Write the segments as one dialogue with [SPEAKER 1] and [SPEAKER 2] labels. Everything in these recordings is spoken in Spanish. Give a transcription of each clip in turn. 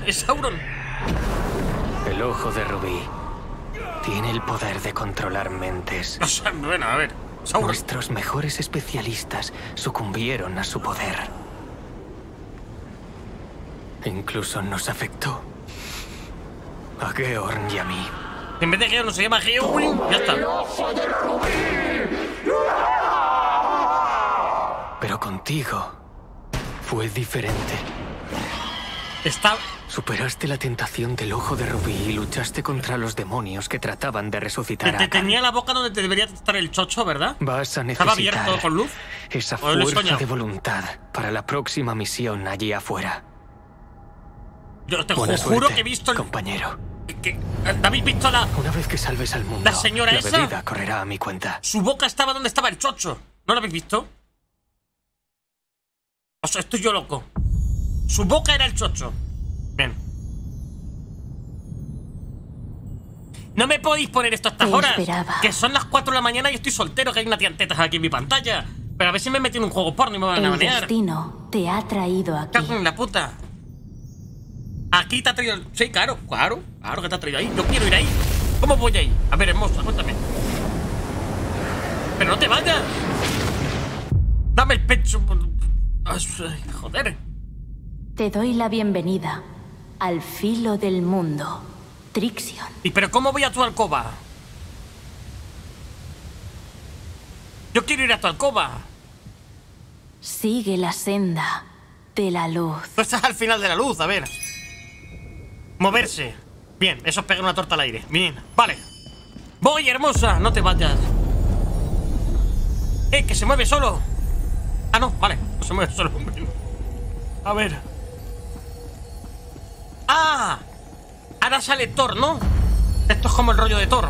[SPEAKER 1] Es Sauron.
[SPEAKER 2] El ojo de rubí tiene el poder de controlar mentes.
[SPEAKER 1] O sea, bueno, a ver. Sauron.
[SPEAKER 2] Nuestros mejores especialistas sucumbieron a su poder. Incluso nos afectó. A Georn y a mí.
[SPEAKER 1] En vez de Georn se llama Georn. Ya está.
[SPEAKER 2] Pero contigo fue diferente.
[SPEAKER 1] Está...
[SPEAKER 2] Superaste la tentación del ojo de rubí y luchaste contra los demonios que trataban de resucitar a
[SPEAKER 1] Te
[SPEAKER 2] Akan.
[SPEAKER 1] tenía la boca donde te debería estar el chocho, ¿verdad?
[SPEAKER 2] Vas a
[SPEAKER 1] ¿Estaba
[SPEAKER 2] necesitar
[SPEAKER 1] abierto con luz?
[SPEAKER 2] esa
[SPEAKER 1] ¿O lo he
[SPEAKER 2] fuerza
[SPEAKER 1] soñado?
[SPEAKER 2] de voluntad para la próxima misión allí afuera.
[SPEAKER 1] Yo te
[SPEAKER 2] Buena
[SPEAKER 1] juro
[SPEAKER 2] suerte,
[SPEAKER 1] que he visto el...
[SPEAKER 2] compañero.
[SPEAKER 1] ¿Habéis visto la...?
[SPEAKER 2] Una vez que salves al mundo,
[SPEAKER 1] ¿La señora
[SPEAKER 2] la
[SPEAKER 1] esa?
[SPEAKER 2] bebida correrá a mi cuenta.
[SPEAKER 1] Su boca estaba donde estaba el chocho. ¿No lo habéis visto? O sea, estoy yo loco. Su boca era el chocho. Bien. No me podéis poner esto a estas
[SPEAKER 3] Te
[SPEAKER 1] horas.
[SPEAKER 3] esperaba.
[SPEAKER 1] Que son las 4 de la mañana y estoy soltero, que hay una tía en tetas aquí en mi pantalla. Pero a ver si me metí en un juego porno y me van a
[SPEAKER 3] El
[SPEAKER 1] banear.
[SPEAKER 3] destino te ha traído aquí.
[SPEAKER 1] Cago en la puta. Aquí te ha traído... Sí, claro que te ha traído ahí. Yo quiero ir ahí. ¿Cómo voy ahí? A ver, hermosa, cuéntame. Pero no te vayas. Dame el pecho. Ay, joder.
[SPEAKER 3] Te doy la bienvenida al filo del mundo, Trixion.
[SPEAKER 1] ¿Y pero cómo voy a tu alcoba? Yo quiero ir a tu alcoba.
[SPEAKER 3] Sigue la senda de la luz.
[SPEAKER 1] Tú estás al final de la luz, a ver. Moverse. Bien, eso es pegar una torta al aire. Bien, vale. Voy, hermosa, no te vayas. Que se mueve solo. Ah, no, vale, no se mueve solo. A ver. ¡Ah! Ahora sale Thor, ¿no? Esto es como el rollo de Thor.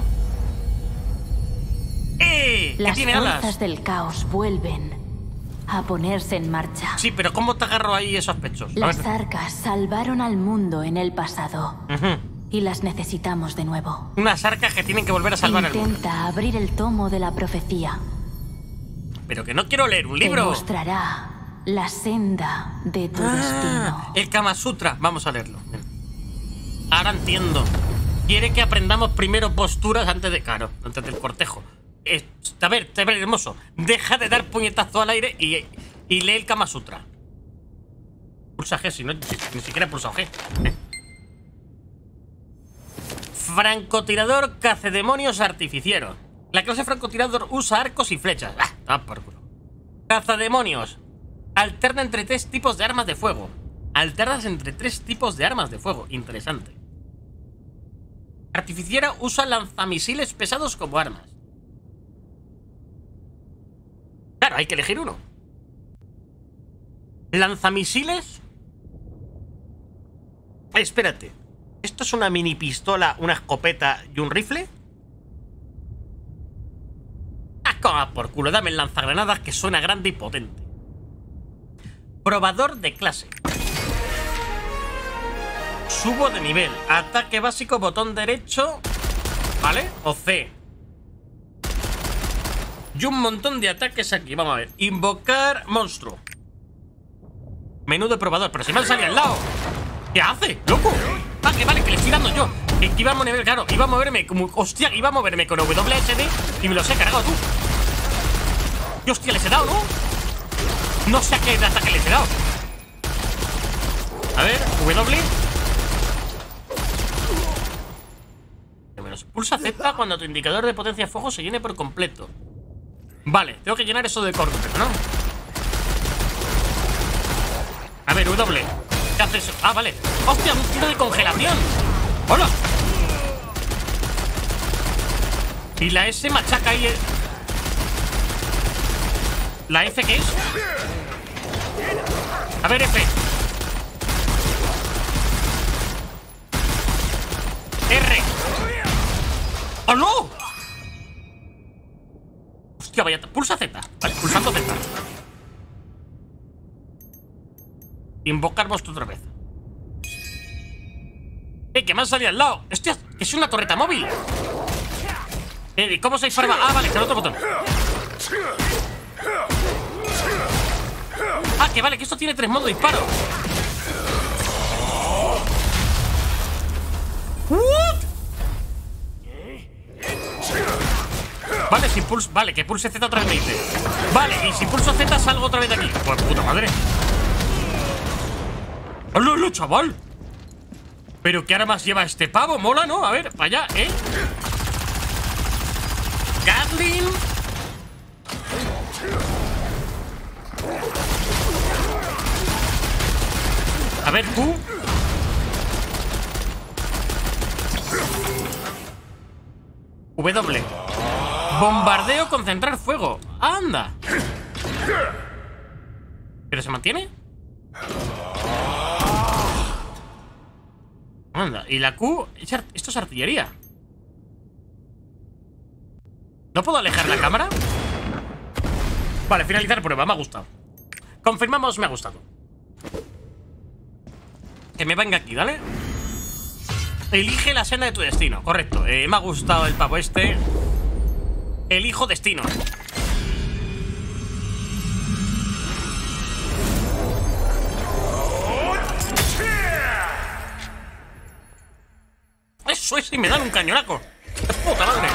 [SPEAKER 1] Que
[SPEAKER 3] Las
[SPEAKER 1] tiene
[SPEAKER 3] fuerzas
[SPEAKER 1] alas.
[SPEAKER 3] del caos vuelven a ponerse en marcha.
[SPEAKER 1] Sí, pero ¿cómo te agarro ahí esos pechos? A
[SPEAKER 3] Las
[SPEAKER 1] ver.
[SPEAKER 3] arcas salvaron al mundo en el pasado
[SPEAKER 1] Ujú.
[SPEAKER 3] y las necesitamos de nuevo.
[SPEAKER 1] Unas arcas que tienen que volver a salvar al mundo.
[SPEAKER 3] Intenta abrir el tomo de la profecía.
[SPEAKER 1] Pero que no quiero leer un
[SPEAKER 3] Te
[SPEAKER 1] libro.
[SPEAKER 3] mostrará la senda de tu destino.
[SPEAKER 1] El Kama Sutra. Vamos a leerlo. Bien. Ahora entiendo. Quiere que aprendamos primero posturas antes de... Claro, antes del cortejo. A ver, hermoso. Deja de dar puñetazo al aire y lee el Kama Sutra. Pulsa G, si no, ni siquiera he pulsado G. Francotirador cazademonios artificiero. La clase francotirador usa arcos y flechas. Por culo. Cazademonios. Alterna entre 3 tipos de armas de fuego. Alternas entre 3 tipos de armas de fuego. Interesante. Artificiera usa lanzamisiles pesados como armas. Claro, hay que elegir uno. Lanzamisiles. Espérate. ¿Esto es una mini pistola, una escopeta y un rifle? ¡Ah, por culo! Dame el lanzagranadas que suena grande y potente. Probador de clase. Subo de nivel. Ataque básico, botón derecho. ¿Vale? O C. Y un montón de ataques aquí. Vamos a ver. Invocar monstruo. Menú de probador. Pero si me han salido al lado. ¿Qué hace, loco? Ah, que vale, que le estoy dando yo. Que iba a mover, claro. Iba a moverme como... Hostia, iba a moverme con WSD y me los he cargado tú. Y hostia, les he dado, ¿no? No sé a qué ataque les he dado. A ver, W. Pulsa Z cuando tu indicador de potencia de fuego se llene por completo. Vale, tengo que llenar eso de córdoba, ¿no? A ver, W. ¿Qué hace eso? Ah, vale. ¡Hostia, un tiro de congelación! ¡Hola! Y la S machaca ahí. ¿La F qué es? A ver, F. R. ¡Oh, no! Hostia, vaya... Pulsa Z. Vale, pulsando Z. Invocar monstruo otra vez. Que me han salido al lado. Hostia, que es una torreta móvil. ¿Cómo se dispara? Ah, vale, con otro botón. Ah, que vale, que esto tiene 3 modos de disparo. si pulso... Vale, que pulse Z otra vez me dice. Vale, y si pulso Z salgo otra vez de aquí. Pues puta madre. ¡Hola, chaval! Pero qué armas lleva este pavo, mola, ¿no? A ver, para allá, ¿eh? Gatling. A ver, Q. W. Bombardeo, concentrar fuego. ¡Anda! ¿Pero se mantiene? Anda, y la Q... Esto es artillería. ¿No puedo alejar la cámara? Vale, finalizar prueba, me ha gustado. Confirmamos, me ha gustado. Que me venga aquí, ¿vale? Elige la senda de tu destino, correcto. Me ha gustado el pavo este. Elijo destino. Eso es, y me dan un cañonaco. ¡Qué puta madre!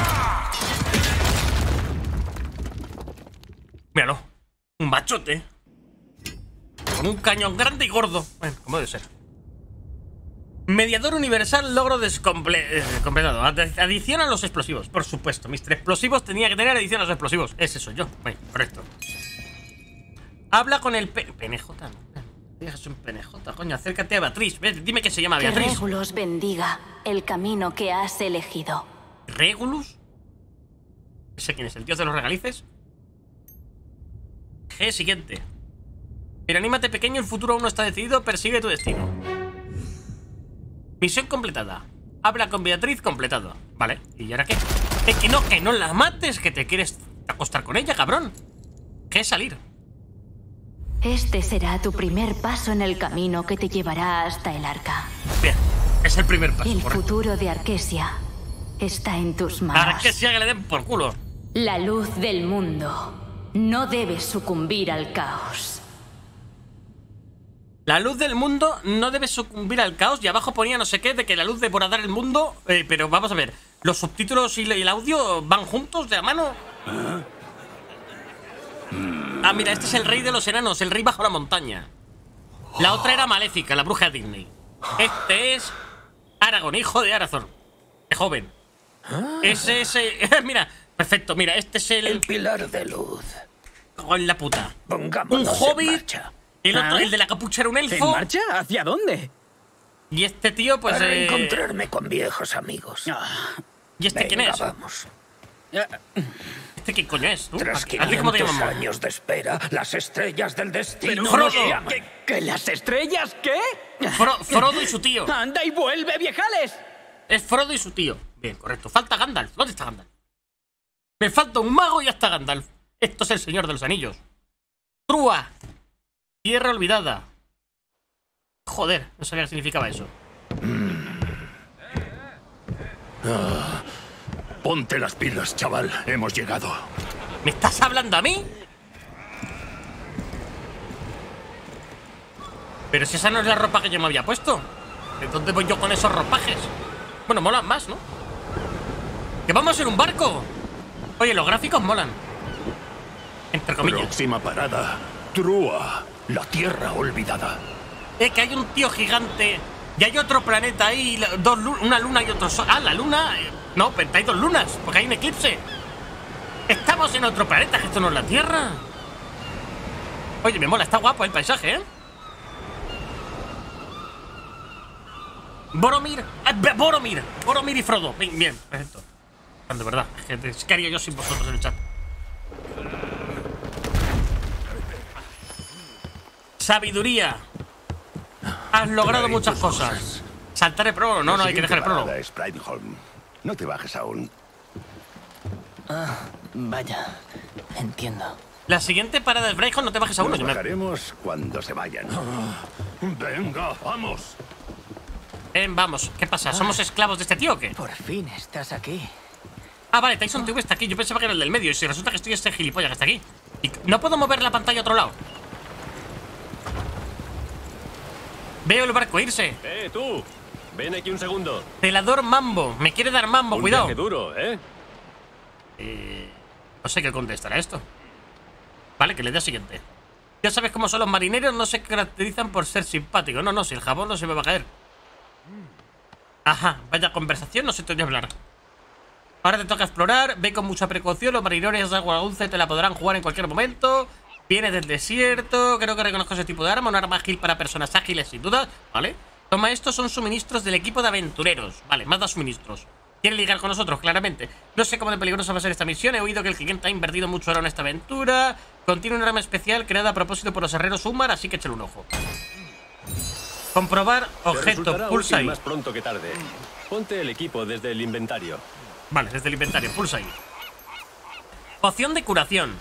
[SPEAKER 1] Míralo. Un machote. Con un cañón grande y gordo. Bueno, como debe ser. Mediador universal, logro completado. Adición a los explosivos. Por supuesto, Mr. Explosivos tenía que tener adición a los explosivos. Ese soy yo. Bueno, correcto. Habla con el PNJ. Es un PNJ, coño. Acércate a Beatriz. Dime que se llama Beatriz.
[SPEAKER 3] Que Regulus bendiga el camino que has elegido.
[SPEAKER 1] ¿Regulus? ¿Ese quién es? ¿El dios de los regalices? G, siguiente. Pero anímate, pequeño, el futuro aún no está decidido. Persigue tu destino. Misión completada. Habla con Beatriz, completado. Vale, ¿y ahora qué? Que no la mates, que te quieres acostar con ella, cabrón. ¿Qué es salir?
[SPEAKER 3] Este será tu primer paso en el camino que te llevará hasta el arca.
[SPEAKER 1] Bien, es el primer paso.
[SPEAKER 3] El
[SPEAKER 1] correcto.
[SPEAKER 3] futuro de Arkesia está en tus manos.
[SPEAKER 1] Arkesia, que le den por culo.
[SPEAKER 3] La luz del mundo no debe sucumbir al caos.
[SPEAKER 1] La luz del mundo no debe sucumbir al caos. Y abajo ponía no sé qué de que la luz devorará el mundo. Pero vamos a ver, ¿los subtítulos y el audio van juntos de la mano? Ah, mira, este es el rey de los enanos, el rey bajo la montaña. La otra era Maléfica, la bruja de Disney. Este es Aragorn, hijo de Arathorn. De joven. Ese es... mira, perfecto, mira, este es el
[SPEAKER 4] pilar de luz.
[SPEAKER 1] Con la puta.
[SPEAKER 4] Pongámonos
[SPEAKER 1] un hobbit.
[SPEAKER 4] en marcha.
[SPEAKER 1] El otro, el de la capucha, era un elfo.
[SPEAKER 5] ¿En marcha? ¿Hacia dónde?
[SPEAKER 1] Y este tío, pues...
[SPEAKER 4] Para encontrarme con viejos amigos.
[SPEAKER 1] ¿Y este quién es?
[SPEAKER 4] Vamos.
[SPEAKER 1] ¿Este qué coño es?
[SPEAKER 4] Tras
[SPEAKER 1] ¿A ti cómo te
[SPEAKER 4] 500
[SPEAKER 1] llamamos?
[SPEAKER 4] años de espera, las estrellas del destino
[SPEAKER 1] Frodo.
[SPEAKER 4] nos llaman.
[SPEAKER 5] ¿Que las estrellas qué?
[SPEAKER 1] Frodo y su tío.
[SPEAKER 5] ¡Anda y vuelve, viejales!
[SPEAKER 1] Es Frodo y su tío. Bien, correcto. Falta Gandalf. ¿Dónde está Gandalf? Me falta un mago y ya está Gandalf. Esto es el Señor de los Anillos. Trúa. Tierra olvidada. Joder, no sabía qué significaba eso.
[SPEAKER 4] Ponte las pilas, chaval. Hemos llegado.
[SPEAKER 1] ¿Me estás hablando a mí? Pero si esa no es la ropa que yo me había puesto. ¿De dónde voy yo con esos ropajes? Bueno, molan más, ¿no? ¡Que vamos en un barco! Oye, los gráficos molan. Entre comillas.
[SPEAKER 4] Próxima parada. Trúa, la tierra olvidada.
[SPEAKER 1] Que hay un tío gigante y hay otro planeta ahí, una luna y otro sol. Ah, la luna... No, pero hay dos lunas, porque hay un eclipse. Estamos en otro planeta, que esto no es la Tierra. Oye, me mola, está guapo el paisaje, ¿eh? Boromir. Boromir y Frodo. Bien, bien, perfecto. De verdad, ¿qué haría yo sin vosotros en el chat? Sabiduría. Has logrado muchas cosas. Saltar el prólogo. No, hay que dejar el prólogo.
[SPEAKER 4] No te bajes aún.
[SPEAKER 2] Ah, vaya. Entiendo.
[SPEAKER 1] La siguiente parada es Brightholm, no te bajes a uno.
[SPEAKER 4] Nos bajaremos cuando se vayan. Venga, vamos.
[SPEAKER 1] Vamos. ¿Qué pasa? ¿Somos esclavos de este tío o qué?
[SPEAKER 2] Por fin estás aquí.
[SPEAKER 1] Ah, vale, Tyson TV está aquí. Yo pensaba que era el del medio. Y si resulta que estoy este gilipollas que está aquí. Y no puedo mover la pantalla a otro lado. Veo el barco irse.
[SPEAKER 6] Tú. Ven aquí un segundo.
[SPEAKER 1] Celador Mambo. Me quiere dar mambo, cuidado.
[SPEAKER 6] Viaje duro, ¿eh?
[SPEAKER 1] No sé qué contestar a esto. Vale, que le dé a siguiente. Ya sabes cómo son los marineros, no se caracterizan por ser simpáticos. No, si el jabón no se me va a caer. Ajá, vaya conversación, no sé te voy a hablar. Ahora te toca explorar, ve con mucha precaución. Los marineros de agua dulce te la podrán jugar en cualquier momento. Vienes del desierto, creo que reconozco ese tipo de arma. Un arma ágil para personas ágiles, sin duda. Vale. Toma, estos son suministros del equipo de aventureros. Vale, más da suministros. Quiere ligar con nosotros, claramente. No sé cómo de peligrosa va a ser esta misión. He oído que el cliente ha invertido mucho oro en esta aventura. Contiene un arma especial creada a propósito por los herreros Umar, así que échale un ojo. Comprobar objeto, pulsa ahí.
[SPEAKER 6] Más pronto que tarde. Ponte el equipo desde el inventario.
[SPEAKER 1] Vale, desde el inventario, pulsa ahí. Poción de curación.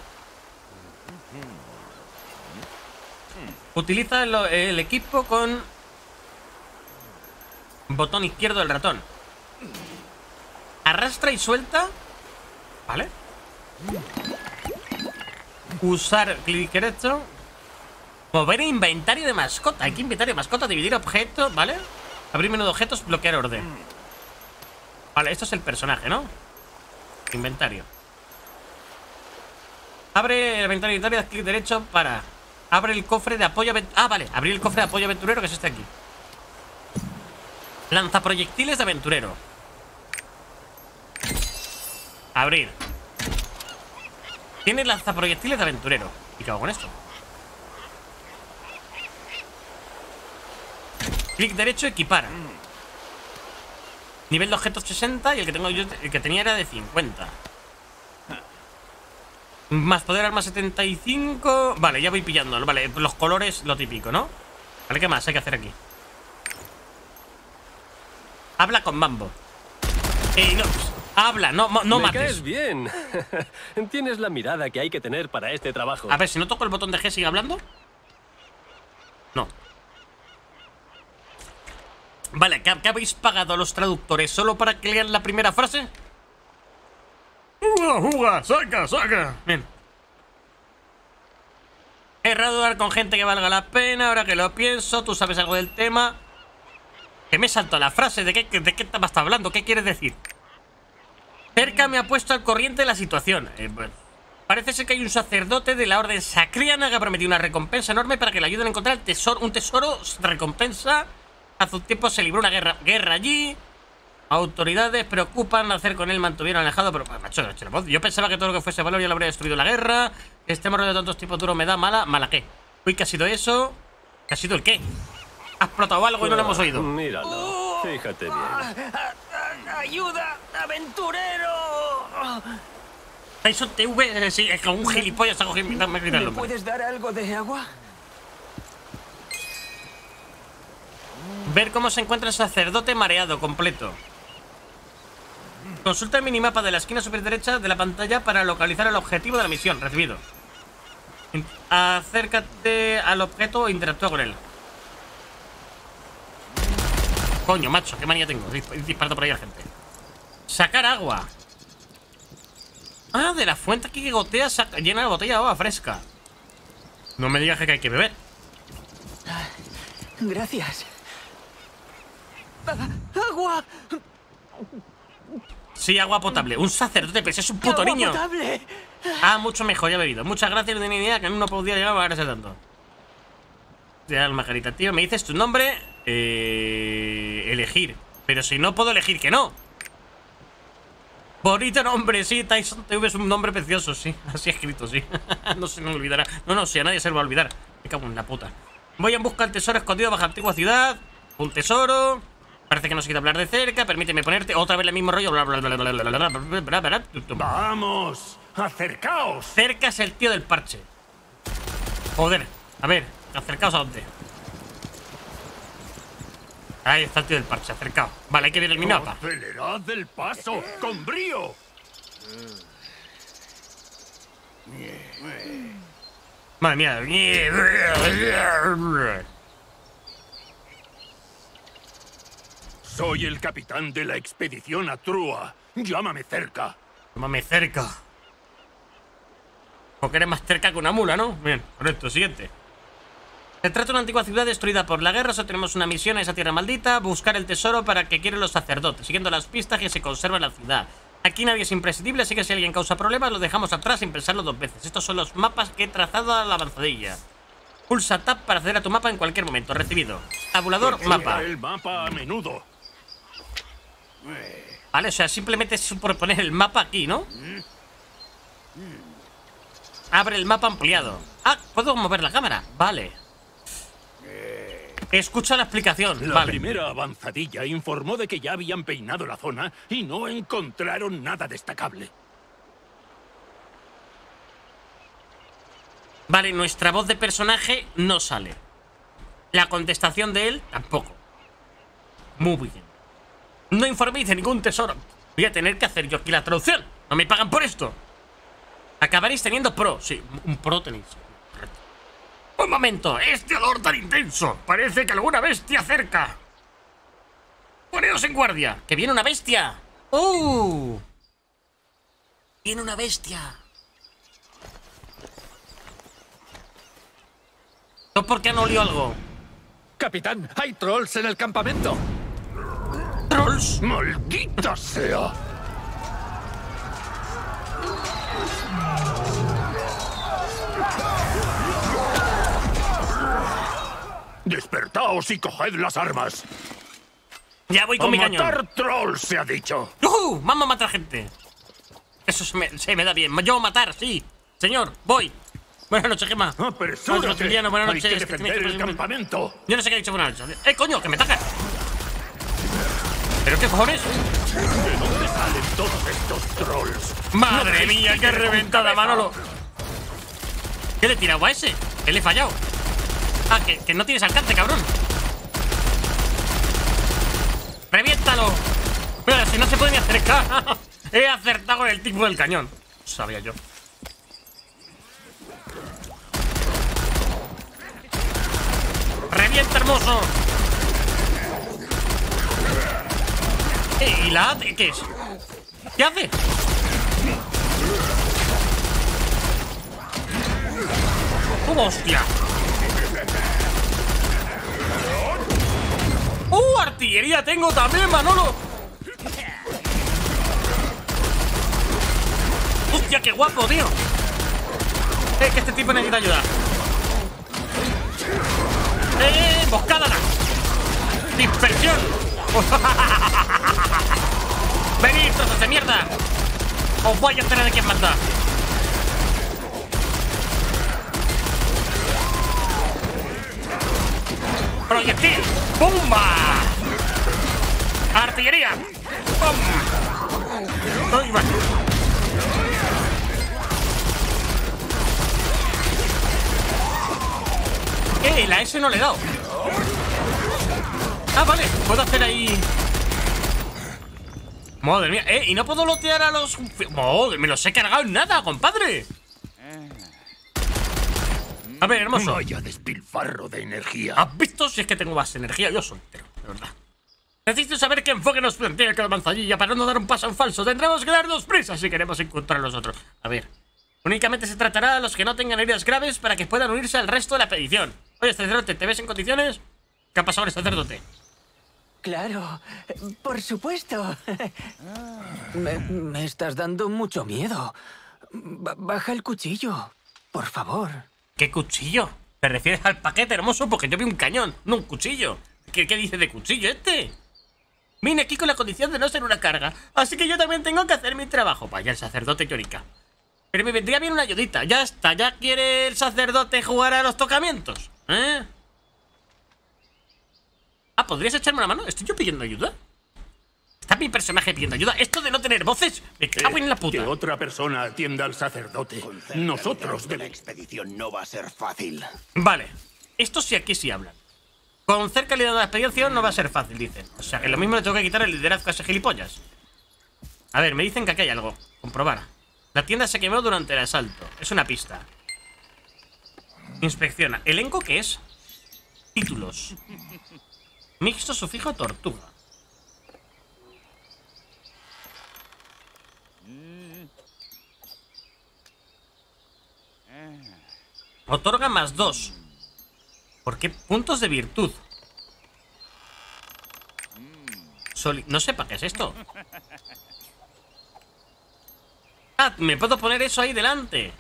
[SPEAKER 1] Utiliza el equipo con botón izquierdo del ratón. Arrastra y suelta. Vale. Usar clic derecho. Mover inventario de mascota. Hay que inventario de mascota, dividir objetos, ¿vale? Abrir menú de objetos, bloquear orden. Vale, esto es el personaje, ¿no? Inventario. Abre el inventario, haz clic derecho para... Abre el cofre de apoyo aventurero. Ah, vale, abrir el cofre de apoyo aventurero, que es este aquí. Lanza proyectiles de aventurero. Abrir. Tiene lanzaproyectiles de aventurero. ¿Y qué hago con esto? Clic derecho, equipar. Nivel de objetos 60 y el que tengo yo, el que tenía era de 50. Más poder arma 75. Vale, ya voy pillándolo. Vale, los colores, lo típico, ¿no? Vale, ¿qué más hay que hacer aquí? Habla con Mambo. No, habla, no
[SPEAKER 6] Me
[SPEAKER 1] mates.
[SPEAKER 6] caes bien. Tienes la mirada que hay que tener para este trabajo.
[SPEAKER 1] A ver, si no toco el botón de G, ¿sigue hablando? No. Vale, ¿qué habéis pagado a los traductores solo para que lean la primera frase? ¡Juga! ¡Saca, saca! Bien. Es raro hablar con gente que valga la pena. Ahora que lo pienso, tú sabes algo del tema. Que me saltó la frase. ¿De qué estás hablando? ¿Qué quieres decir? Cerca me ha puesto al corriente de la situación. Bueno. Parece ser que hay un sacerdote de la orden sacriana que ha prometido una recompensa enorme para que le ayuden a encontrar el tesoro, un tesoro de recompensa. Hace un tiempo se libró una guerra allí. Autoridades preocupan hacer con él, mantuvieron alejado. Pero, macho, yo pensaba que todo lo que fuese valor ya lo habría destruido la guerra. Este morro de tantos tipos duros me da mala. ¿Mala qué? Uy, ¿qué ha sido eso? ¿Qué ha sido el qué? ¿Ha explotado algo y no lo hemos oído?
[SPEAKER 6] Míralo, fíjate bien.
[SPEAKER 5] ¡Ayuda, aventurero!
[SPEAKER 1] Tyson TV, sí, es como un gilipollas. Hago
[SPEAKER 5] ¿Me puedes dar algo de agua?
[SPEAKER 1] Ver cómo se encuentra el sacerdote mareado completo. Consulta el minimapa de la esquina superior derecha de la pantalla para localizar el objetivo de la misión. Recibido. Acércate al objeto e interactúa con él. Coño, macho, qué manía tengo. Disparando por ahí a la gente. Sacar agua. Ah, de la fuente aquí que gotea, llena la botella de agua fresca. No me digas que hay que beber.
[SPEAKER 5] Gracias. ¡Agua!
[SPEAKER 1] Sí, agua potable. Un sacerdote, pero es un puto
[SPEAKER 5] ¡Agua
[SPEAKER 1] niño.
[SPEAKER 5] potable!
[SPEAKER 1] Ah, mucho mejor, ya he bebido. Muchas gracias, no tenía ni idea que no podía llegar a pagarse tanto. De alma caritativa. ¿Me dices tu nombre? Elegir. Pero si no puedo elegir que no. Bonito nombre, sí. Tyson TV es un nombre precioso, sí. Así escrito, sí. No se me olvidará. No, si a nadie se le va a olvidar. Me cago en la puta. Voy en busca del tesoro escondido bajo la antigua ciudad. Un tesoro. Parece que no se quiere hablar de cerca. Permíteme ponerte otra vez el mismo rollo.
[SPEAKER 4] ¡Vamos! ¡Acercaos!
[SPEAKER 1] Cerca es el tío del parche. Joder. A ver, acercaos a dónde. Ahí está el tío del parche, acercado. Vale, hay que ver el minapa.
[SPEAKER 4] ¡Acelerad el paso! ¡Con brío!
[SPEAKER 1] Madre mía.
[SPEAKER 4] Soy el capitán de la expedición a Trua. Llámame cerca.
[SPEAKER 1] Llámame cerca. Porque eres más cerca que una mula, ¿no? Bien, correcto, siguiente. Se trata de una antigua ciudad destruida por la guerra. Solo tenemos una misión a esa tierra maldita: buscar el tesoro para que quieren los sacerdotes, siguiendo las pistas que se conservan en la ciudad. Aquí nadie es imprescindible, así que si alguien causa problemas, lo dejamos atrás sin pensarlo 2 veces. Estos son los mapas que he trazado a la avanzadilla. Pulsa Tab para acceder a tu mapa en cualquier momento. Recibido. Tabulador, mapa.
[SPEAKER 4] El mapa a menudo.
[SPEAKER 1] Vale, o sea, simplemente es por poner el mapa aquí, ¿no? Abre el mapa ampliado. Ah, puedo mover la cámara. Vale. Escucha la explicación.
[SPEAKER 4] La
[SPEAKER 1] Vale.
[SPEAKER 4] primera avanzadilla informó de que ya habían peinado la zona y no encontraron nada destacable.
[SPEAKER 1] Vale, nuestra voz de personaje no sale. La contestación de él tampoco. Muy bien. No informéis de ningún tesoro. Voy a tener que hacer yo aquí la traducción. No me pagan por esto. Acabaréis teniendo pro. Sí, un pro tenéis. Un momento, este olor tan intenso. Parece que alguna bestia cerca. Poneos en guardia, que viene una bestia. Viene una bestia. ¿No por qué han olido algo?
[SPEAKER 7] Capitán, hay trolls en el campamento.
[SPEAKER 1] ¿Trolls?
[SPEAKER 4] ¡Maldita sea! ¡Despertaos y coged las armas!
[SPEAKER 1] Ya voy con
[SPEAKER 4] ¡A
[SPEAKER 1] mi cañón.
[SPEAKER 4] matar trolls, se ha dicho!
[SPEAKER 1] Vamos a matar gente. Eso se me da bien. Yo matar, sí. Señor, voy. Buenas noches, Gemma.
[SPEAKER 4] ¡Apresúrate!
[SPEAKER 1] Buenas
[SPEAKER 4] Hay
[SPEAKER 1] noches.
[SPEAKER 4] que
[SPEAKER 1] Es que
[SPEAKER 4] defender
[SPEAKER 1] tenéis
[SPEAKER 4] el
[SPEAKER 1] que-
[SPEAKER 4] campamento!
[SPEAKER 1] Yo no sé qué ha dicho buenas noches. Coño, que me taca. ¿Pero qué cojones?
[SPEAKER 4] ¿De dónde salen todos estos trolls?
[SPEAKER 1] Madre mía, qué reventada, Manolo. ¿Qué le he tirado a ese? Que le he fallado. Ah, que no tienes alcance, cabrón. ¡Reviéntalo! Mira, si no se puede ni acercar. He acertado con el tipo del cañón. Sabía yo. ¡Revienta, hermoso! ¿Y la AT qué es? ¿Qué hace? ¡Hostia! ¡Artillería tengo también, Manolo! ¡Hostia, qué guapo, tío! Que este tipo necesita ayuda. ¡Emboscádala! ¡Dispersión! ¡Venid, trozos de mierda! ¡Os voy a enterar de quién manda! ¡Proyectil! ¡Pumba! ¡Artillería! ¡Pum! ¡Ahí va! La S no le he dado. Ah, vale. Puedo hacer ahí... Madre mía. Y no puedo lotear a los... Madre, me los he cargado en nada, compadre. A ver, hermoso.
[SPEAKER 4] Vaya despilfarro de energía.
[SPEAKER 1] ¿Has visto? Si es que tengo más energía. Yo soltero, de verdad. Necesito saber qué enfoque nos plantea cada manzanilla para no dar un paso en falso. Tendremos que darnos prisa si queremos encontrar a los otros. A ver. Únicamente se tratará a los que no tengan heridas graves para que puedan unirse al resto de la petición. Oye, sacerdote, ¿te ves en condiciones? ¿Qué ha pasado el sacerdote?
[SPEAKER 5] Claro, por supuesto. Me estás dando mucho miedo. Baja el cuchillo, por favor.
[SPEAKER 1] ¿Qué cuchillo? ¿Te refieres al paquete, hermoso? Porque yo vi un cañón, no un cuchillo. ¿Qué dice de cuchillo este? Vine aquí con la condición de no ser una carga, así que yo también tengo que hacer mi trabajo. Vaya, el sacerdote llorica. Pero me vendría bien una ayudita. Ya está, ya quiere el sacerdote jugar a los tocamientos. ¿Eh? Ah, ¿podrías echarme una mano? ¿Estoy yo pidiendo ayuda? ¿Está mi personaje pidiendo ayuda? Esto de no tener voces, me cago en la puta.
[SPEAKER 4] Que otra persona atienda al sacerdote. Nosotros
[SPEAKER 8] de la expedición no va a ser fácil.
[SPEAKER 1] Vale, estos sí aquí sí hablan. Con cerca calidad de la expedición no va a ser fácil, dicen. O sea que lo mismo le tengo que quitar el liderazgo a ese gilipollas. A ver, me dicen que aquí hay algo. Comprobar. La tienda se quemó durante el asalto. Es una pista. Inspecciona. ¿Elenco qué es? Títulos. Mixto, sufijo, tortuga. Otorga +2. ¿Por qué? Puntos de virtud. No sé para qué es esto. Ah, me puedo poner eso ahí delante.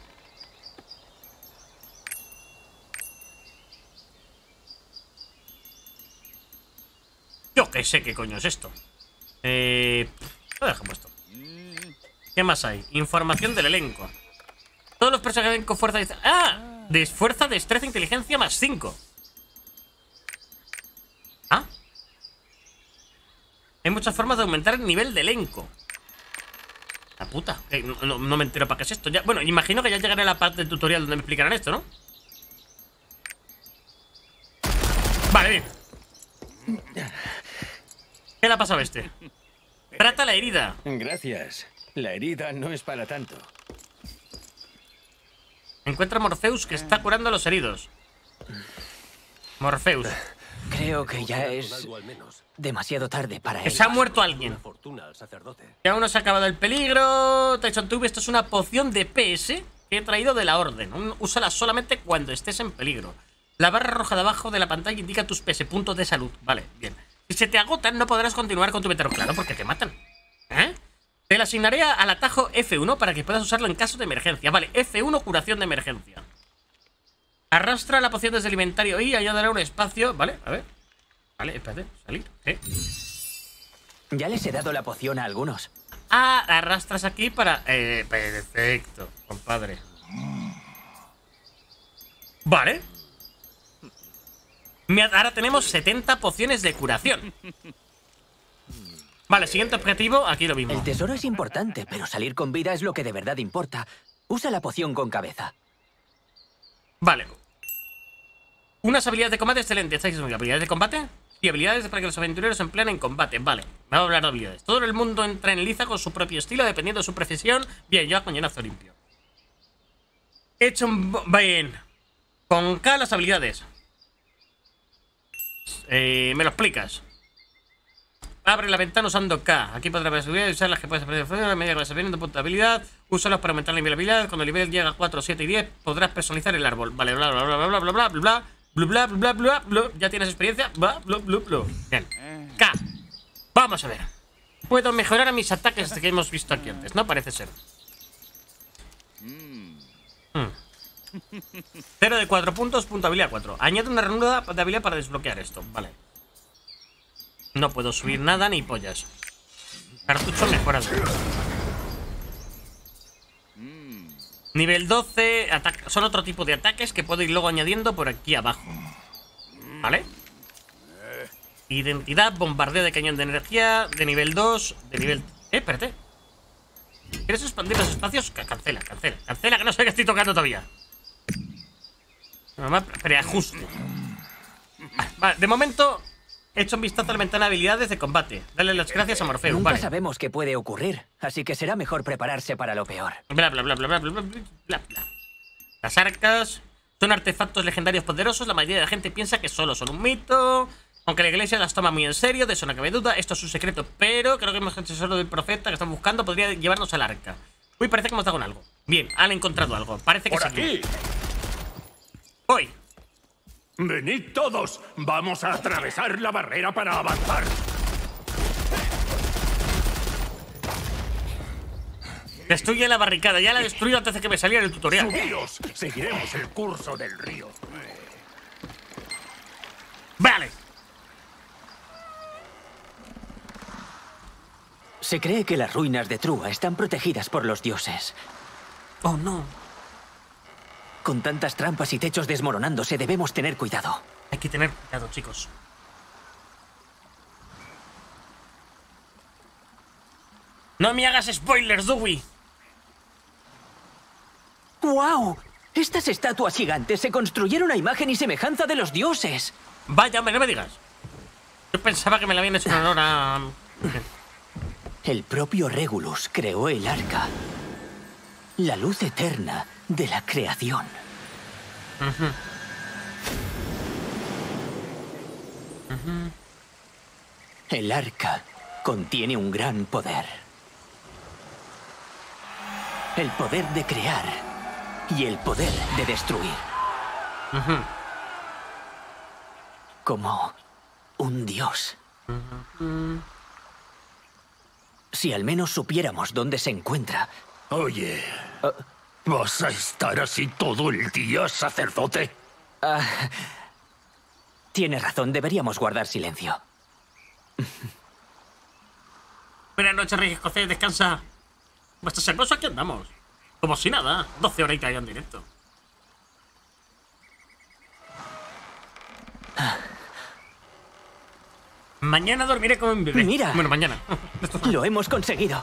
[SPEAKER 1] Yo que sé qué coño es esto. Lo dejo puesto. ¿Qué más hay? Información del elenco. Todos los personajes ven con fuerza... ¡Ah! De fuerza, destreza, inteligencia más 5. ¿Ah? Hay muchas formas de aumentar el nivel de elenco. La puta. No me entero para qué es esto. Ya, bueno, imagino que ya llegaré a la parte del tutorial donde me explicarán esto, ¿no? Vale, bien. ¿Qué le ha pasado a este? Trata la herida.
[SPEAKER 4] Gracias. La herida no es para tanto.
[SPEAKER 1] Encuentra a Morpheus que está curando a los heridos. Morpheus.
[SPEAKER 5] Creo que ya es
[SPEAKER 6] Algo al menos.
[SPEAKER 5] demasiado tarde para
[SPEAKER 1] Que
[SPEAKER 5] él.
[SPEAKER 1] se ha muerto alguien.
[SPEAKER 6] Una fortuna al sacerdote.
[SPEAKER 1] Y aún no se ha acabado el peligro. Tyson Tube, esto es una poción de PS que he traído de la orden. Úsala solamente cuando estés en peligro. La barra roja de abajo de la pantalla indica tus PS, puntos de salud. Vale, bien. Si se te agotan, no podrás continuar con tu veterano. Claro, porque te matan. ¿Eh? Te la asignaré al atajo F1 para que puedas usarlo en caso de emergencia. Vale, F1, curación de emergencia. Arrastra la poción desde el inventario y añadirá un espacio. Vale, a ver. Vale, espérate, salir.
[SPEAKER 5] Ya les he dado la poción a algunos.
[SPEAKER 1] Ah, arrastras aquí para... perfecto, compadre. Vale. Ahora tenemos 70 pociones de curación. Vale, siguiente objetivo, aquí lo mismo.
[SPEAKER 5] El tesoro es importante, pero salir con vida es lo que de verdad importa. Usa la poción con cabeza.
[SPEAKER 1] Vale. Unas habilidades de combate excelentes. ¿Estáis diciendo habilidades de combate? Y habilidades para que los aventureros se empleen en combate. Vale, vamos a hablar de habilidades. Todo el mundo entra en liza con su propio estilo, dependiendo de su precisión. Bien, yo a coñonazo limpio. He hecho un... Bien. Con K las habilidades. Me lo explicas. Abre la ventana usando K. Aquí podrás usar las que puedes aprender a medida que vas aprendiendo punto de habilidad. Úsalos para aumentar la nivel de habilidad. Cuando el nivel llega a 4, 7 y 10, podrás personalizar el árbol. Vale, bla bla bla bla bla bla bla bla bla bla bla bla. Ya tienes experiencia. Bla bla bla bla. Bien. K. Vamos a ver. Puedo mejorar a mis ataques que hemos visto aquí antes, ¿no? Parece ser. 0 de 4 puntos, punto habilidad 4. Añade una ranura de habilidad para desbloquear esto. Vale. No puedo subir nada ni pollas. Cartucho mejorado. Nivel 12. Son otro tipo de ataques que puedo ir luego añadiendo por aquí abajo. ¿Vale? Identidad, bombardeo de cañón de energía. De nivel 2. De nivel... espérate. ¿Quieres expandir los espacios? Cancela, cancela. Cancela, que no sé qué estoy tocando todavía. Preajuste. Vale, de momento he hecho un vistazo a la ventana de habilidades de combate. Dale las gracias a Morpheus.
[SPEAKER 5] Nunca
[SPEAKER 1] Vale.
[SPEAKER 5] sabemos qué puede ocurrir, así que será mejor prepararse para lo peor.
[SPEAKER 1] Bla bla bla bla bla bla bla bla bla. Las arcas son artefactos legendarios poderosos. La mayoría de la gente piensa que solo son un mito, aunque la iglesia las toma muy en serio. De eso no cabe duda. Esto es un secreto, pero creo que el tesoro del profeta que estamos buscando podría llevarnos al arca. Uy, parece que hemos dado con algo. Bien, han encontrado algo. Parece que
[SPEAKER 4] ¡Por
[SPEAKER 1] sí.
[SPEAKER 4] aquí!
[SPEAKER 1] Voy.
[SPEAKER 4] ¡Venid todos! ¡Vamos a atravesar la barrera para avanzar!
[SPEAKER 1] Destruye la barricada. Ya la he destruido antes de que me saliera el tutorial.
[SPEAKER 4] ¡Subíos! Seguiremos el curso del río.
[SPEAKER 1] Vale.
[SPEAKER 5] Se cree que las ruinas de Trua están protegidas por los dioses.
[SPEAKER 1] Oh, no.
[SPEAKER 5] Con tantas trampas y techos desmoronándose, debemos tener cuidado.
[SPEAKER 1] Hay que tener cuidado, chicos. No me hagas spoilers, Dewey.
[SPEAKER 5] ¡Guau! Estas estatuas gigantes se construyeron a imagen y semejanza de los dioses.
[SPEAKER 1] Vaya, hombre, no me digas. Yo pensaba que me la habían hecho en honor a...
[SPEAKER 5] El propio Regulus creó el arca. La luz eterna de la creación. El arca contiene un gran poder. El poder de crear y el poder de destruir. Como un dios. Si al menos supiéramos dónde se encuentra,
[SPEAKER 4] Oye, ¿vas a estar así todo el día, sacerdote?
[SPEAKER 5] Tienes razón, deberíamos guardar silencio.
[SPEAKER 1] Buenas noches, Rey Escocés, descansa. Vuestros hermosos, aquí andamos. Como si nada, 12 horitas ya en directo. Mañana dormiré como un bebé.
[SPEAKER 5] Mira.
[SPEAKER 1] Bueno, mañana.
[SPEAKER 5] Lo hemos conseguido.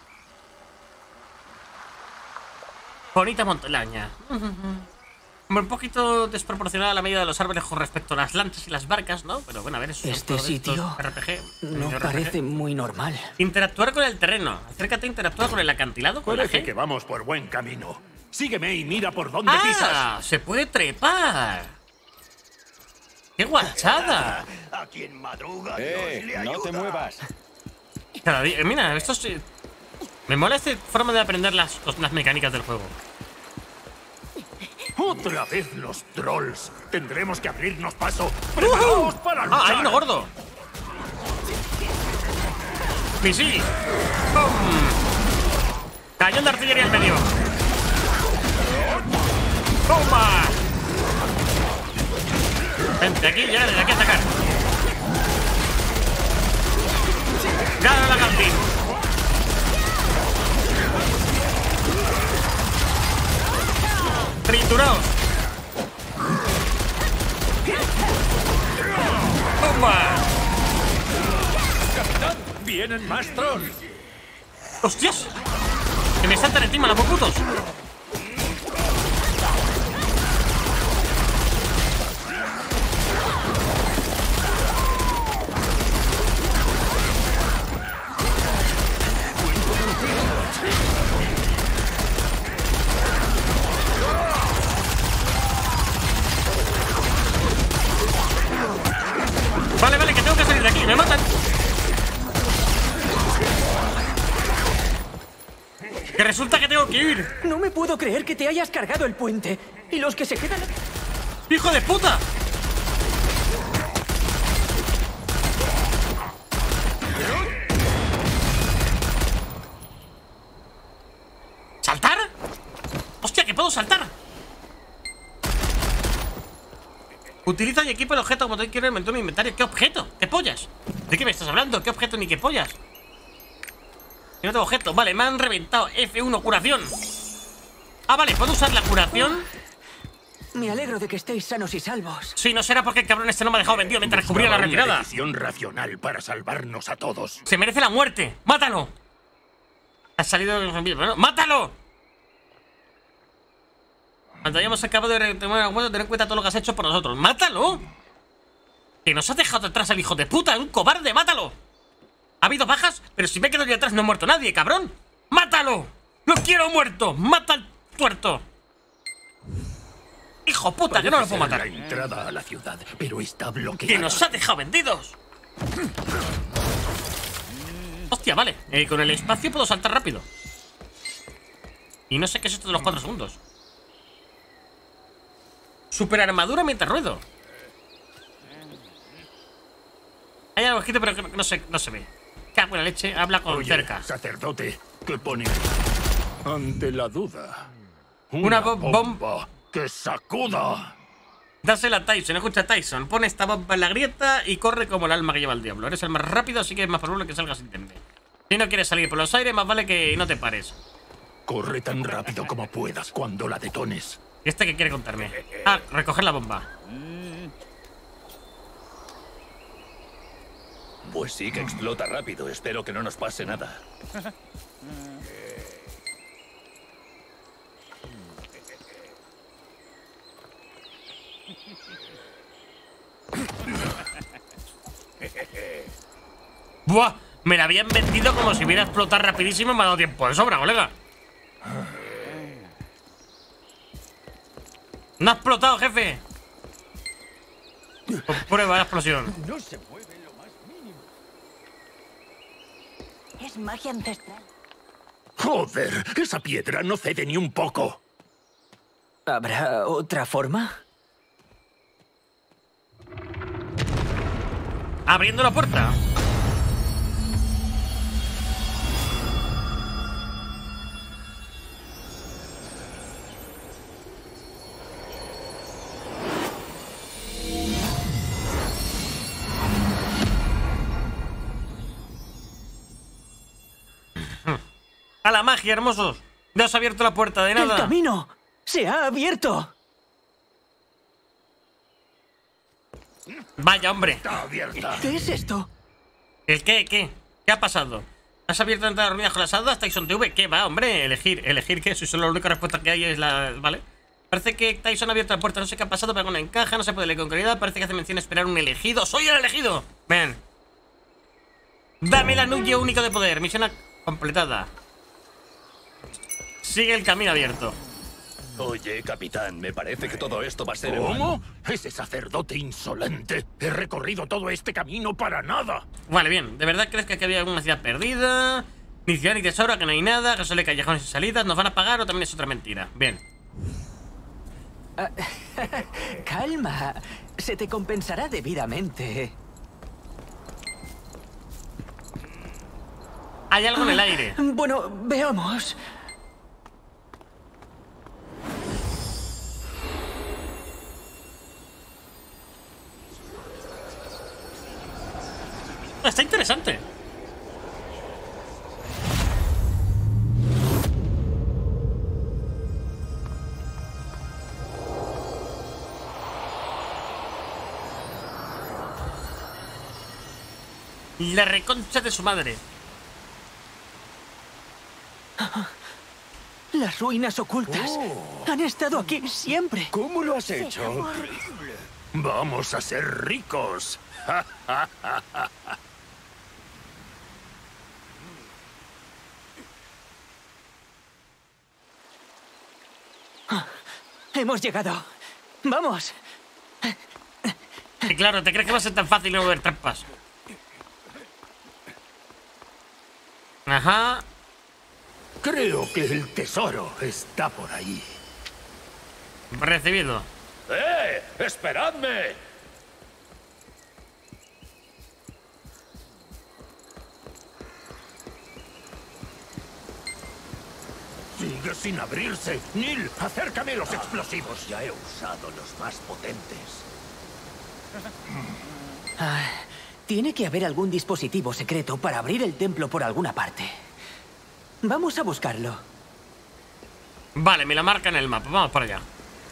[SPEAKER 1] Bonita montaña. Un poquito desproporcionada la medida de los árboles con respecto a las lanchas y las barcas, ¿no? Pero bueno, a ver, eso
[SPEAKER 5] Este sitio
[SPEAKER 1] RPG.
[SPEAKER 5] no parece muy normal.
[SPEAKER 1] Interactuar con el terreno. Acércate a interactuar con el acantilado. Con
[SPEAKER 4] Parece
[SPEAKER 1] la G.
[SPEAKER 4] que vamos por buen camino. Sígueme y mira por dónde pisas.
[SPEAKER 1] Se puede trepar. ¡Qué guachada!
[SPEAKER 8] A quien madruga, Dios le ayuda.
[SPEAKER 9] No te muevas.
[SPEAKER 1] Cada día, mira, esto sí. Me mola esta forma de aprender las mecánicas del juego.
[SPEAKER 4] Otra vez los trolls. Tendremos que abrirnos paso. ¡Preparaos para luchar!
[SPEAKER 1] ¡Ah, hay uno gordo! ¡Misil! ¡Pum! Cañón de artillería en medio. ¡Toma! Vente aquí, llega desde aquí a atacar. ¡Gana la Galtín! ¡Trituraos! ¡Toma!
[SPEAKER 4] ¡Capitán! ¡Vienen más trolls!
[SPEAKER 1] ¡Hostias! ¡Que me saltan encima los putos! Vale, que tengo que salir de aquí, me matan. Que resulta que tengo que ir.
[SPEAKER 5] No me puedo creer que te hayas cargado el puente. Y los que se quedan...
[SPEAKER 1] ¡Hijo de puta! ¿Saltar? ¡Hostia, que puedo saltar! Utiliza y equipa el objeto como te quiero en mi inventario. ¿Qué objeto? ¿Qué pollas? ¿De qué me estás hablando? ¿Qué objeto ni qué pollas? Yo no tengo objeto. Vale, me han reventado. F1, curación. Ah, vale, ¿puedo usar la curación?
[SPEAKER 5] Me alegro de que estéis sanos y salvos.
[SPEAKER 1] Sí, no será porque el cabrón este no me ha dejado vendido mientras cubría la retirada.
[SPEAKER 4] Una decisión racional para salvarnos a todos.
[SPEAKER 1] Se merece la muerte. ¡Mátalo! Has salido de los envíos. Bueno, ¡mátalo! Cuando hayamos acabado de retomar el acuerdo, ten en cuenta todo lo que has hecho por nosotros. ¡Mátalo! Que nos has dejado atrás al hijo de puta. ¡Es un cobarde! ¡Mátalo! Ha habido bajas, pero si me quedo yo atrás no ha muerto nadie, cabrón. ¡Mátalo! ¡Lo quiero muerto! ¡Mata al tuerto! ¡Hijo puta! Que no lo puedo matar.
[SPEAKER 4] La entrada a la ciudad, pero está bloqueada.
[SPEAKER 1] ¡Que nos ha dejado vendidos! Hostia, vale. Con el espacio puedo saltar rápido. Y no sé qué es esto de los 4 segundos. Super armadura mientras ruedo. Hay algo escrito, pero que no se ve. Cago en la leche, habla con
[SPEAKER 4] Oye,
[SPEAKER 1] cerca.
[SPEAKER 4] sacerdote, ¿qué pone? Ante la duda.
[SPEAKER 1] Una
[SPEAKER 4] bomba que sacuda.
[SPEAKER 1] Dásela a Tyson, escucha a Tyson. Pone esta bomba en la grieta y corre como el alma que lleva el diablo. Eres el más rápido, así que es más probable que salgas indemne. Si no quieres salir por los aires, más vale que no te pares.
[SPEAKER 4] Corre tan rápido como puedas cuando la detones.
[SPEAKER 1] ¿Y este qué quiere contarme? Ah, recoger la bomba.
[SPEAKER 9] Pues sí que explota rápido. Espero que no nos pase nada.
[SPEAKER 1] ¡Buah! Me la habían vendido como si hubiera explotado rapidísimo y me ha dado tiempo de sobra, colega. ¡No ha explotado, jefe! Comprueba la explosión.
[SPEAKER 9] No se mueve lo más mínimo.
[SPEAKER 3] Es magia ancestral.
[SPEAKER 4] ¡Joder! Esa piedra no cede ni un poco.
[SPEAKER 5] ¿Habrá otra forma?
[SPEAKER 1] Abriendo la puerta. ¡Wow!
[SPEAKER 3] 「
[SPEAKER 1] ¡Wow! ¡A la magia, hermosos! ¡Ya os ha abierto la puerta de nada!
[SPEAKER 5] ¡El camino se ha abierto!
[SPEAKER 1] ¡Vaya, hombre!
[SPEAKER 4] Está abierta.
[SPEAKER 5] ¿Qué es esto?
[SPEAKER 1] ¿El qué? ¿Qué? ¿Qué ha pasado? ¿Has abierto la entrada dormida con las hadas, Tyson TV? ¿Qué va, hombre? ¿Elegir qué? Si solo la única respuesta que hay es la... ¿Vale? Parece que Tyson ha abierto la puerta. No sé qué ha pasado, pero no encaja. No se puede leer con claridad. Parece que hace mención a esperar un elegido. ¡Soy el elegido! Ven. Dame el anillo único de poder. Misión completada. Sigue el camino abierto.
[SPEAKER 9] Oye, capitán, me parece que todo esto va a ser... en vano.
[SPEAKER 4] ¿Cómo? Ese sacerdote insolente. He recorrido todo este camino para nada.
[SPEAKER 1] Vale, bien. ¿De verdad crees que aquí había alguna ciudad perdida? Ni ciudad ni tesoro, que no hay nada, que solo hay callejones y salidas. ¿Nos van a pagar o también es otra mentira? Bien.
[SPEAKER 5] Calma. Se te compensará debidamente.
[SPEAKER 1] Hay algo en el aire.
[SPEAKER 5] Bueno, veamos.
[SPEAKER 1] Está interesante. La reconcha de su madre.
[SPEAKER 5] Las ruinas ocultas han estado aquí siempre.
[SPEAKER 9] ¿Cómo lo has hecho?
[SPEAKER 4] Vamos a ser ricos.
[SPEAKER 5] Hemos llegado. ¡Vamos!
[SPEAKER 1] Y claro, ¿te crees que va a ser tan fácil no mover trampas? Ajá.
[SPEAKER 4] Creo que el tesoro está por ahí.
[SPEAKER 1] Recibido.
[SPEAKER 9] ¡Esperadme!
[SPEAKER 4] Sigue sin abrirse. Neil, acércame los explosivos.
[SPEAKER 8] Ya he usado los más potentes.
[SPEAKER 5] Tiene que haber algún dispositivo secreto para abrir el templo por alguna parte. Vamos a buscarlo.
[SPEAKER 1] Vale, me la marca en el mapa. Vamos para allá.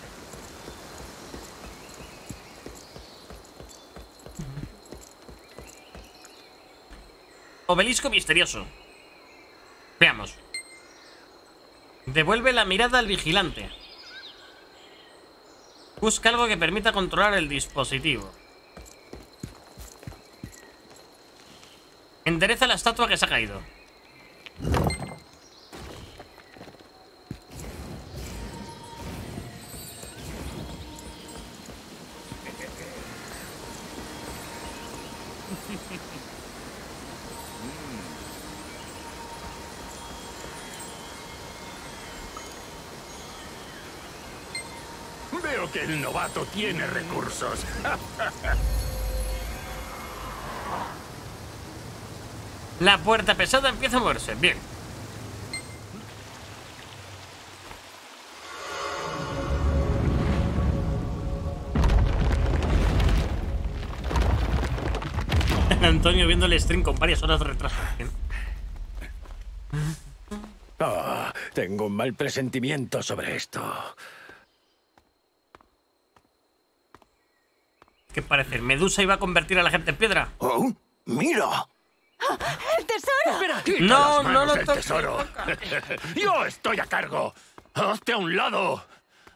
[SPEAKER 1] Obelisco misterioso. Veamos. Devuelve la mirada al vigilante. Busca algo que permita controlar el dispositivo. Endereza la estatua que se ha caído.
[SPEAKER 4] Veo que el novato tiene recursos.
[SPEAKER 1] La puerta pesada empieza a moverse. Bien. Antonio viendo el stream con varias horas de retraso. Bien.
[SPEAKER 7] Tengo un mal presentimiento sobre esto.
[SPEAKER 1] ¿Qué parece? ¿Medusa iba a convertir a la gente en piedra?
[SPEAKER 8] ¡Oh! ¡Mira!
[SPEAKER 3] ¡El tesoro!
[SPEAKER 4] Quita
[SPEAKER 1] No,
[SPEAKER 4] las manos
[SPEAKER 1] no lo
[SPEAKER 4] del
[SPEAKER 1] toques.
[SPEAKER 4] tesoro. Yo estoy a cargo. Hazte a un lado.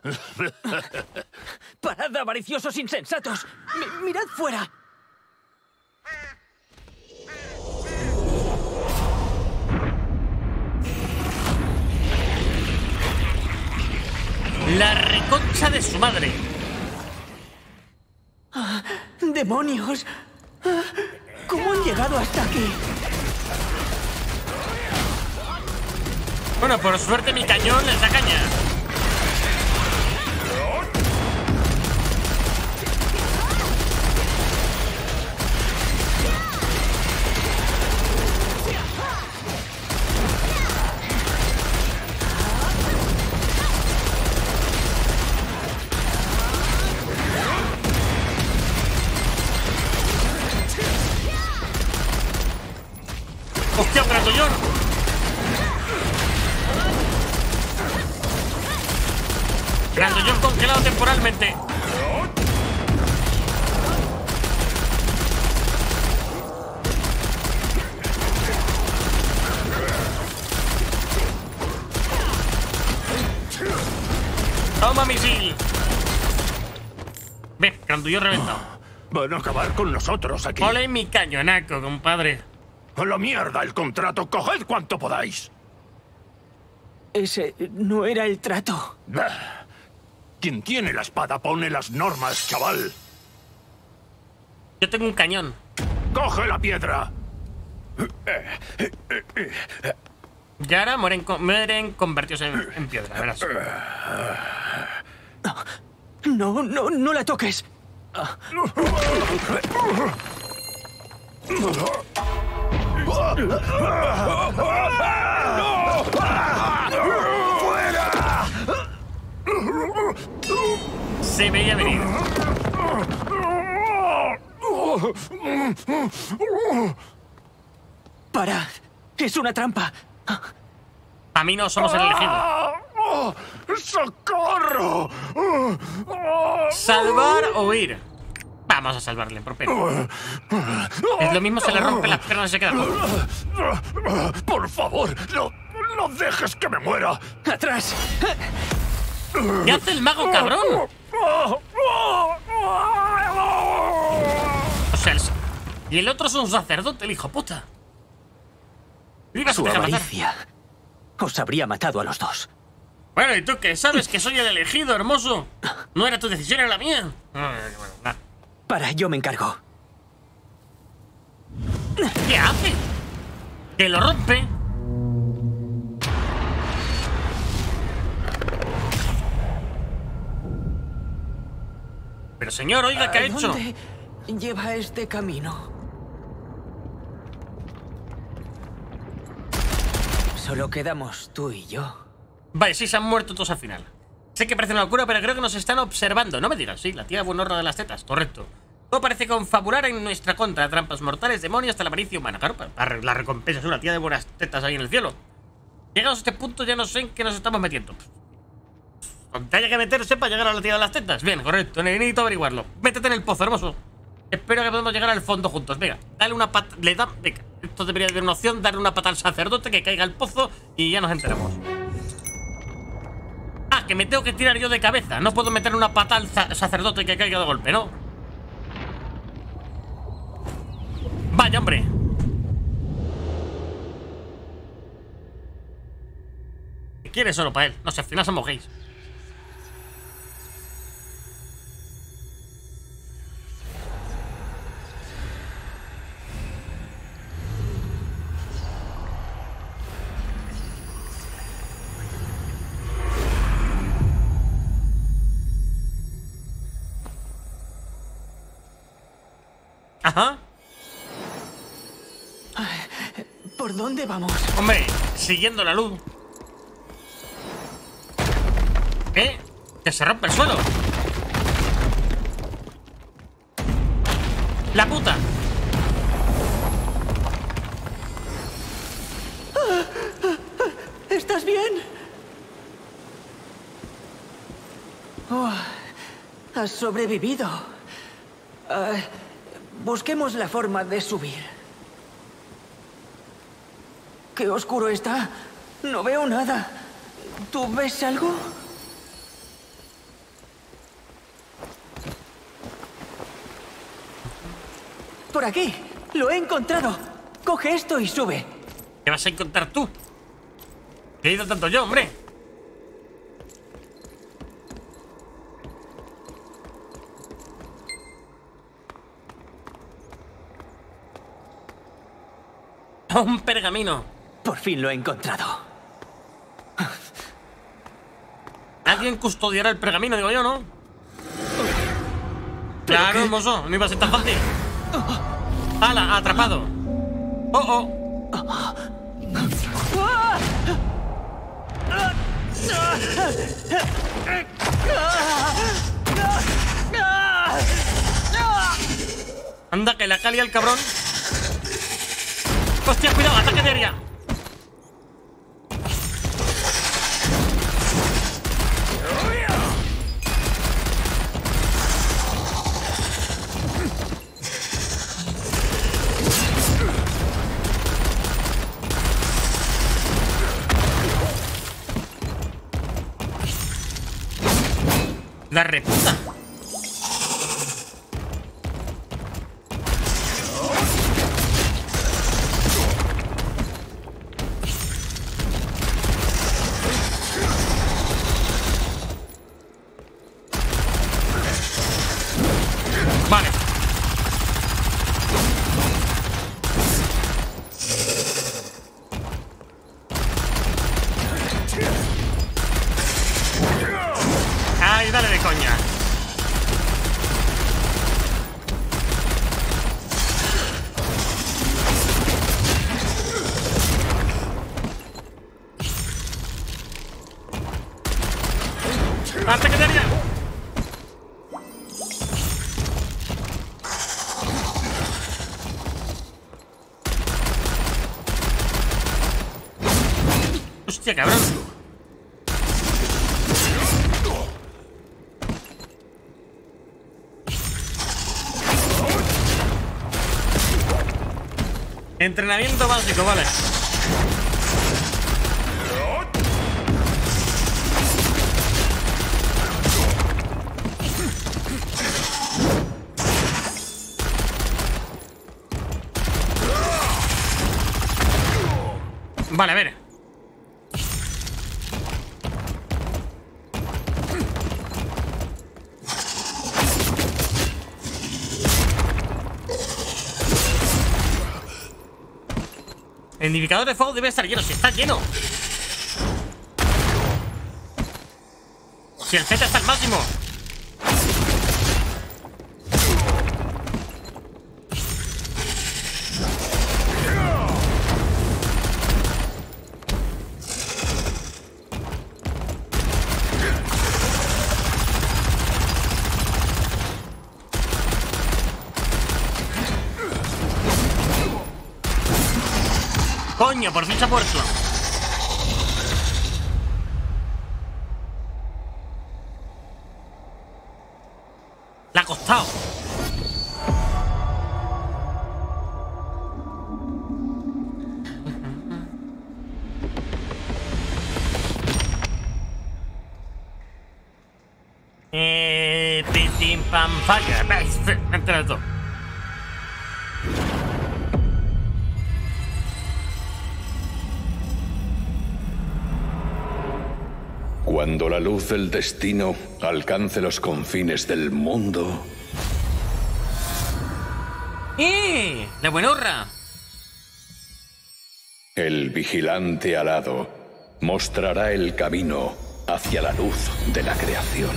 [SPEAKER 5] ¡Parad, avariciosos insensatos! ¡Mirad fuera!
[SPEAKER 1] La reconcha de su madre.
[SPEAKER 5] ¡Demonios! ¿Cómo han llegado hasta aquí?
[SPEAKER 1] Bueno, por suerte mi cañón les da caña. ¡Hostia, un grandullón! Grandullón congelado temporalmente. Toma misil. Ve, Grandullón reventado.
[SPEAKER 4] Van a acabar con nosotros aquí.
[SPEAKER 1] Ole mi cañonaco, compadre.
[SPEAKER 4] ¡A la mierda el contrato! ¡Coged cuanto podáis!
[SPEAKER 5] Ese no era el trato.
[SPEAKER 4] Bah. Quien tiene la espada pone las normas, chaval.
[SPEAKER 1] Yo tengo un cañón.
[SPEAKER 4] ¡Coge la piedra!
[SPEAKER 1] Y ahora mueren convertidos en piedra, verás.
[SPEAKER 5] No la toques.
[SPEAKER 1] Se veía venir.
[SPEAKER 5] ¡Para! ¡Es una trampa!
[SPEAKER 1] A mí no somos el elegido.
[SPEAKER 4] ¡Socorro!
[SPEAKER 1] ¿Salvar o huir? Vamos a salvarle, propio. Es lo mismo, se le rompe las piernas y se queda cojo.
[SPEAKER 4] ¡Por favor! ¡No dejes que me muera!
[SPEAKER 5] ¡Atrás!
[SPEAKER 1] ¿Qué hace el mago, cabrón? O sea, y el otro es un sacerdote, el hijo puta.
[SPEAKER 5] Su avaricia os habría matado a los dos.
[SPEAKER 1] Bueno, ¿y tú qué? ¿Sabes que soy el elegido, hermoso? No era tu decisión, era la mía.
[SPEAKER 5] Para, yo me encargo.
[SPEAKER 1] ¿Qué hace? Que lo rompe. Pero señor, oiga, ¿qué ha hecho?
[SPEAKER 5] ¿Dónde lleva este camino? Solo quedamos tú y yo.
[SPEAKER 1] Vale, sí, se han muerto todos al final. Sé que parece una locura, pero creo que nos están observando. No me digas, sí, la tía buenorra de las tetas, correcto. Todo parece confabular en nuestra contra. Trampas mortales, demonios, hasta la avaricia humana. Claro, la recompensa es una tía de buenas tetas ahí en el cielo. Llegados a este punto ya no sé en qué nos estamos metiendo. Donde haya que meterse para llegar a la tía de las tetas. Bien, correcto, necesito averiguarlo. Métete en el pozo, hermoso. Espero que podamos llegar al fondo juntos. Venga, dale una pata. Le da. Venga, esto debería haber una opción. Darle una pata al sacerdote, que caiga al pozo y ya nos enteramos. Ah, que me tengo que tirar yo de cabeza. No puedo meter una pata al sacerdote que caiga de golpe, ¿no? Vaya, hombre. ¿Qué quiere solo para él? No sé, al final somos gays. Ajá.
[SPEAKER 5] ¿Por dónde vamos?
[SPEAKER 1] Hombre, siguiendo la luz. ¿Qué? Que se rompe el suelo. La puta.
[SPEAKER 5] ¿Estás bien? Oh, has sobrevivido. Busquemos la forma de subir. ¡Qué oscuro está! No veo nada. ¿Tú ves algo? Por aquí. Lo he encontrado. Coge esto y sube.
[SPEAKER 1] ¿Qué vas a encontrar tú? ¿Qué he ido tanto yo, hombre? Un pergamino.
[SPEAKER 5] Por fin lo he encontrado.
[SPEAKER 1] Alguien custodiará el pergamino, digo yo, ¿no? Claro, hermoso. No iba a ser tan fácil. ¡Hala! Atrapado. ¡Oh, oh! Anda, que la calia el cabrón. ¡Hostia, cuidado! ¡Ataque de área! La reputa. Vale. Ay, dale de coña. ¡Hasta que te haría! Hostia, cabrón. Entrenamiento básico, vale. Vale, a ver. El indicador de fuego debe estar lleno. Si está lleno. Si el Z está al máximo. Coño, por fin se ha puesto. Le ha costado. Pim pam falla. Entre los dos.
[SPEAKER 9] Cuando la luz del destino alcance los confines del mundo...
[SPEAKER 1] ¡La buenorra!
[SPEAKER 9] El vigilante alado mostrará el camino hacia la luz de la creación.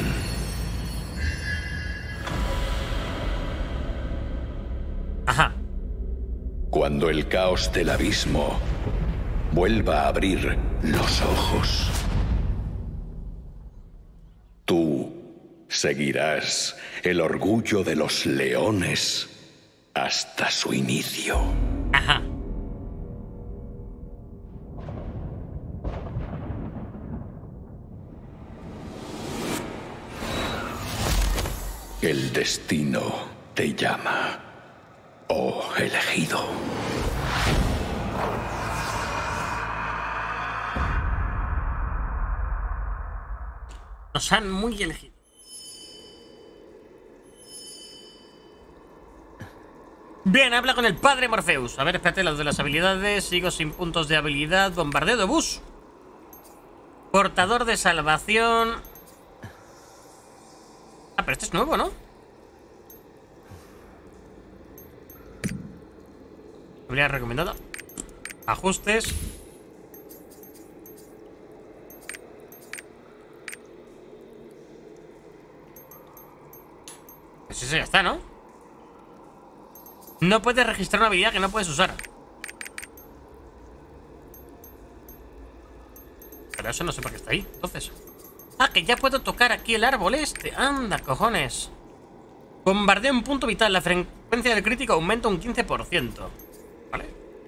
[SPEAKER 1] Ajá.
[SPEAKER 9] Cuando el caos del abismo vuelva a abrir los ojos, tú seguirás el orgullo de los leones hasta su inicio.
[SPEAKER 1] Ajá.
[SPEAKER 9] El destino te llama, oh elegido.
[SPEAKER 1] Nos han muy elegido. Bien, habla con el padre Morpheus. A ver, espérate, las de las habilidades. Sigo sin puntos de habilidad. Bombardeo de bus. Portador de salvación. Ah, pero este es nuevo, ¿no? Habría recomendado. Ajustes. Pues eso ya está, ¿no? No puedes registrar una habilidad que no puedes usar. Pero eso no sé para qué está ahí, entonces. Ah, que ya puedo tocar aquí el árbol este. Anda, cojones. Bombardeo un punto vital. La frecuencia del crítico aumenta un 15%. Vale.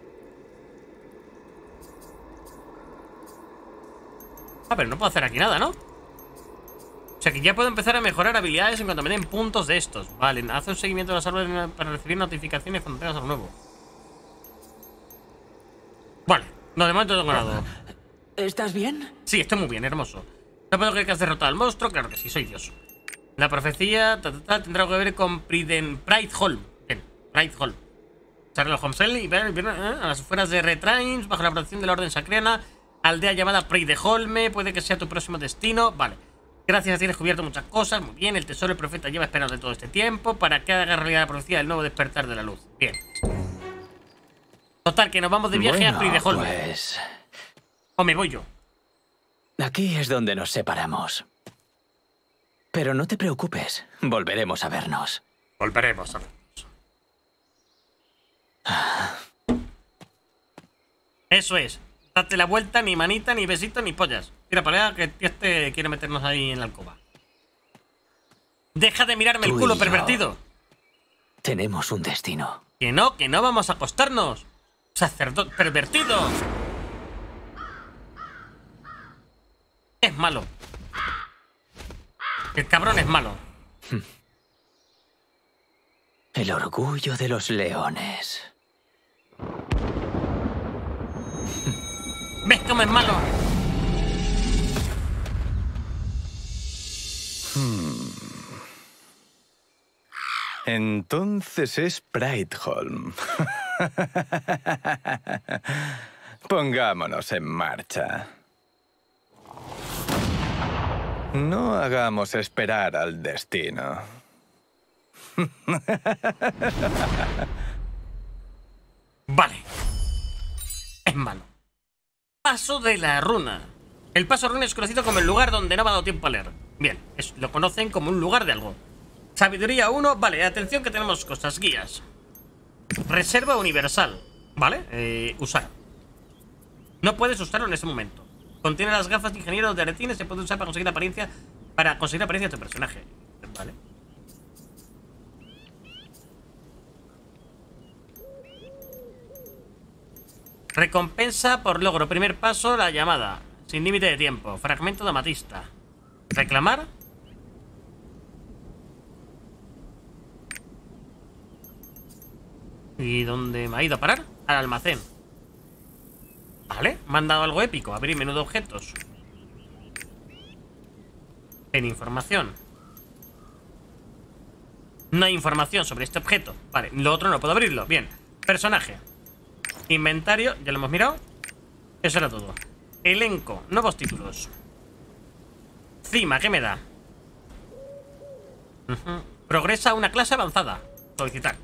[SPEAKER 1] Ah, pero no puedo hacer aquí nada, ¿no? O sea que ya puedo empezar a mejorar habilidades en cuanto me den puntos de estos. Vale, haz un seguimiento de las árboles para recibir notificaciones cuando tengas algo nuevo. Vale, no, de momento no tengo nada.
[SPEAKER 5] ¿Estás bien?
[SPEAKER 1] Sí, estoy muy bien, hermoso. ¿No puedo creer que has derrotado al monstruo? Claro que sí, soy Dios. La profecía tendrá que ver con Prideholm. Bien, Prideholm. Sherlock Holmes y a las afueras de Retrains, bajo la protección de la Orden Sacriana, aldea llamada Prideholm, puede que sea tu próximo destino. Vale. Gracias a ti he descubierto muchas cosas. Muy bien, el tesoro del profeta lleva esperando todo este tiempo para que haga realidad la profecía del nuevo despertar de la luz. Bien. Total, que nos vamos de viaje a Prideholm.
[SPEAKER 5] Pues...
[SPEAKER 1] O me voy yo.
[SPEAKER 5] Aquí es donde nos separamos. Pero no te preocupes, volveremos a vernos.
[SPEAKER 1] Volveremos a vernos. Eso es. Date la vuelta, ni manita, ni besito, ni pollas. Tira para allá, que este quiere meternos ahí en la alcoba. Deja de mirarme el culo, pervertido.
[SPEAKER 5] Tenemos un destino.
[SPEAKER 1] Que no vamos a acostarnos. Sacerdote pervertido. Es malo. El cabrón es malo.
[SPEAKER 5] El orgullo de los leones.
[SPEAKER 1] ¿Ves cómo es malo?
[SPEAKER 10] Entonces es Prideholm. Pongámonos en marcha. No hagamos esperar al destino.
[SPEAKER 1] Vale. Es malo. Paso de la runa. El paso runa es conocido como el lugar donde no me ha dado tiempo a leer. Bien, lo conocen como un lugar de algo. Sabiduría 1, vale, atención que tenemos cosas, guías. Reserva universal, ¿vale? Usar. No puedes usarlo en ese momento. Contiene las gafas de ingeniero de retines, se puede usar para conseguir apariencia de tu personaje. Vale. Recompensa por logro. Primer paso, la llamada. Sin límite de tiempo. Fragmento de amatista. Reclamar. ¿Y dónde me ha ido a parar? Al almacén. Vale, me han dado algo épico. Abrir menú de objetos. En información. No hay información sobre este objeto. Vale, lo otro no puedo abrirlo. Bien, personaje. Inventario, ya lo hemos mirado. Eso era todo. Elenco, nuevos títulos. Cima, ¿qué me da? Progresa a una clase avanzada. Solicitar.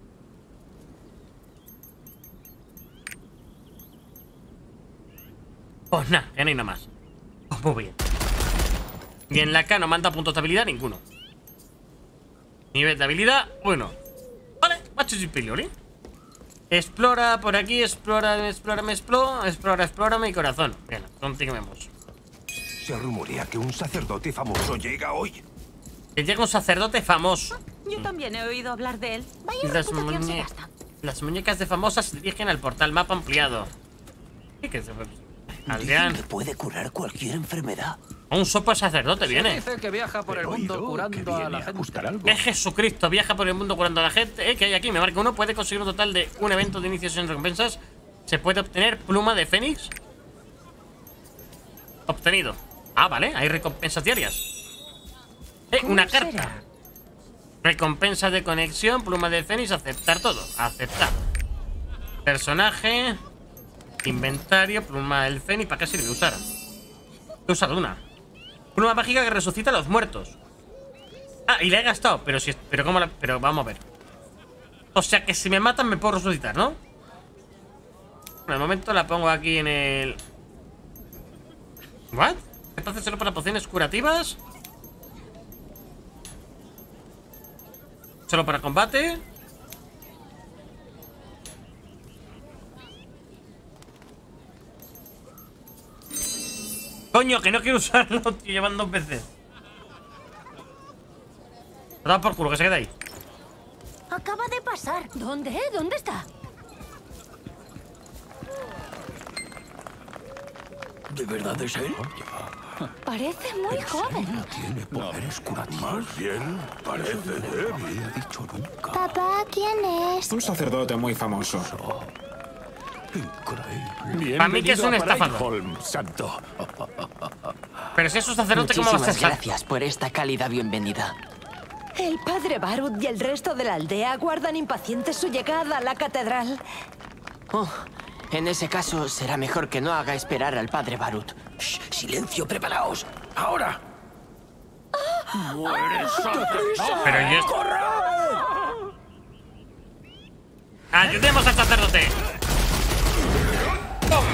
[SPEAKER 1] Pues nada, ya no hay nada más. Pues muy bien. Y en la K no manda puntos de habilidad ninguno. Nivel de habilidad, bueno. Vale, macho y pilori. Explora por aquí, explora mi corazón. Bien, continuemos.
[SPEAKER 8] Se rumorea que un sacerdote famoso llega hoy.
[SPEAKER 1] Que llega un sacerdote famoso.
[SPEAKER 11] Yo también he oído hablar de él. Vaya
[SPEAKER 1] reputación se gasta. Las muñecas de famosas se dirigen al portal mapa ampliado. ¿Qué es eso?
[SPEAKER 5] Dicen que puede curar cualquier enfermedad.
[SPEAKER 1] Un sopo sacerdote viene.
[SPEAKER 12] Dice que viaja por el mundo curando a la gente.
[SPEAKER 1] Es Jesucristo, viaja por el mundo curando a la gente. ¿Qué hay aquí? Me marca uno. Puede conseguir un total de un evento de inicio sin recompensas. Se puede obtener pluma de Fénix. Obtenido. Ah, vale, hay recompensas diarias. Una carta. Recompensa de conexión, pluma de Fénix, aceptar todo. Aceptar. Personaje. Inventario, pluma del Fénix. ¿Para qué sirve usar? He usado una. Pluma mágica que resucita a los muertos. Ah, y la he gastado. Pero ¿cómo la...? Pero vamos a ver. O sea que si me matan me puedo resucitar, ¿no? Bueno, de momento la pongo aquí en el... ¿What? Entonces solo para pociones curativas. Solo para combate. Coño, que no quiero usarlo, tío. Llevan 2 veces. Lo da por culo, que se queda ahí.
[SPEAKER 11] Acaba de pasar. ¿Dónde? ¿Dónde está?
[SPEAKER 8] ¿De verdad es él?
[SPEAKER 11] Parece muy joven.
[SPEAKER 8] Tiene poderes curativos. Más bien, parece débil. No había dicho nunca.
[SPEAKER 13] Papá, ¿quién es?
[SPEAKER 14] Un sacerdote muy famoso.
[SPEAKER 8] Increíble.
[SPEAKER 1] Para mí que es un estafador.
[SPEAKER 8] Holmes, santo.
[SPEAKER 1] Pero si es un sacerdote, ¿cómo va a ser
[SPEAKER 5] Muchísimas
[SPEAKER 1] santo?
[SPEAKER 5] gracias por esta cálida bienvenida.
[SPEAKER 11] El padre Barut y el resto de la aldea aguardan impacientes su llegada a la catedral.
[SPEAKER 5] Oh, en ese caso, será mejor que no haga esperar al padre Barut.
[SPEAKER 7] Shh, silencio, preparaos. ¡Ahora!
[SPEAKER 4] ¡Muere, sacerdote!
[SPEAKER 1] Pero yo... ¡Ayudemos al sacerdote! ¡Pum!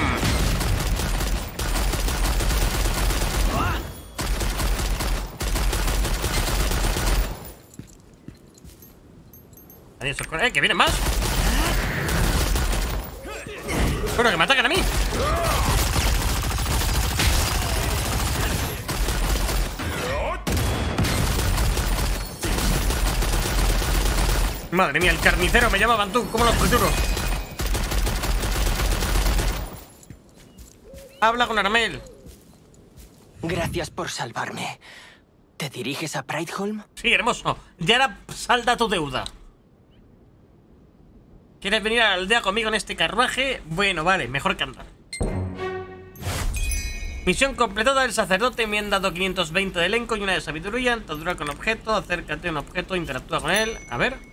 [SPEAKER 1] Adiós, ¡que vienen más! ¡Bueno, que me atacan a mí! Madre mía, el carnicero me llamaban tú, ¿cómo los trituro? Habla con Aramel.
[SPEAKER 5] Gracias por salvarme. ¿Te diriges a Prideholm?
[SPEAKER 1] Sí, hermoso. Y ahora salda tu deuda. ¿Quieres venir a la aldea conmigo en este carruaje? Bueno, vale, mejor que andar. Misión completada. El sacerdote me han dado 520 de elenco y una de sabiduría. Atadura con objeto. Acércate a un objeto. Interactúa con él. A ver.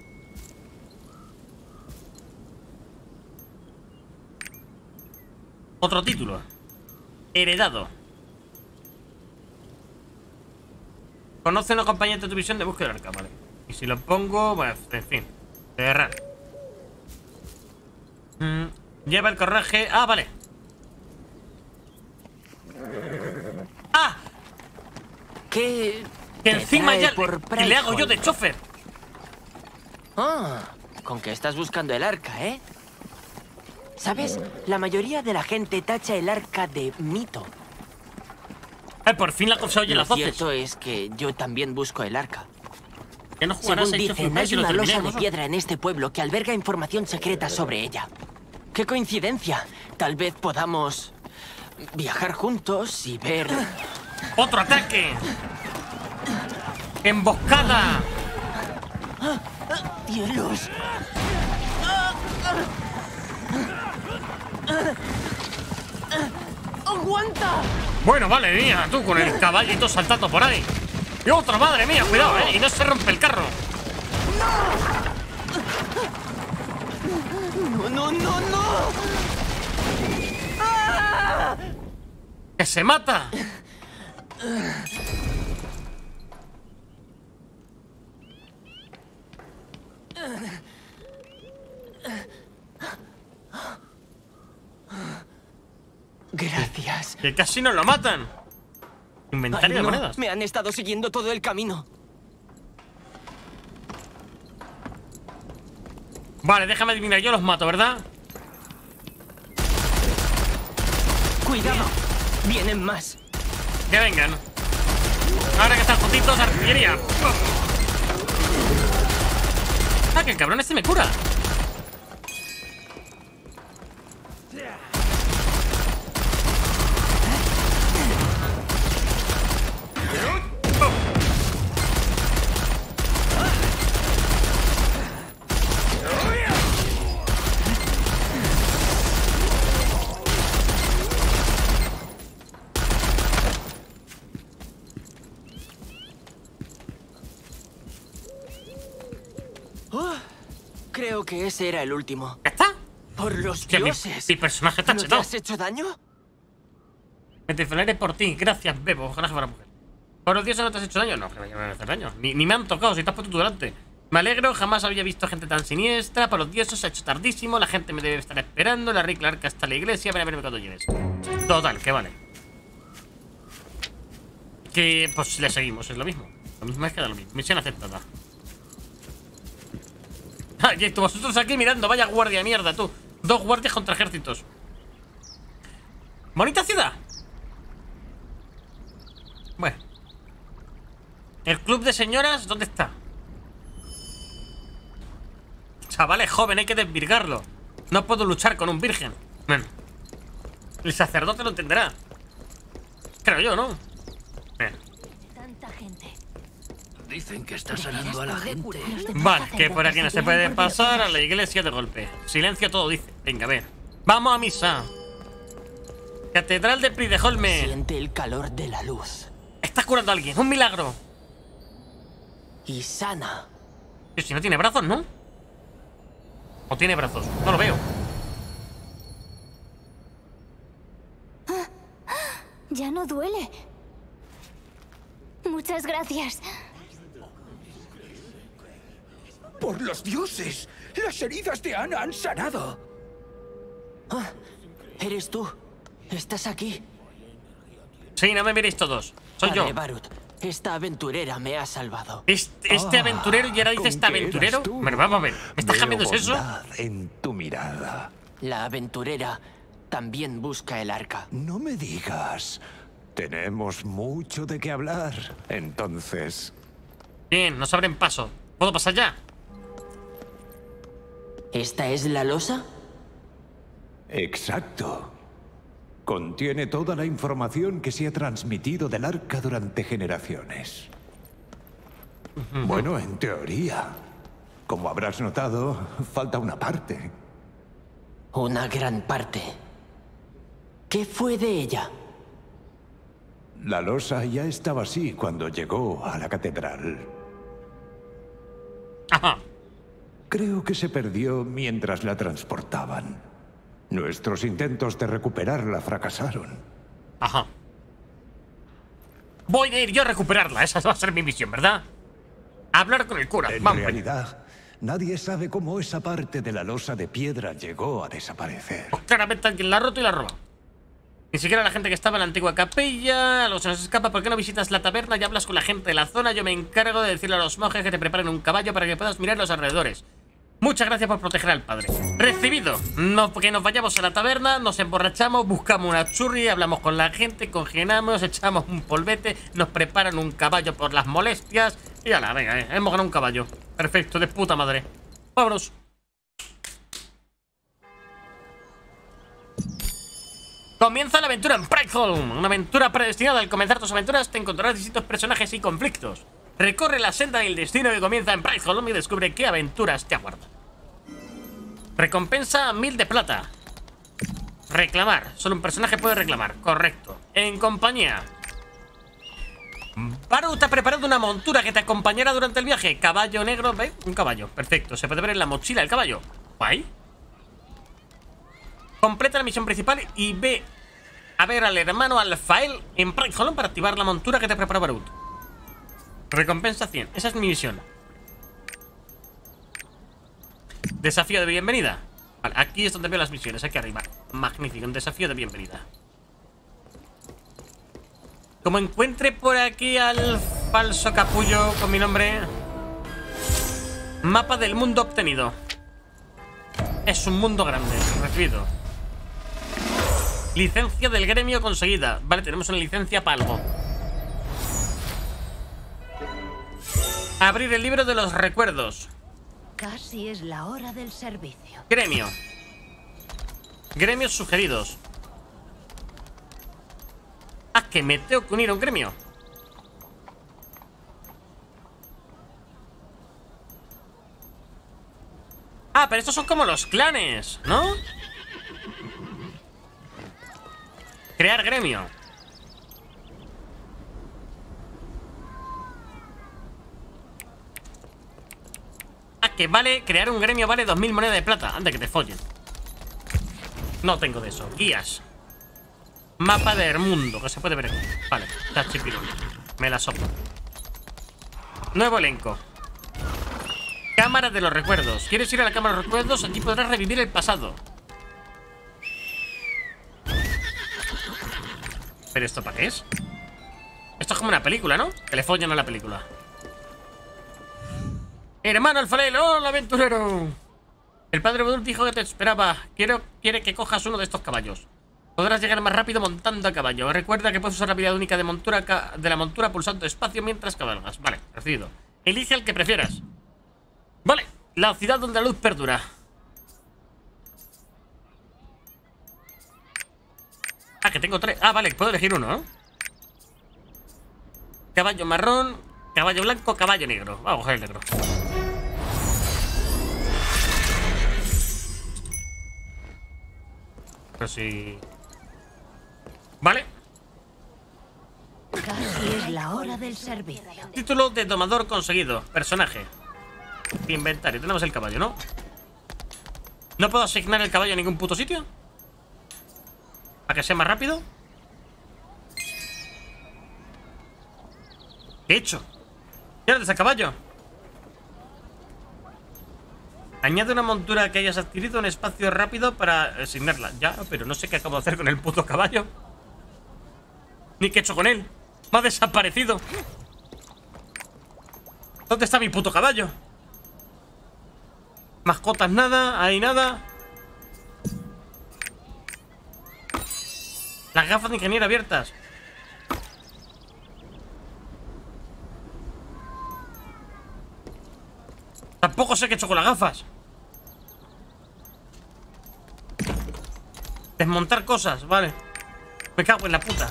[SPEAKER 1] Otro título. Heredado. Conoce a una compañía de tu visión de búsqueda del arca, vale. Y si lo pongo, bueno, en fin. Cerrar. Lleva el corraje. Ah, vale. ¡Ah!
[SPEAKER 5] ¿Qué?
[SPEAKER 1] Que encima ya le hago yo de chofer.
[SPEAKER 5] Ah, con que estás buscando el arca, ¿eh? ¿Sabes? La mayoría de la gente tacha el arca de mito.
[SPEAKER 1] Por fin la cosa oye
[SPEAKER 5] Lo
[SPEAKER 1] las voces.
[SPEAKER 5] cierto es que yo también busco el arca.
[SPEAKER 1] ¿Qué no jugarás
[SPEAKER 5] Según
[SPEAKER 1] a Age of
[SPEAKER 5] dicen,
[SPEAKER 1] Empires
[SPEAKER 5] hay
[SPEAKER 1] y lo
[SPEAKER 5] una losa de
[SPEAKER 1] terminemos, no?
[SPEAKER 5] piedra en este pueblo que alberga información secreta sobre ella. ¡Qué coincidencia! Tal vez podamos viajar juntos y ver...
[SPEAKER 1] ¡Otro ataque! ¡Emboscada!
[SPEAKER 5] ¡Cielos! ¡Aguanta!
[SPEAKER 1] Bueno, vale, mía, tú con el caballito saltando por ahí. Y otra, madre mía, cuidado, y no se rompe el carro.
[SPEAKER 5] ¡No, no, no, no! ¡Ah!
[SPEAKER 1] ¡Que se mata!
[SPEAKER 5] Gracias.
[SPEAKER 1] Que casi nos lo matan. Inventario de
[SPEAKER 5] Ay, no,
[SPEAKER 1] monedas.
[SPEAKER 5] me han estado siguiendo todo el camino.
[SPEAKER 1] Vale, déjame adivinar, yo los mato, ¿verdad?
[SPEAKER 5] Cuidado, vienen más.
[SPEAKER 1] Que vengan. Ahora que están juntitos, artillería. Ah, que el cabrón este me cura.
[SPEAKER 5] Creo que ese era el último.
[SPEAKER 1] ¿Ya está?
[SPEAKER 5] Por los
[SPEAKER 1] Hostia,
[SPEAKER 5] dioses.
[SPEAKER 1] mi personaje está
[SPEAKER 5] ¿No te
[SPEAKER 1] chetado.
[SPEAKER 5] has hecho daño?
[SPEAKER 1] Me desvelaré por ti. Gracias, Bebo. Ojalá que fuera mujer. ¿Por los dioses no te has hecho daño? No, que me van a hacer daño. Ni me han tocado, si te has puesto tú delante. Me alegro, jamás había visto gente tan siniestra. Para los dioses se ha hecho tardísimo. La gente me debe estar esperando. La rica arca está en la iglesia. Ven a verme cuando llegues. Total, que vale. Que pues le seguimos, es lo mismo. Lo mismo es que da lo mismo. Misión aceptada. Ah, y tú, vosotros aquí mirando, vaya guardia mierda, tú. 2 guardias contra ejércitos. Bonita ciudad. Bueno. ¿El club de señoras dónde está? Chavales joven, hay que desvirgarlo. No puedo luchar con un virgen. Bueno. El sacerdote lo entenderá. Creo yo, ¿no?
[SPEAKER 11] Tanta gente.
[SPEAKER 7] Dicen que está sanando a la gente.
[SPEAKER 1] Vale, que por aquí no se puede pasar a la iglesia de golpe. Silencio todo dice. Venga, a ver. ¡Vamos a misa! Catedral de Prideholme.
[SPEAKER 5] Siente el calor de la luz.
[SPEAKER 1] Estás curando a alguien. Un milagro.
[SPEAKER 5] Y sana.
[SPEAKER 1] Pero si no tiene brazos, ¿no? ¿O tiene brazos? No lo veo.
[SPEAKER 13] Ya no duele. Muchas gracias.
[SPEAKER 7] ¡Por los dioses! ¡Las heridas de Ana han sanado!
[SPEAKER 5] Ah, ¿eres tú? ¿Estás aquí?
[SPEAKER 1] Sí, no me miréis todos. Soy
[SPEAKER 5] Padre
[SPEAKER 1] yo.
[SPEAKER 5] Barut, esta aventurera me ha salvado.
[SPEAKER 1] Este aventurero, y ahora dice este aventurero. Me lo vamos a ver. ¿Me estás cambiando eso?
[SPEAKER 7] En tu mirada.
[SPEAKER 5] La aventurera también busca el arca.
[SPEAKER 7] No me digas. Tenemos mucho de qué hablar. Entonces...
[SPEAKER 1] Bien, nos abren paso. ¿Puedo pasar ya?
[SPEAKER 5] ¿Esta es la losa?
[SPEAKER 7] Exacto. Contiene toda la información que se ha transmitido del arca durante generaciones. Bueno, en teoría. Como habrás notado, falta una parte.
[SPEAKER 5] Una gran parte. ¿Qué fue de ella?
[SPEAKER 7] La losa ya estaba así cuando llegó a la catedral.
[SPEAKER 1] Ajá.
[SPEAKER 7] Creo que se perdió mientras la transportaban. Nuestros intentos de recuperarla fracasaron.
[SPEAKER 1] Ajá. Voy a ir yo a recuperarla. Esa va a ser mi misión, ¿verdad? Hablar con el cura.
[SPEAKER 7] En
[SPEAKER 1] Vamos.
[SPEAKER 7] realidad, nadie sabe cómo esa parte de la losa de piedra llegó a desaparecer.
[SPEAKER 1] Pues claramente alguien la ha roto y la ha robado. Ni siquiera la gente que estaba en la antigua capilla. A los se nos escapa. ¿Por qué no visitas la taberna y hablas con la gente de la zona? Yo me encargo de decirle a los monjes que te preparen un caballo para que puedas mirar los alrededores. Muchas gracias por proteger al padre. Recibido. No, que nos vayamos a la taberna, nos emborrachamos, buscamos una churri, hablamos con la gente, congenamos, echamos un polvete, nos preparan un caballo por las molestias. Y ala, venga, hemos ganado un caballo. Perfecto, de puta madre. Vámonos. Comienza la aventura en Prideholme. Una aventura predestinada. Al comenzar tus aventuras te encontrarás distintos personajes y conflictos. Recorre la senda del destino que comienza en Prideholme y descubre qué aventuras te aguardan. Recompensa 1000 de plata. Reclamar. Solo un personaje puede reclamar. Correcto. En compañía. Barut ha preparado una montura que te acompañará durante el viaje. Caballo negro. ¿Ve? Un caballo. Perfecto. Se puede ver en la mochila el caballo. Guay. Completa la misión principal y ve a ver al hermano Alfael en Prideholme para activar la montura que te preparó Barut. Recompensa 100. Esa es mi misión. Desafío de bienvenida. Vale, aquí es donde veo las misiones. Aquí arriba. Magnífico. Un desafío de bienvenida. Como encuentre por aquí al falso capullo con mi nombre. Mapa del mundo obtenido. Es un mundo grande. Recibido. Licencia del gremio conseguida. Vale, tenemos una licencia para algo. Abrir el libro de los recuerdos.
[SPEAKER 11] Casi es la hora del servicio.
[SPEAKER 1] Gremio. Gremios sugeridos. Ah, que me tengo que unir a un gremio. Ah, pero estos son como los clanes, ¿no? Crear gremio. Ah, que vale, crear un gremio vale 2000 monedas de plata. Anda, que te follen. No tengo de eso. Guías. Mapa del mundo, que se puede ver aquí. Vale, chachipirón. Me la soplo. Nuevo elenco. Cámara de los recuerdos. ¿Quieres ir a la cámara de los recuerdos? Aquí podrás revivir el pasado. ¿Pero esto para qué es? Esto es como una película, ¿no? Que le follan a la película. Hermano Alfael, hola aventurero. El padre Barut dijo que te esperaba. Quiere que cojas uno de estos caballos. Podrás llegar más rápido montando a caballo. Recuerda que puedes usar la habilidad única de la montura pulsando espacio mientras cabalgas. Vale, recibido. Elige el que prefieras. Vale, la ciudad donde la luz perdura. Ah, que tengo 3. Ah, vale, puedo elegir uno, ¿no? Caballo marrón, caballo blanco, caballo negro. Vamos a coger el negro. Pero si... Vale.
[SPEAKER 11] Casi es la hora del servicio.
[SPEAKER 1] Título de domador conseguido. Personaje. Inventario. Tenemos el caballo, ¿no? ¿No puedo asignar el caballo a ningún puto sitio? ¿Para que sea más rápido? ¿Qué he hecho? ¿Quieres ese caballo? Añade una montura que hayas adquirido un espacio rápido para asignarla. Ya, pero no sé qué acabo de hacer con el puto caballo. Ni qué he hecho con él. Me ha desaparecido. ¿Dónde está mi puto caballo? Mascotas nada, ahí nada. Las gafas de ingeniero abiertas. Tampoco sé qué he hecho con las gafas. Desmontar cosas, vale. Me cago en la puta.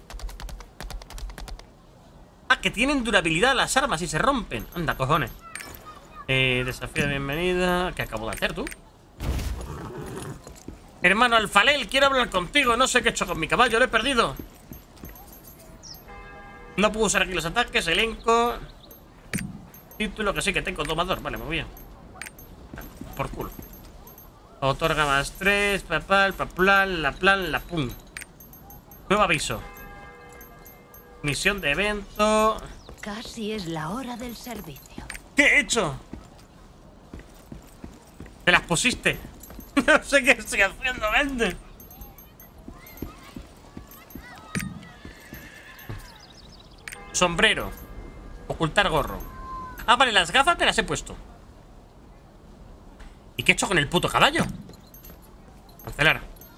[SPEAKER 1] Ah, que tienen durabilidad las armas y se rompen. Anda, cojones. Desafío de bienvenida. ¿Qué acabo de hacer, tú? Hermano Alfalel, quiero hablar contigo. No sé qué he hecho con mi caballo, lo he perdido. No puedo usar aquí los ataques, elenco. Título que sí que tengo, domador. Vale, muy bien. Por culo. Otorga más 3, papal, paplan, la plan, la pum. Nuevo aviso. Misión de evento.
[SPEAKER 11] Casi es la hora del servicio.
[SPEAKER 1] ¿Qué he hecho? Te las pusiste. No sé qué estoy haciendo, vende. Sombrero. Ocultar gorro. Ah, vale, las gafas me las he puesto. ¿Y qué he hecho con el puto caballo? Cancelar.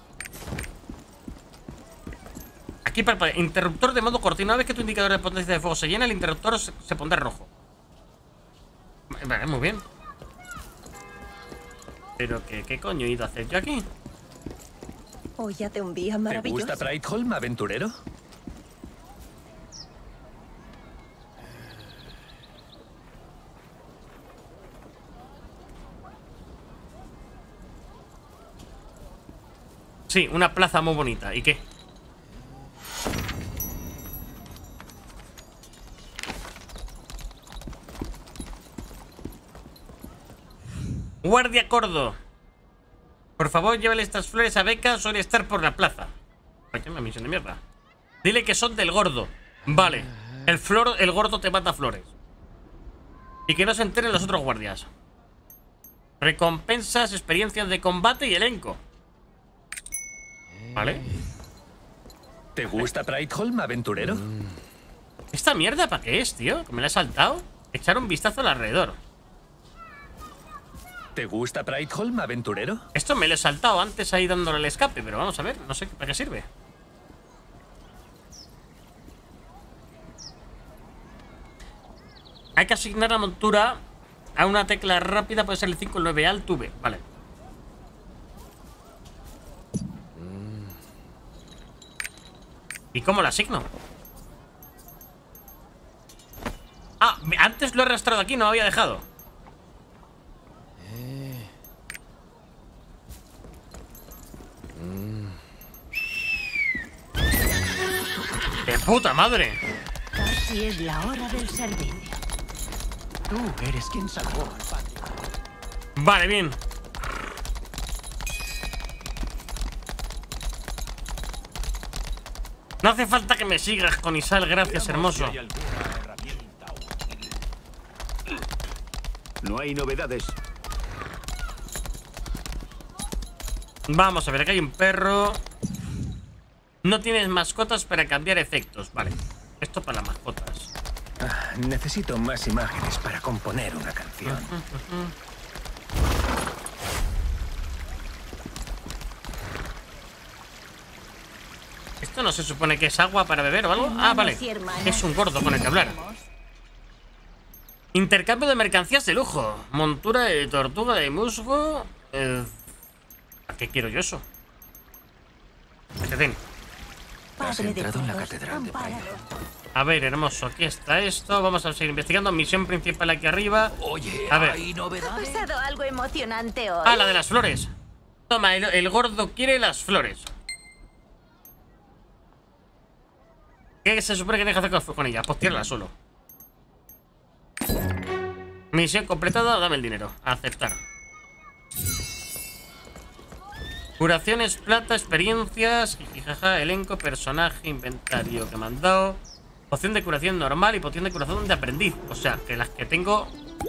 [SPEAKER 1] Aquí para interruptor de modo cortina. Una vez que tu indicador de potencia de fuego se llena, el interruptor se pondrá rojo. Vale, muy bien. Pero ¿qué coño he ido a hacer yo aquí?
[SPEAKER 11] Hóllate un día
[SPEAKER 10] ¿Te
[SPEAKER 11] maravilloso.
[SPEAKER 10] gusta Brightholm, aventurero?
[SPEAKER 1] Sí, una plaza muy bonita. ¿Y qué? Guardia Cordo. Por favor, llévale estas flores a Becca. Suele estar por la plaza. Vaya, una misión de mierda. Dile que son del gordo. Vale. El gordo te manda flores. Y que no se enteren los otros guardias. Recompensas, experiencias de combate y elenco. Vale.
[SPEAKER 10] ¿Te gusta Brightholm, aventurero?
[SPEAKER 1] ¿Esta mierda para qué es, tío? ¿Que me la he saltado? Echar un vistazo al alrededor.
[SPEAKER 10] ¿Te gusta Brightholm, aventurero?
[SPEAKER 1] Esto me lo he saltado antes ahí dándole el escape, pero vamos a ver, no sé para qué sirve. Hay que asignar la montura a una tecla rápida, puede ser el 5, el 9, Alt, V. Vale. ¿Y cómo la asigno? Ah, antes lo he arrastrado aquí, no había dejado. ¡De puta madre!
[SPEAKER 11] Casi es la hora del servicio.
[SPEAKER 12] Tú eres quien salvó al padre.
[SPEAKER 1] Vale, bien. No hace falta que me sigas con Isal, gracias, hermoso.
[SPEAKER 4] No hay novedades.
[SPEAKER 1] Vamos a ver, aquí hay un perro. No tienes mascotas para cambiar efectos. Vale, esto para las mascotas.
[SPEAKER 2] Necesito más imágenes para componer una canción.
[SPEAKER 1] ¿Esto no se supone que es agua para beber o algo? Ah, vale. Es un gordo con el que hablar. Intercambio de mercancías de lujo. Montura de tortuga de musgo. ¿A qué quiero yo eso? Este
[SPEAKER 2] Has entrado en la catedral de
[SPEAKER 1] A ver, hermoso, aquí está esto. Vamos a seguir investigando. Misión principal aquí arriba.
[SPEAKER 12] Oye,
[SPEAKER 1] a ver.
[SPEAKER 12] ¿hay
[SPEAKER 11] ¿Ha
[SPEAKER 12] novedades?
[SPEAKER 11] pasado algo emocionante hoy?
[SPEAKER 1] Ah, la de las flores. Toma, el gordo quiere las flores. ¿Qué se supone que tienes que hacer con ella? Pues tirarla solo. Misión completada, dame el dinero. Aceptar. Curaciones, plata, experiencias, jijijaja, elenco, personaje, inventario que me han dado. Poción de curación normal y poción de curación de aprendiz. O sea, que las que tengo...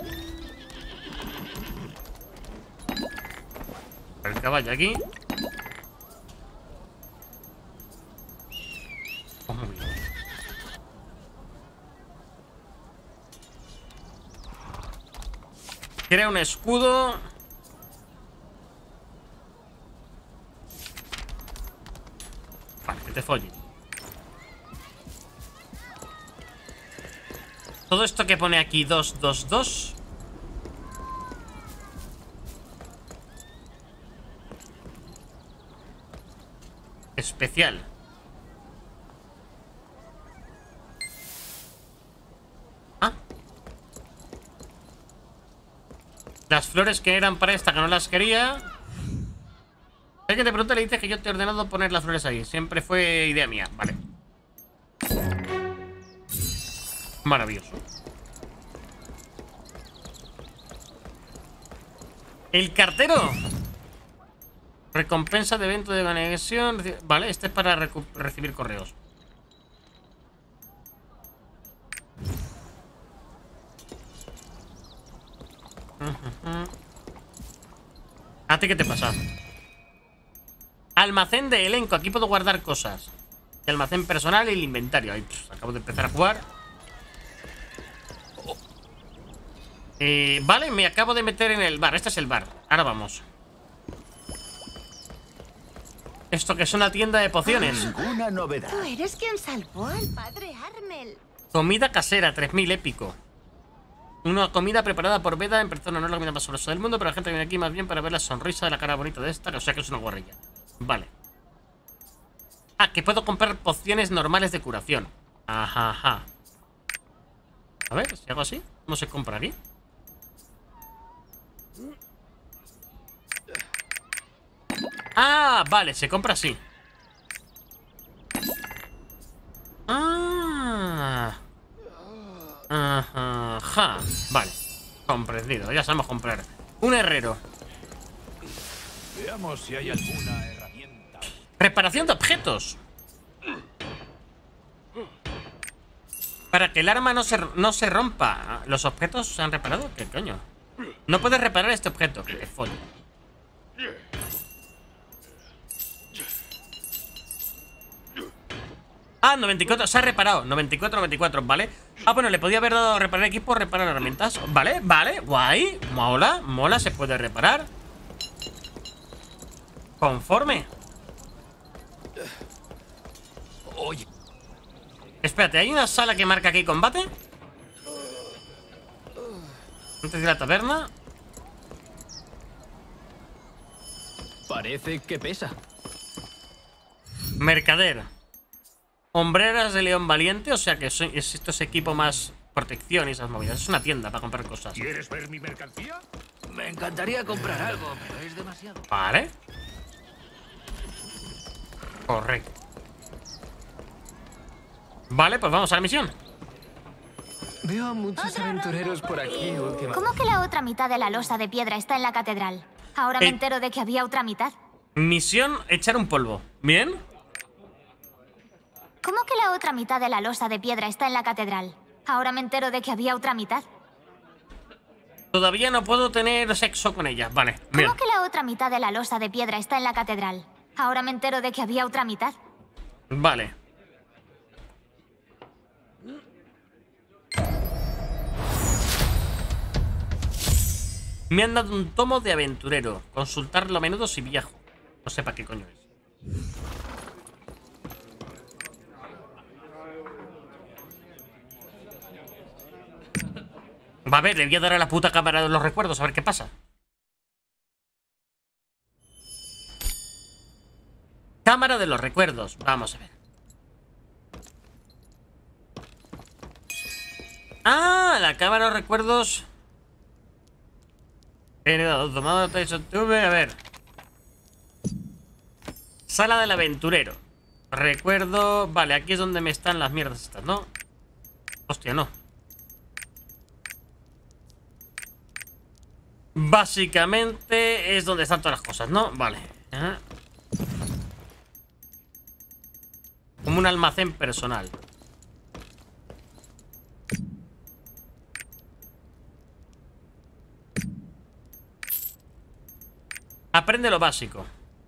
[SPEAKER 1] El caballo aquí. Oh, muy bien. Crea un escudo. Vale, que te follen. Todo esto que pone aquí 222. Especial. Ah. Las flores que eran para esta que no las quería. Hay que te pregunta, le dices que yo te he ordenado poner las flores ahí. Siempre fue idea mía. Vale. Maravilloso. El cartero. Recompensa de evento de conexión. Vale, este es para recibir correos. ¿A ti qué te pasa? Almacén de elenco. Aquí puedo guardar cosas. El almacén personal y el inventario. Ahí, acabo de empezar a jugar. Vale, me acabo de meter en el bar. Este es el bar. Ahora vamos. Esto que es una tienda de pociones.
[SPEAKER 12] Ninguna novedad.
[SPEAKER 11] Tú eres quien salvó al padre Armel.
[SPEAKER 1] Comida casera, 3000, épico. Una comida preparada por Veda en persona. No es la comida más sabrosa del mundo, pero la gente viene aquí más bien para ver la sonrisa de la cara bonita de esta. O sea que es una guarrilla. Vale. Ah, que puedo comprar pociones normales de curación. Ajá, ajá. A ver, si hago así, ¿cómo se compra aquí? Ah, vale, se compra así. Ah. Ajá. Vale. Comprendido, ya sabemos comprar. Un herrero.
[SPEAKER 8] Veamos si hay alguna herramienta.
[SPEAKER 1] Reparación de objetos. Para que el arma no se rompa. ¿Los objetos se han reparado? ¿Qué coño? No puedes reparar este objeto. Que te follo. Ah, 94, se ha reparado. 94, ¿vale? Ah, bueno, le podía haber dado reparar equipo, reparar herramientas. Vale, vale, guay. Mola, mola, se puede reparar. Conforme.
[SPEAKER 12] Oye.
[SPEAKER 1] Espérate, ¿hay una sala que marca aquí combate? Antes de la taberna.
[SPEAKER 12] Parece que pesa.
[SPEAKER 1] Mercader. Hombreras de león valiente. O sea que esto es equipo más protección y esas movidas. Es una tienda para comprar cosas.
[SPEAKER 8] ¿Quieres ver mi mercancía?
[SPEAKER 12] Me encantaría comprar algo, pero es demasiado.
[SPEAKER 1] Vale. Correcto. Vale, pues vamos a la misión.
[SPEAKER 2] Veo a muchos aventureros por aquí últimamente.
[SPEAKER 13] ¿Cómo que la otra mitad de la losa de piedra está en la catedral? Ahora me entero de que había otra mitad.
[SPEAKER 1] Misión, echar un polvo. ¿Bien?
[SPEAKER 13] ¿Cómo que la otra mitad de la losa de piedra está en la catedral? Ahora me entero de que había otra mitad.
[SPEAKER 1] Todavía no puedo tener sexo con ella. Vale, bien.
[SPEAKER 13] ¿Cómo que la otra mitad de la losa de piedra está en la catedral? Ahora me entero de que había otra mitad.
[SPEAKER 1] Vale. Me han dado un tomo de aventurero. Consultarlo a menudo si viajo. No sé para qué coño es. Va a ver, le voy a dar a la puta cámara de los recuerdos a ver qué pasa. Cámara de los recuerdos. Vamos a ver. Ah, la cámara de los recuerdos. Tomado Tyson Tube. A ver. Sala del aventurero. Recuerdo... Vale, aquí es donde me están las mierdas estas, ¿no? Hostia, no. Básicamente es donde están todas las cosas, ¿no? Vale. Ajá. Como un almacén personal. Aprende lo básico.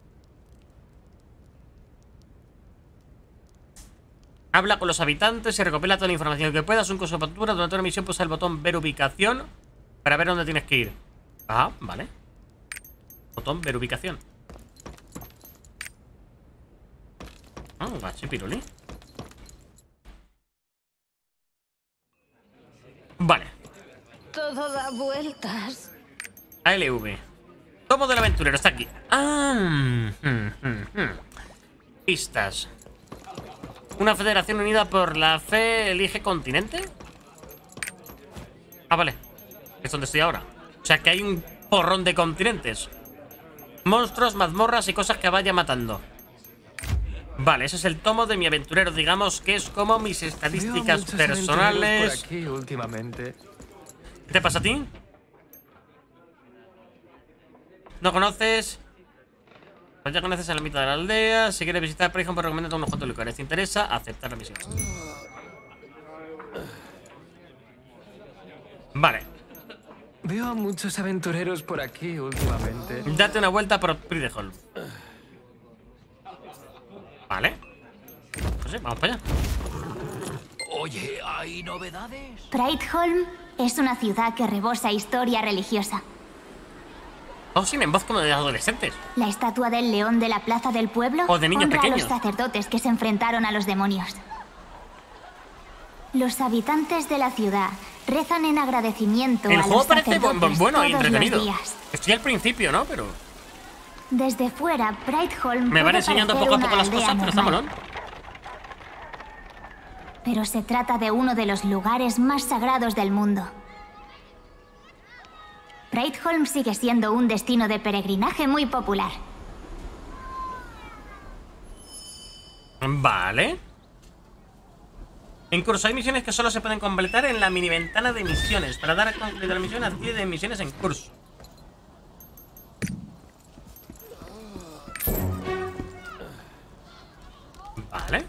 [SPEAKER 1] Habla con los habitantes y recopila toda la información que puedas. Un coso de captura. Durante una misión pulsa el botón ver ubicación para ver dónde tienes que ir. Ah, vale. Botón ver ubicación. Ah, gachipiruli. Vale.
[SPEAKER 11] Todo da vueltas.
[SPEAKER 1] ALV. Tomo del aventurero, está aquí. Ah. Pistas. Una federación unida por la fe elige continente. Ah, vale. Es donde estoy ahora. O sea que hay un porrón de continentes. Monstruos, mazmorras y cosas que vaya matando. Vale, ese es el tomo de mi aventurero. Digamos que es como mis estadísticas personales.
[SPEAKER 2] Por aquí últimamente.
[SPEAKER 1] ¿Qué te pasa a ti? ¿No conoces? Pues ya conoces a la mitad de la aldea. Si quieres visitar Preyholm, pues recomiendo unos cuantos lugares. ¿Te interesa? Aceptar la misión. Vale.
[SPEAKER 2] Veo a muchos aventureros por aquí últimamente.
[SPEAKER 1] Date una vuelta por Preyholm. Vale. Pues sí, vamos para allá.
[SPEAKER 12] Oye, ¿hay novedades?
[SPEAKER 13] Preyholm es una ciudad que rebosa historia religiosa.
[SPEAKER 1] Todos tienen voz como de adolescentes.
[SPEAKER 13] La estatua del león de la plaza del pueblo
[SPEAKER 1] O de niños
[SPEAKER 13] honra
[SPEAKER 1] pequeños.
[SPEAKER 13] a los sacerdotes que se enfrentaron a los demonios. Los habitantes de la ciudad rezan en agradecimiento
[SPEAKER 1] El
[SPEAKER 13] a
[SPEAKER 1] juego
[SPEAKER 13] los
[SPEAKER 1] parece
[SPEAKER 13] sacerdotes
[SPEAKER 1] bueno y
[SPEAKER 13] todos
[SPEAKER 1] entretenido.
[SPEAKER 13] los días.
[SPEAKER 1] Estoy al principio, ¿no? Pero
[SPEAKER 13] Desde fuera, Preyholm
[SPEAKER 1] me van
[SPEAKER 13] puede
[SPEAKER 1] enseñando
[SPEAKER 13] parecer
[SPEAKER 1] poco a
[SPEAKER 13] una
[SPEAKER 1] poco las
[SPEAKER 13] aldea
[SPEAKER 1] cosas, pero está
[SPEAKER 13] normal.
[SPEAKER 1] molón.
[SPEAKER 13] Pero se trata de uno de los lugares más sagrados del mundo. Preyholm sigue siendo un destino de peregrinaje muy popular.
[SPEAKER 1] Vale. En curso hay misiones que solo se pueden completar en la mini ventana de misiones. Para dar a concluir la misión, adquiere de misiones en curso. Vale.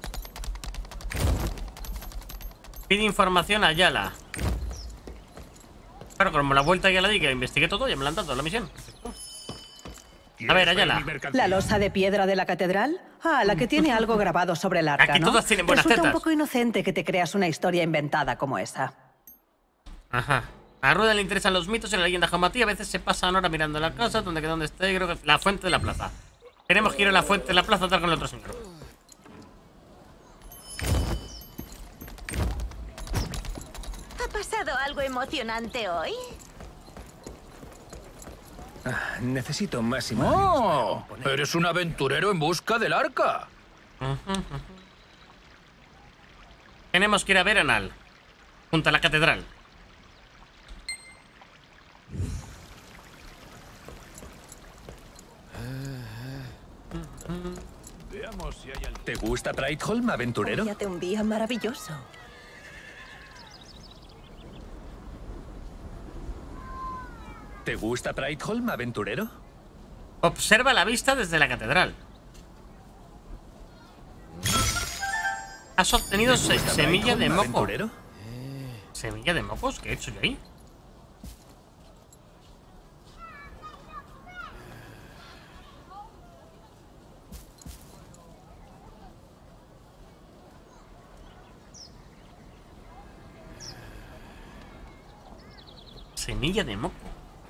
[SPEAKER 1] Pide información a Yala. Claro, como la vuelta ya la di, que investigué todo, ya me la han dado la misión. Perfecto. A ver, Ayala.
[SPEAKER 14] ¿La losa de piedra de la catedral? Ah, la que tiene algo grabado sobre el arca,
[SPEAKER 1] Aquí
[SPEAKER 14] ¿no?
[SPEAKER 1] todas tienen buenas
[SPEAKER 14] Resulta
[SPEAKER 1] tetas.
[SPEAKER 14] un poco inocente que te creas una historia inventada como esa.
[SPEAKER 1] Ajá. A Rueda le interesan los mitos y la leyenda jamatí. A veces se pasan horas mirando la casa, donde esté, creo que la fuente de la plaza. Tenemos que ir a la fuente de la plaza, tal con el otro señor.
[SPEAKER 11] ¿Ha pasado algo emocionante hoy?
[SPEAKER 10] Necesito más imágenes.
[SPEAKER 12] ¡Oh! Eres un aventurero en busca del arca.
[SPEAKER 1] Tenemos que ir a Veranal, junto a la catedral.
[SPEAKER 4] Veamos si hay algo.
[SPEAKER 10] ¿Te gusta Preyholm, aventurero?
[SPEAKER 11] Fíjate, un día maravilloso.
[SPEAKER 10] ¿Te gusta Preyholm, aventurero?
[SPEAKER 1] Observa la vista desde la catedral. Has obtenido semilla de moco.
[SPEAKER 10] ¿Aventurero?
[SPEAKER 1] ¿Semilla de mocos? ¿Qué he hecho yo ahí? Semilla de moco.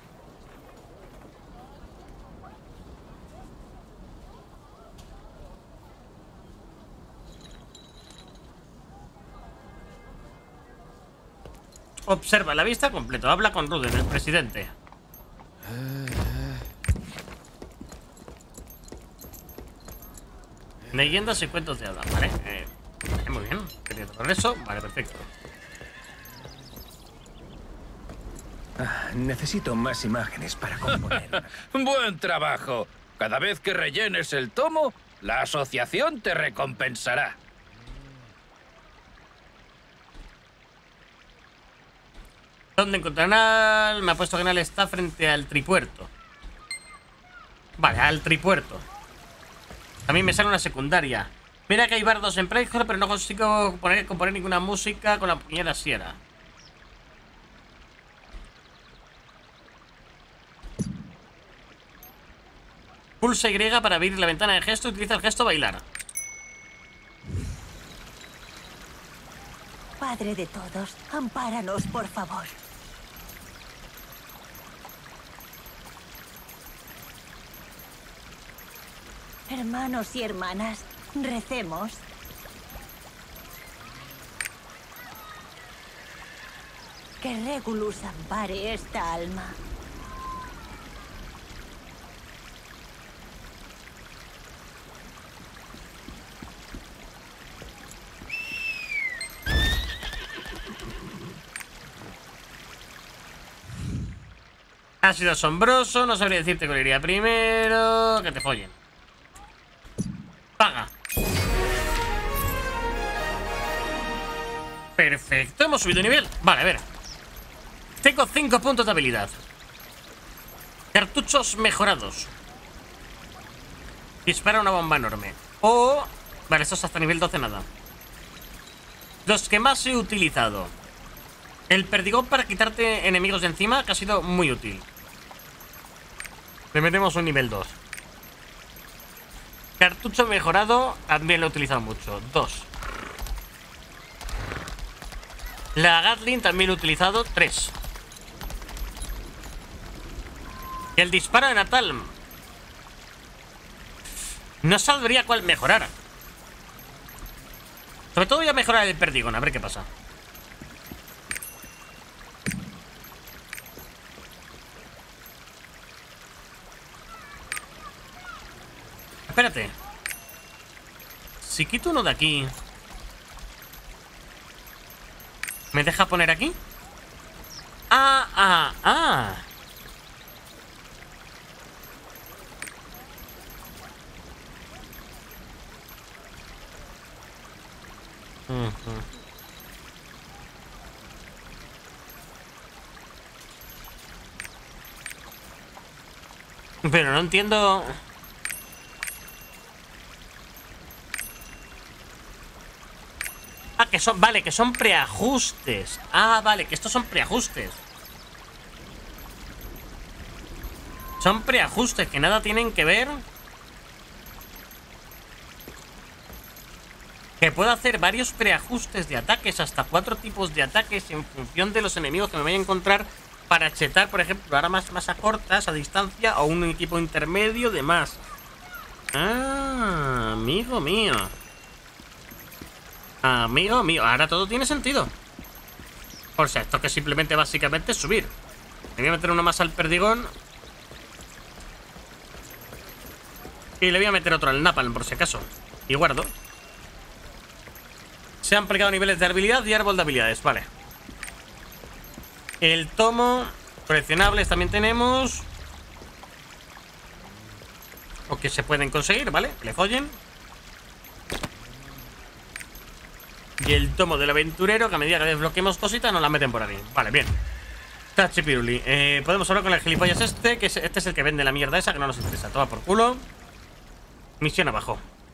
[SPEAKER 1] Observa la vista completo. Habla con Ruden, el presidente. Leyendas y cuentos de hadas, ¿vale? Muy bien. Querido progreso. Vale, perfecto.
[SPEAKER 10] Necesito más imágenes para componer.
[SPEAKER 12] Buen trabajo. Cada vez que rellenes el tomo, La asociación te recompensará.
[SPEAKER 1] ¿Dónde encontrarán? Me ha puesto que Gnal está frente al tripuerto. Vale, al tripuerto. También me sale una secundaria. Mira que hay bardos en Pride, pero no consigo componer ninguna música con la puñera sierra. Pulsa Y para abrir la ventana de gesto. Utiliza el gesto bailar.
[SPEAKER 11] Padre de todos, ampáranos, por favor. Hermanos y hermanas, recemos. Que Regulus ampare esta alma.
[SPEAKER 1] Ha sido asombroso, no sabría decirte cuál iría primero. Que te follen. Paga. Perfecto, hemos subido nivel. Vale, a ver. Tengo 5 puntos de habilidad. Cartuchos mejorados. Dispara una bomba enorme. O... Vale, esto es hasta nivel 12 nada. Los que más he utilizado. El perdigón para quitarte enemigos de encima, que ha sido muy útil. Le metemos un nivel 2. Cartucho mejorado, también lo he utilizado mucho. 2. La Gatling también lo he utilizado. 3. Y el disparo de Natal. No sabría cuál mejorar. Sobre todo voy a mejorar el perdigón, a ver qué pasa. Espérate. Si quito uno de aquí, ¿me deja poner aquí? Ah. Pero no entiendo. Ah, que son, vale, que son preajustes. Ah, vale, que estos son preajustes. Son preajustes que nada tienen que ver. Que puedo hacer varios preajustes de ataques, hasta 4 tipos de ataques en función de los enemigos que me vaya a encontrar, para chetar, por ejemplo, armas más a cortas, a distancia, o un equipo intermedio de más. Ah, amigo mío. Amigo mío, ahora todo tiene sentido. O sea, esto que simplemente básicamente es subir. Le voy a meter uno más al perdigón. Y le voy a meter otro al napalm por si acaso. Y guardo. Se han aplicado niveles de habilidad y árbol de habilidades, vale. El tomo. Coleccionables también tenemos. O que se pueden conseguir, ¿vale? Que le follen. Y el tomo del aventurero, que a medida que desbloqueemos cositas nos la meten por ahí. Vale, bien. Tachipiruli. Podemos hablar con el gilipollas este, que este es el que vende la mierda esa, que no nos interesa. Toma por culo. Misión abajo.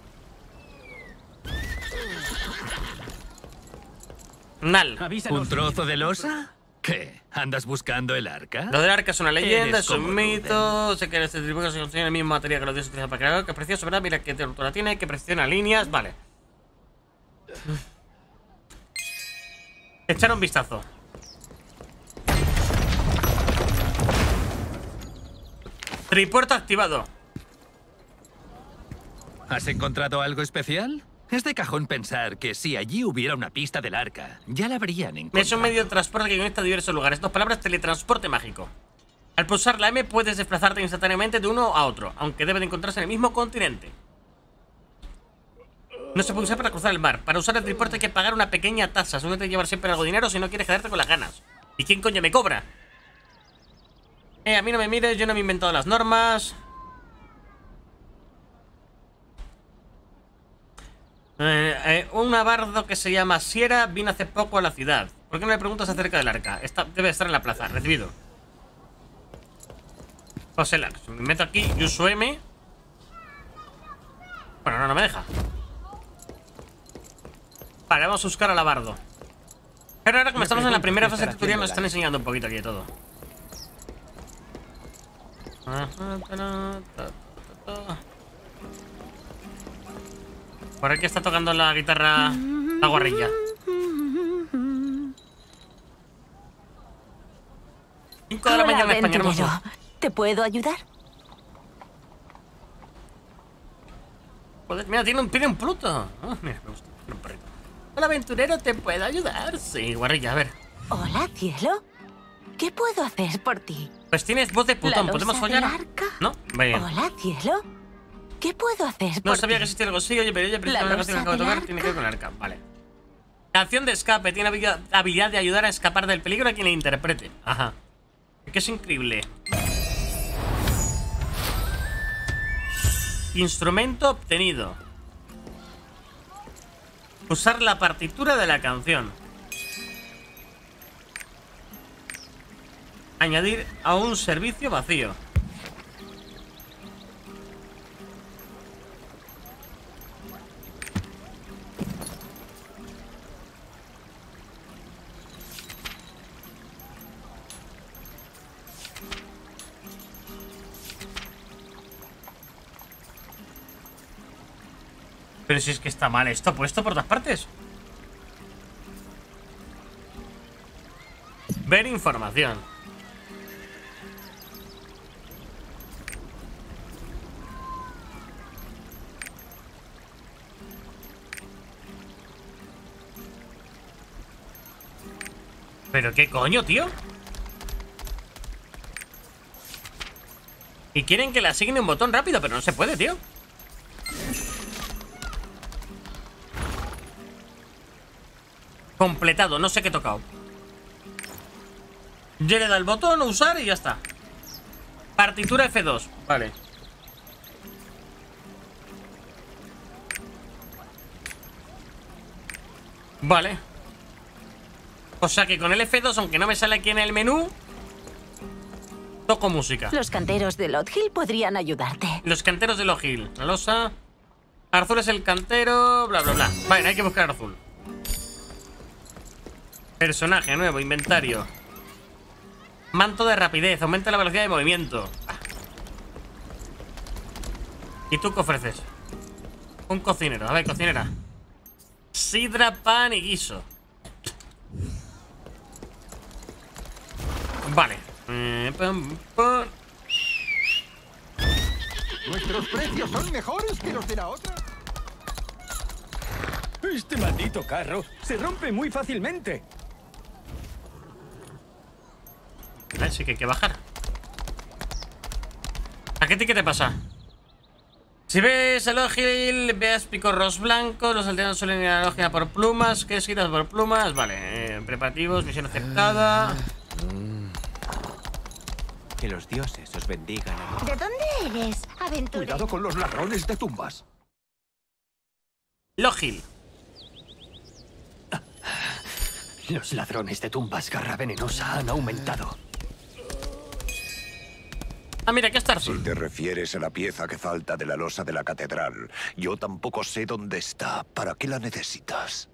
[SPEAKER 1] Nal.
[SPEAKER 10] ¿Un trozo de losa? ¿Qué? ¿Andas buscando el arca?
[SPEAKER 1] Lo del arca es una leyenda, es un
[SPEAKER 10] como
[SPEAKER 1] mito. Sé que este tributo se consigue en el mismo material que los dioses utilizan para crear. Que es precioso, ¿verdad? Mira qué altura tiene, que presiona líneas. Vale. Echar un vistazo. Tripuerto activado.
[SPEAKER 10] ¿Has encontrado algo especial? Es de cajón pensar que si allí hubiera una pista del arca, ya la habrían encontrado.
[SPEAKER 1] Es un medio de transporte que conecta a diversos lugares. Dos palabras: teletransporte mágico. Al pulsar la M puedes desplazarte instantáneamente de uno a otro, aunque debe de encontrarse en el mismo continente. No se puede usar para cruzar el mar. Para usar el tripuerto hay que pagar una pequeña tasa. Solo tienes que llevar siempre algo de dinero si no quieres quedarte con las ganas. ¿Y quién coño me cobra? A mí no me mires, yo no me he inventado las normas. Un bardo que se llama Sierra vino hace poco a la ciudad. ¿Por qué no le preguntas acerca del arca? Debe estar en la plaza. Recibido. José Lax. Me meto aquí y uso M. Bueno, no me deja. Vale, vamos a buscar al bardo. Pero ahora como estamos en la primera fase tutorial nos están enseñando un poquito aquí de todo. Por aquí está tocando la guitarra la guarrilla. 5 de la mañana en España, hermoso.
[SPEAKER 11] ¿Te puedo ayudar?
[SPEAKER 1] Joder, mira, pide un pluto. Oh, mira, me gusta. Un perrito. Hola, aventurero, ¿te puedo ayudar? Sí, guarrilla, a ver.
[SPEAKER 11] Hola, cielo. ¿Qué puedo hacer por ti?
[SPEAKER 1] Pues tienes voz de putón, ¿podemos follar? ¿No? Bien.
[SPEAKER 11] Hola, cielo. ¿Qué puedo hacer por ti?
[SPEAKER 1] No sabía que existía algo así, oye, pero ella la canción que acabo de tocar tiene que ver con el arca. Vale. Canción de escape, tiene habilidad de ayudar a escapar del peligro a quien la interprete. Ajá. Que es increíble. Instrumento obtenido. Usar la partitura de la canción. Añadir a un servicio vacío. Pero si es que está mal esto puesto por todas partes. Ver información. ¿Pero qué coño, tío? Y quieren que le asigne un botón rápido, pero no se puede, tío. Completado, no sé qué he tocado. Yo le da el botón, usar y ya está. Partitura F2, vale. Vale. O sea que con el F2, aunque no me sale aquí en el menú, toco música.
[SPEAKER 11] Los canteros de Lot Hill podrían ayudarte.
[SPEAKER 1] Los canteros de Lot Hill. La losa. Arzul es el cantero, bla, bla, bla. Vale, hay que buscar a Arzul. Personaje nuevo, inventario. Manto de rapidez, aumenta la velocidad de movimiento. ¿Y tú qué ofreces? Un cocinero, a ver, cocinera. Sidra, pan y guiso. Vale.
[SPEAKER 15] Nuestros precios son mejores que los de la otra.
[SPEAKER 6] Este maldito carro se rompe muy fácilmente.
[SPEAKER 1] Sí que hay que bajar. ¿A qué te pasa? Si ves a Lot Hill, veas picorros blancos. Los aldeanos suelen ir a la logia por plumas. ¿Qué escritas por plumas? Vale, preparativos, misión aceptada.
[SPEAKER 16] Que los dioses os bendigan.
[SPEAKER 13] ¿De dónde eres, aventurero?
[SPEAKER 15] Cuidado con los ladrones de tumbas.
[SPEAKER 1] Lot Hill.
[SPEAKER 2] Los ladrones de tumbas garra venenosa han aumentado.
[SPEAKER 1] Ah, mira, aquí está Arzul.
[SPEAKER 7] Si te refieres a la pieza que falta de la losa de la catedral, yo tampoco sé dónde está. ¿Para qué la necesitas?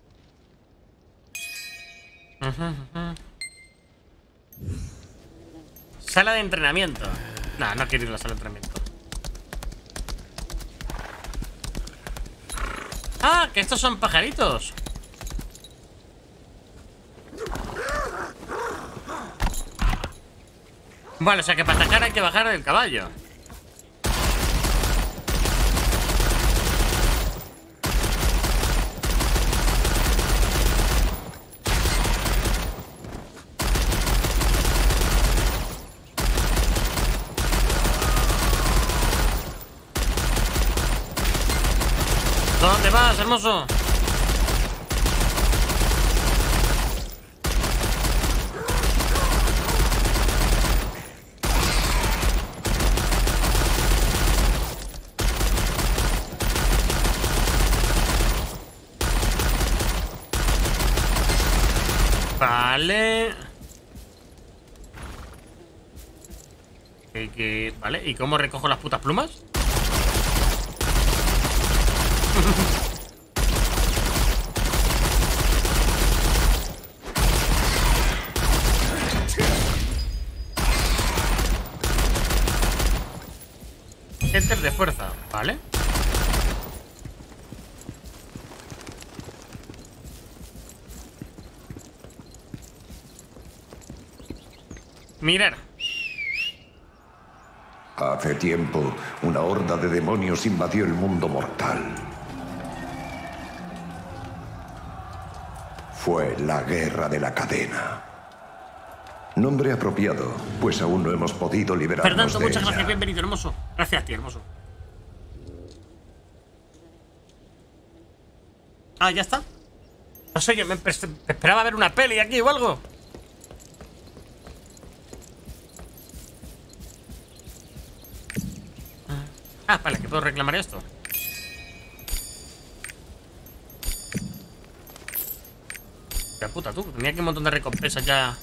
[SPEAKER 1] Sala de entrenamiento. No, no quiero ir a la sala de entrenamiento. Ah, que estos son pajaritos. Vale, o sea que para atacar hay que bajar del caballo. ¿Dónde vas, hermoso? Vale. Vale, ¿y cómo recojo las putas plumas? Enter de fuerza, ¿vale? Mirar.
[SPEAKER 7] Hace tiempo, una horda de demonios invadió el mundo mortal. Fue la Guerra de la Cadena. Nombre apropiado, pues aún no hemos podido liberarnos
[SPEAKER 1] Fernando,
[SPEAKER 7] de
[SPEAKER 1] muchas
[SPEAKER 7] ella.
[SPEAKER 1] gracias, bienvenido, hermoso. Gracias, tío, hermoso. Ah, ¿ya está? No sé, yo me esperaba ver una peli aquí o algo. Ah, vale, que puedo reclamar esto. La puta, tú, tenía aquí un montón de recompensas ya.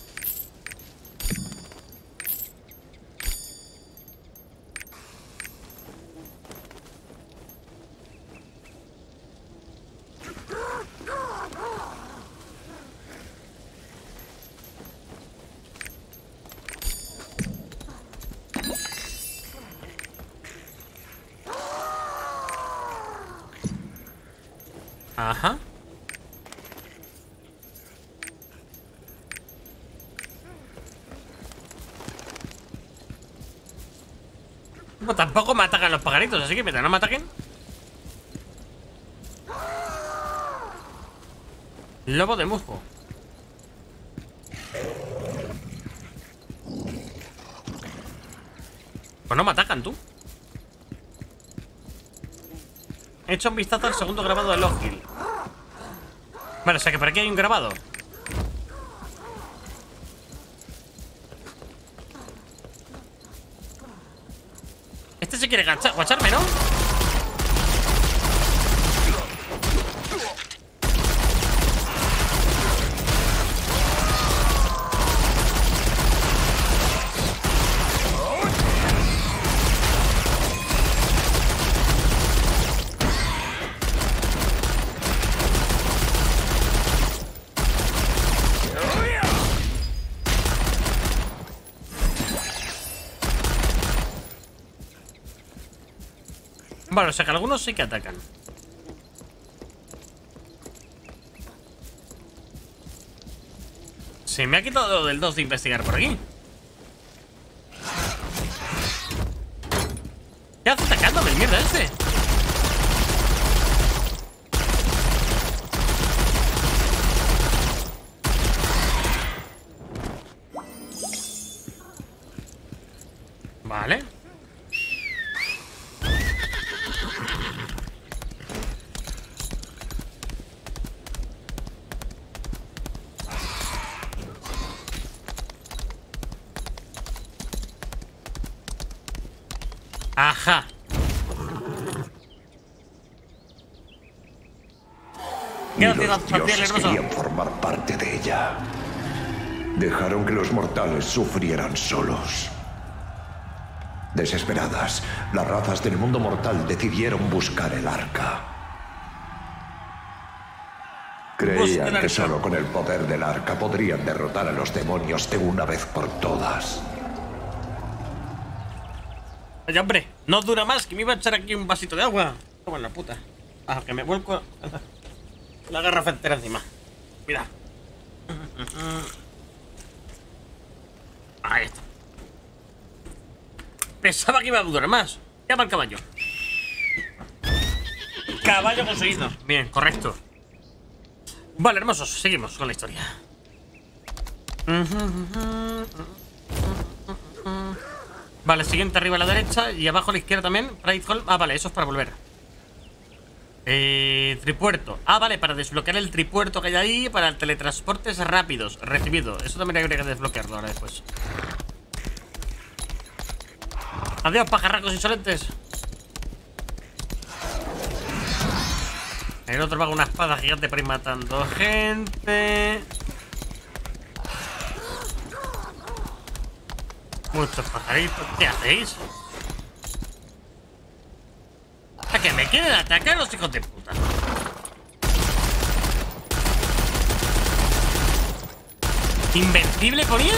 [SPEAKER 1] Ajá. Pues tampoco me atacan los pajaritos, así que mientras no me ataquen. Lobo de musgo. Pues no me atacan, tú. He hecho un vistazo al segundo grabado de Lockhill. Vale, o sea que por aquí hay un grabado. Este se quiere guacharme, ¿no? Vale, o sea que algunos sí que atacan. Se me ha quitado del 2 de investigar por aquí. ¿Qué hace atacándome el mierda este? Vale. Ajá.
[SPEAKER 7] Y los dioses querían formar parte de ella. Dejaron que los mortales sufrieran solos. Desesperadas, las razas del mundo mortal decidieron buscar el arca. Creían que solo con el poder del arca podrían derrotar a los demonios de una vez por todas.
[SPEAKER 1] Oye, hombre, no dura más, que me iba a echar aquí un vasito de agua. Toma la puta. Ah, que me vuelco la garrafa entera encima. Mira. Ahí está. Pensaba que iba a durar más. Llama al caballo. Caballo conseguido. Bien, correcto. Vale, hermosos, seguimos con la historia. Vale, siguiente arriba a la derecha y abajo a la izquierda también. Ah, vale, eso es para volver. Tripuerto. Ah, vale, para desbloquear el tripuerto que hay ahí. Para teletransportes rápidos. Recibido. Eso también habría que desbloquearlo ahora después. Adiós, pajarracos insolentes. El otro va con una espada gigante para ir matando gente. Muchos pajaritos. ¿Qué hacéis? ¿A que me quieren atacar los hijos de puta? ¿Invencible ponía?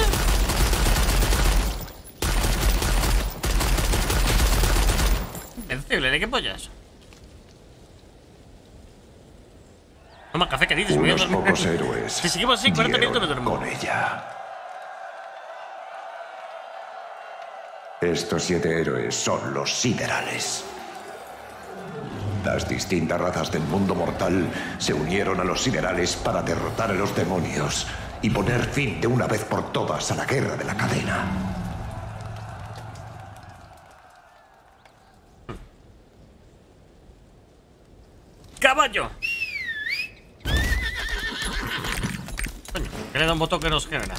[SPEAKER 1] Invencible, ¿de qué pollas? Toma café, que dices.
[SPEAKER 7] Unos pocos héroes.
[SPEAKER 1] Si seguimos así, 40 minutos me duermo.
[SPEAKER 7] Con ella. Estos 7 héroes son los siderales. Las distintas razas del mundo mortal se unieron a los siderales para derrotar a los demonios y poner fin de una vez por todas a la guerra de la cadena.
[SPEAKER 1] ¡Caballo! Coño, que le da un botón que nos genera.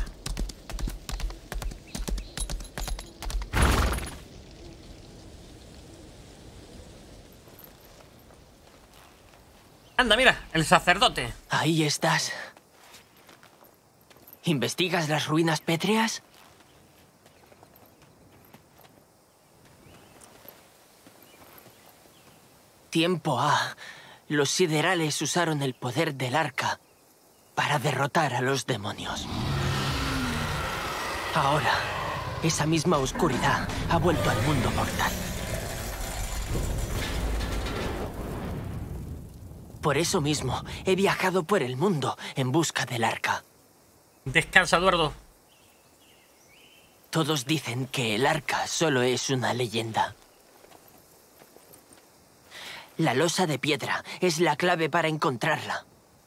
[SPEAKER 1] Anda, mira, el sacerdote.
[SPEAKER 5] Ahí estás. ¿Investigas las ruinas pétreas? Tiempo ha. Los siderales usaron el poder del arca para derrotar a los demonios. Ahora, esa misma oscuridad ha vuelto al mundo mortal. Por eso mismo, he viajado por el mundo en busca del arca.
[SPEAKER 1] Descansa, Eduardo.
[SPEAKER 5] Todos dicen que el arca solo es una leyenda. La losa de piedra es la clave para encontrarla.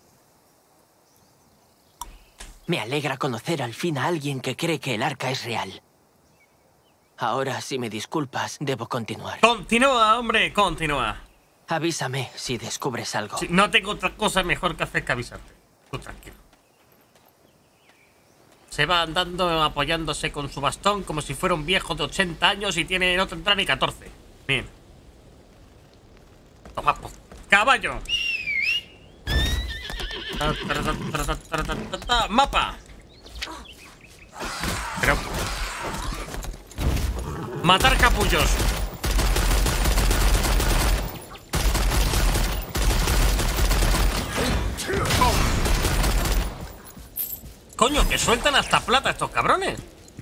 [SPEAKER 5] Me alegra conocer al fin a alguien que cree que el arca es real. Ahora, si me disculpas, debo continuar.
[SPEAKER 1] Continúa, hombre, continúa.
[SPEAKER 5] Avísame si descubres algo.
[SPEAKER 1] Sí, no tengo otra cosa mejor que hacer que avisarte. Tú tranquilo. Se va andando apoyándose con su bastón como si fuera un viejo de 80 años y no tendrá ni 14. Bien. Toma, caballo. Mapa. Pero... matar capullos. Coño, que sueltan hasta plata estos cabrones.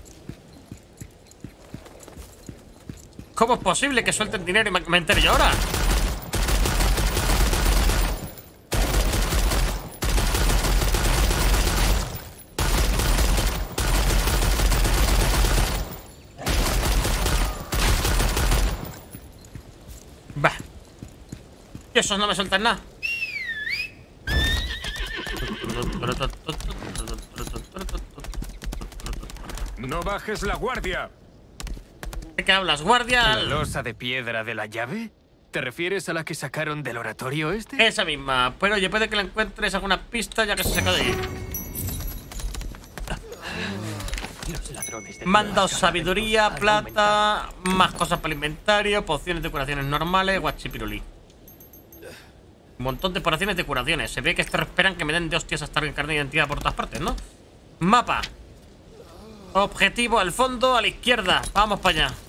[SPEAKER 1] ¿Cómo es posible que suelten dinero y me entere yo ahora? Bah. Y esos no me sueltan nada.
[SPEAKER 6] ¡No bajes la guardia!
[SPEAKER 1] ¿De qué hablas, guardia?
[SPEAKER 2] ¿La losa de piedra de la llave? ¿Te refieres a la que sacaron del oratorio este?
[SPEAKER 1] Esa misma. Pero oye, puede que la encuentres alguna pista ya que se saca de ahí. Mandaos sabiduría, plata, más cosas para el inventario, pociones de curaciones normales, guachipirulí. Un montón de pociones de curaciones. Se ve que estos esperan que me den de hostias hasta el carnet de identidad por todas partes, ¿no? Mapa. Objetivo al fondo, a la izquierda. Vamos para allá.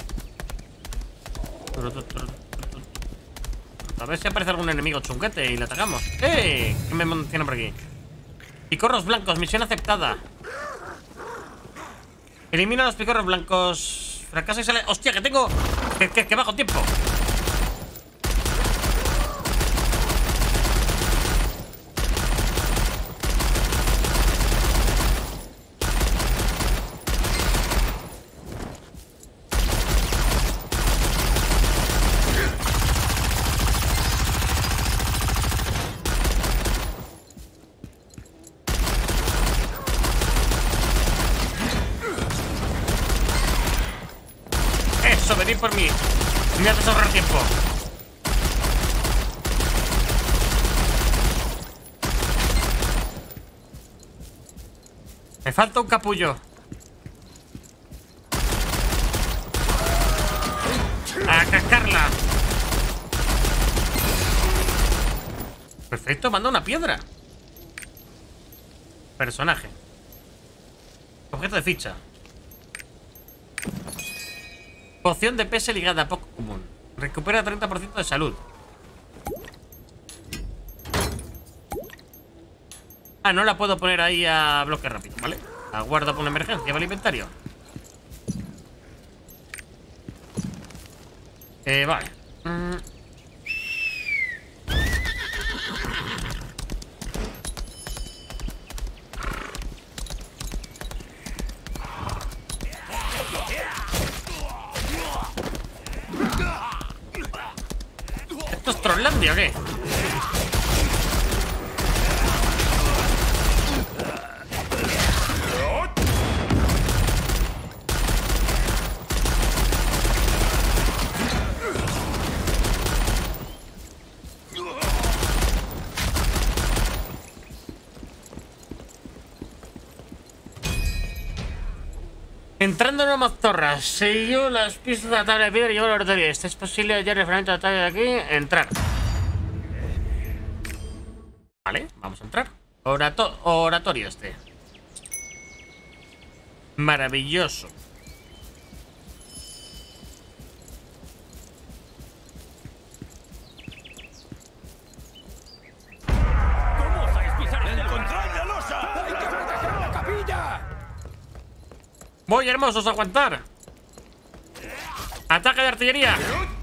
[SPEAKER 1] A ver si aparece algún enemigo chunguete y le atacamos. ¿Qué me mencionan por aquí? Picorros blancos, misión aceptada. Elimina los picorros blancos. Fracasa y sale. ¡Hostia, que tengo! Que bajo tiempo. Venid por mí. Me haces ahorrar tiempo. Me falta un capullo. A cascarla. Perfecto, manda una piedra. Personaje. Objeto de ficha. Poción de PS ligada, poco común. Recupera 30% de salud. Ah, no la puedo poner ahí a bloque rápido, ¿vale? Aguardo por una emergencia para el inventario. Vale. ¿Esto es Trollandia o qué? Entrando en una mazorra, siguió las pistas de la tabla de piedra y llegó a la oratoria. Este es posible hallar referente a la tabla de aquí. Entrar. Vale, vamos a entrar. Oratorio este. Maravilloso.
[SPEAKER 4] ¿Cómo osáis pisar el control de la losa? ¡Hay que proteger la capilla!
[SPEAKER 1] Voy, hermosos, a aguantar. Ataque de artillería.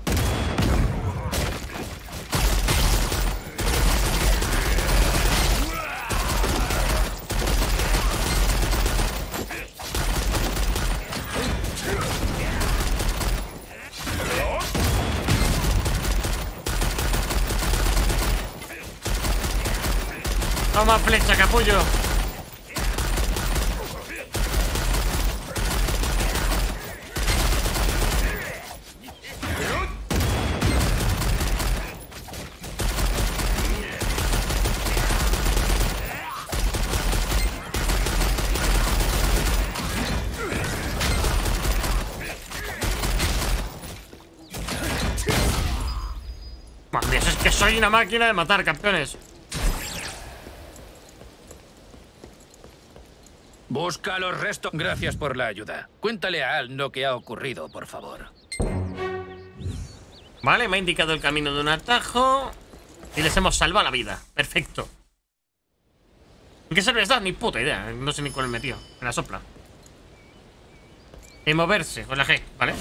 [SPEAKER 1] Toma flecha, capullo. Madre mía, es que soy una máquina de matar, campeones.
[SPEAKER 12] Busca los restos. Gracias por la ayuda. Cuéntale a Al lo que ha ocurrido, por favor.
[SPEAKER 1] Vale, me ha indicado el camino de un atajo y les hemos salvado la vida. Perfecto. ¿En qué serve esta? Ni puta idea. No sé ni cuál he metido. En la sopla. En moverse con la G, ¿vale?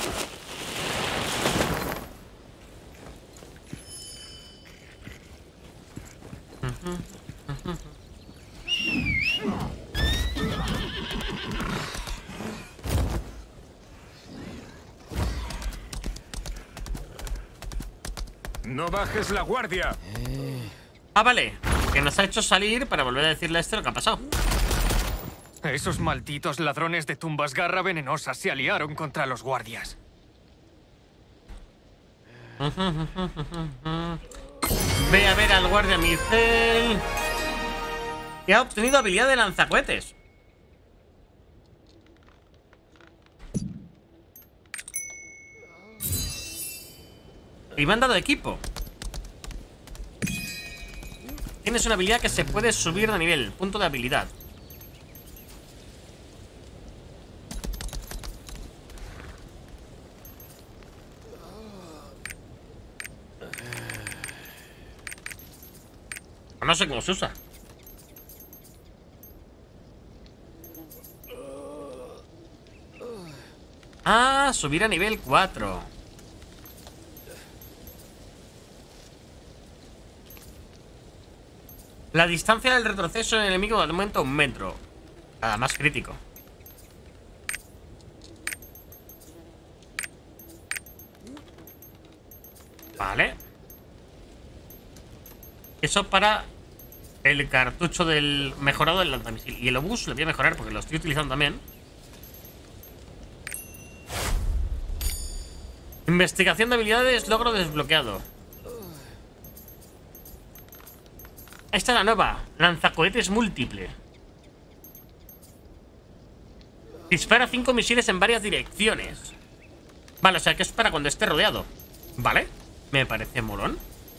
[SPEAKER 15] No bajes la guardia.
[SPEAKER 1] Ah, vale. Que nos ha hecho salir para volver a decirle a este lo que ha pasado.
[SPEAKER 17] Esos malditos ladrones de tumbas garra venenosas se aliaron contra los guardias.
[SPEAKER 1] Ve a ver al guardia Micel. Que ha obtenido habilidad de lanzacohetes. Y me han dado equipo. Tienes una habilidad que se puede subir de nivel. Punto de habilidad. No sé cómo se usa. Ah, subir a nivel 4. La distancia del retroceso del enemigo aumenta 1 metro. Nada más crítico. Vale. Eso para el cartucho del mejorado del lanzamisil. Y el obús lo voy a mejorar porque lo estoy utilizando también. Investigación de habilidades, logro desbloqueado. Esta es la nueva. Lanzacohetes múltiple. Dispara 5 misiles en varias direcciones. Vale, o sea que es para cuando esté rodeado. Vale, me parece molón.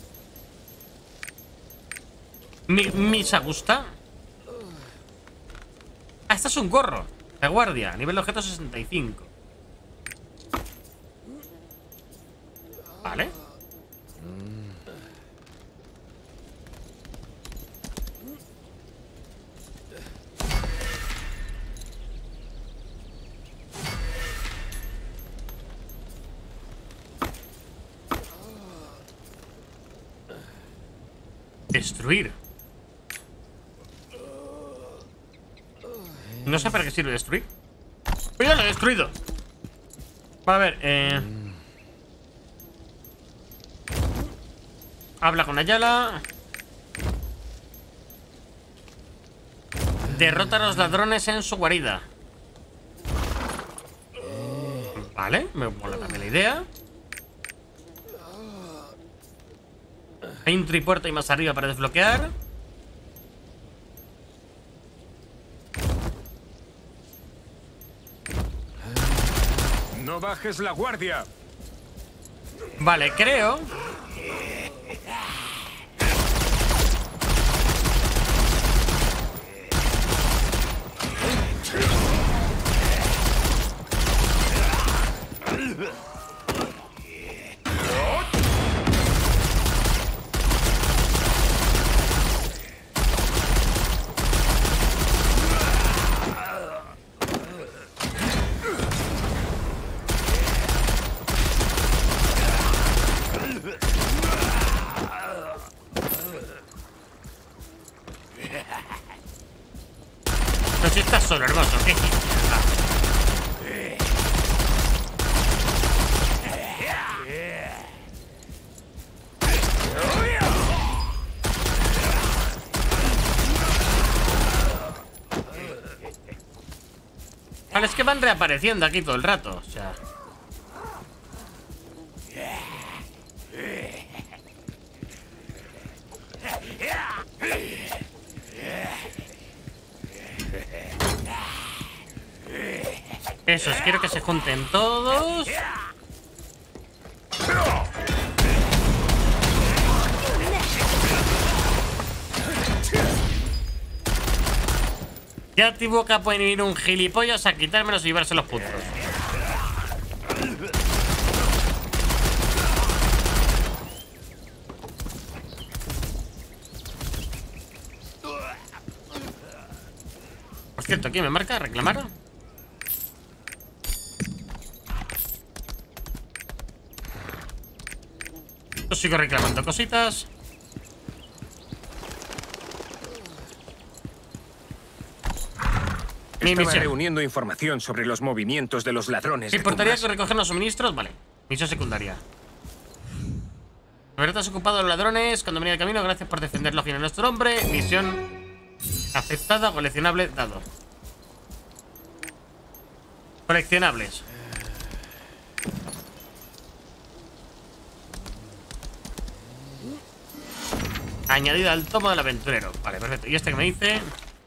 [SPEAKER 1] Misa gusta. Ah, esta es un gorro. La guardia, nivel de objeto 65. Vale. Destruir. No sé para qué sirve destruir. Pues ya lo he destruido. A ver, habla con Ayala. Derrota a los ladrones en su guarida. Vale, me mola también la idea. Hay un tripuerto ahí más arriba para desbloquear.
[SPEAKER 15] No bajes la guardia.
[SPEAKER 1] Vale, creo. Pero si estás solo, hermoso, ¿qué quieres? Vale, es que van reapareciendo aquí todo el rato, o sea. Esos, quiero que se junten todos. Ya te boca pueden ir un gilipollas a quitármelos y llevarse los puntos. Por cierto, ¿quién me marca? ¿Reclamar? Yo sigo reclamando cositas.
[SPEAKER 15] Estaba reuniendo información sobre los movimientos de los ladrones.
[SPEAKER 1] ¿Te importaría que recoger los suministros? Vale. Misión secundaria. Te has ocupado de los ladrones cuando venía de camino. Gracias por defenderlo en nuestro nombre. Misión aceptada. Coleccionable dado. Coleccionables. Añadida al tomo del aventurero. Vale, perfecto. ¿Y este que me dice?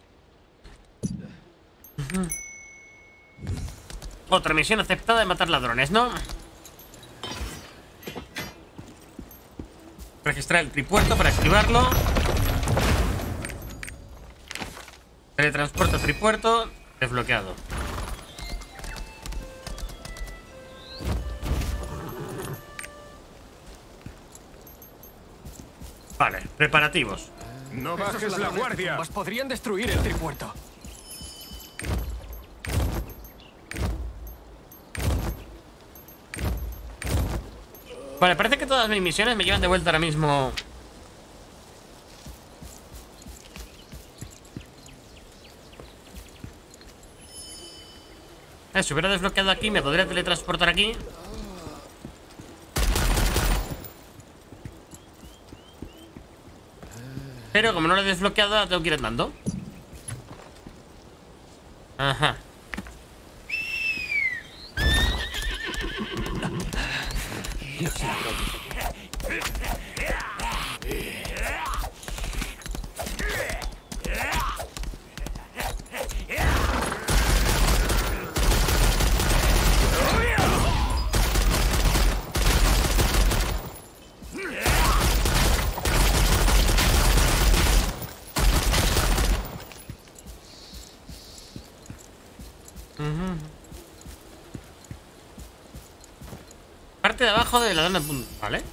[SPEAKER 1] Otra misión aceptada de matar ladrones, ¿no? Registrar el tripuerto para activarlo. Teletransporte tripuerto. Desbloqueado. Vale, preparativos.
[SPEAKER 15] No bajes la guardia.
[SPEAKER 17] Podrían destruir el tripuerto.
[SPEAKER 1] Vale, parece que todas mis misiones me llevan de vuelta ahora mismo. Si hubiera desbloqueado aquí, me podría teletransportar aquí. Pero como no lo he desbloqueado, la tengo que ir andando. Ajá. parte de abajo de la zona de punto. ¿Vale?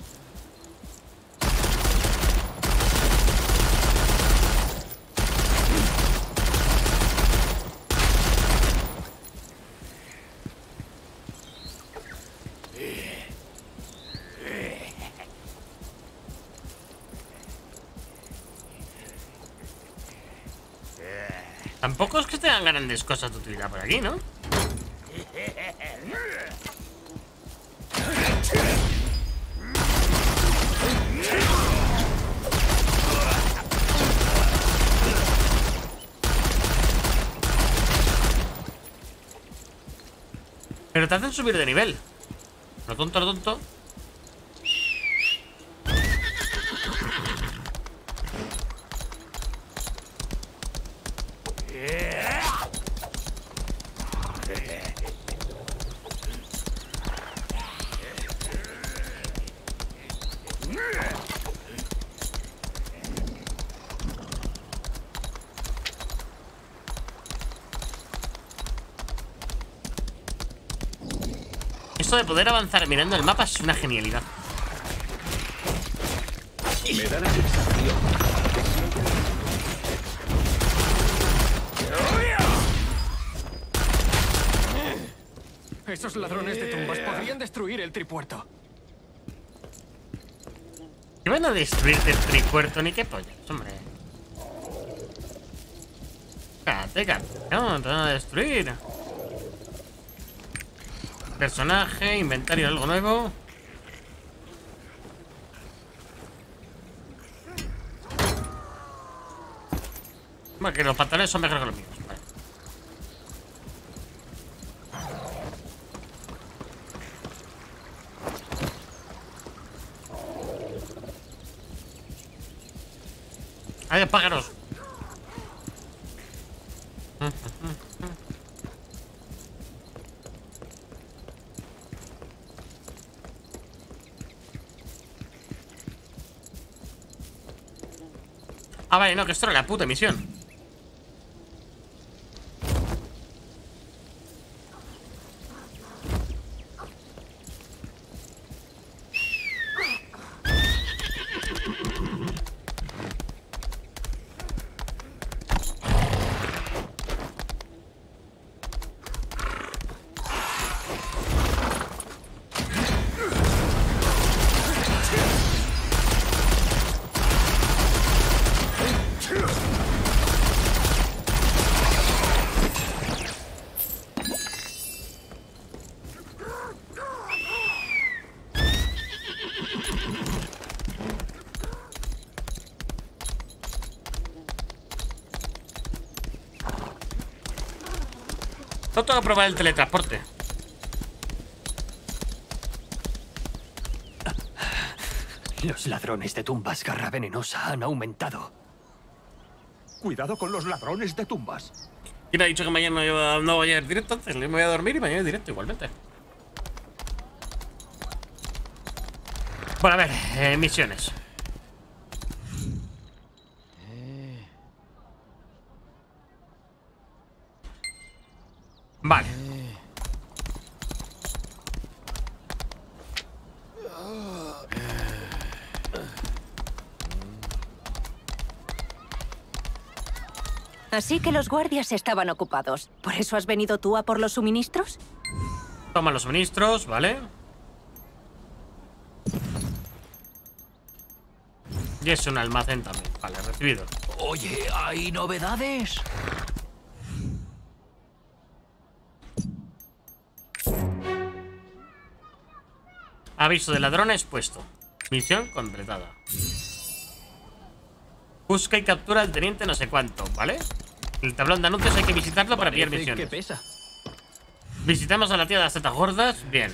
[SPEAKER 1] Tampoco es que tengan grandes cosas de utilidad por aquí, ¿no? Pero te hacen subir de nivel. Lo tonto, lo tonto. Esto de poder avanzar mirando el mapa es una genialidad.
[SPEAKER 9] Me da la sensación.
[SPEAKER 17] Esos ladrones de tumbas podrían destruir el tripuerto.
[SPEAKER 1] ¿Qué van a destruirte el tripuerto? Ni qué pollas, hombre. Cállate, no, te van a destruir. Personaje, inventario, algo nuevo. Bueno, que los pantalones son mejores que los míos. Vale. ¡Hay pájaros! Ah, vale, no, que esto era la puta misión. No tengo que probar el teletransporte.
[SPEAKER 6] Los ladrones de tumbas garra venenosa han aumentado.
[SPEAKER 8] Cuidado con los ladrones de tumbas.
[SPEAKER 1] ¿Quién ha dicho que mañana no voy a ir directo? Entonces me voy a dormir y mañana directo igualmente. Bueno, a ver, misiones. Vale.
[SPEAKER 11] Así que los guardias estaban ocupados. ¿Por eso has venido tú a por los suministros?
[SPEAKER 1] Toma los suministros, ¿vale? Y es un almacén también. Vale, recibido.
[SPEAKER 10] Oye, ¿hay novedades?
[SPEAKER 1] Aviso de ladrones puesto. Misión completada. Busca y captura al teniente no sé cuánto, ¿vale? El tablón de anuncios hay que visitarlo para pillar misiones.
[SPEAKER 6] ¿Qué pesa?
[SPEAKER 1] Visitamos a la tía de las tetas gordas. Bien.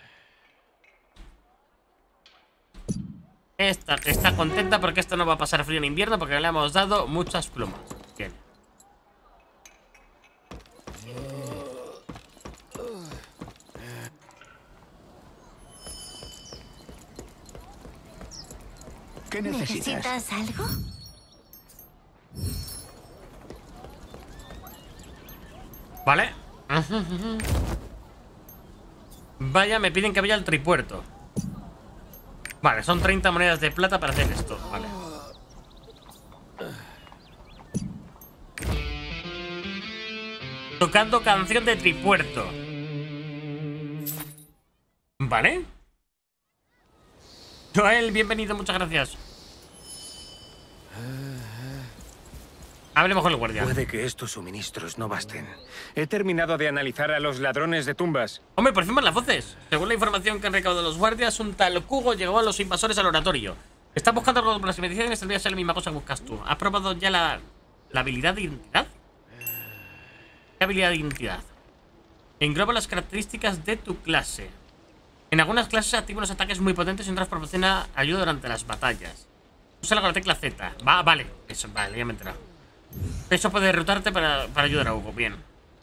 [SPEAKER 1] Esta está contenta porque esto no va a pasar frío en invierno porque le hemos dado muchas plumas. Bien.
[SPEAKER 8] ¿Qué necesitas?
[SPEAKER 13] ¿Necesitas algo?
[SPEAKER 1] ¿Vale? Vaya, me piden que vaya al tripuerto. Vale, son 30 monedas de plata para hacer esto. Vale. Tocando canción de tripuerto. Vale. Joel, bienvenido, muchas gracias. Hablemos con el guardia.
[SPEAKER 15] Puede que estos suministros no basten. He terminado de analizar a los ladrones de tumbas.
[SPEAKER 1] Hombre, por fin más las voces. Según la información que han recaudado los guardias, un tal Kugo llegó a los invasores al oratorio. Está buscando algo por las inmediaciones, tendría que ser la misma cosa que buscas tú. ¿Has probado ya la habilidad de identidad? ¿Qué habilidad de identidad? Engloba las características de tu clase. En algunas clases activa unos ataques muy potentes y en otras proporciona ayuda durante las batallas. Usa con la tecla Z. Vale. Eso, vale, ya me he enterado. Eso puede derrotarte para ayudar a Hugo. Bien.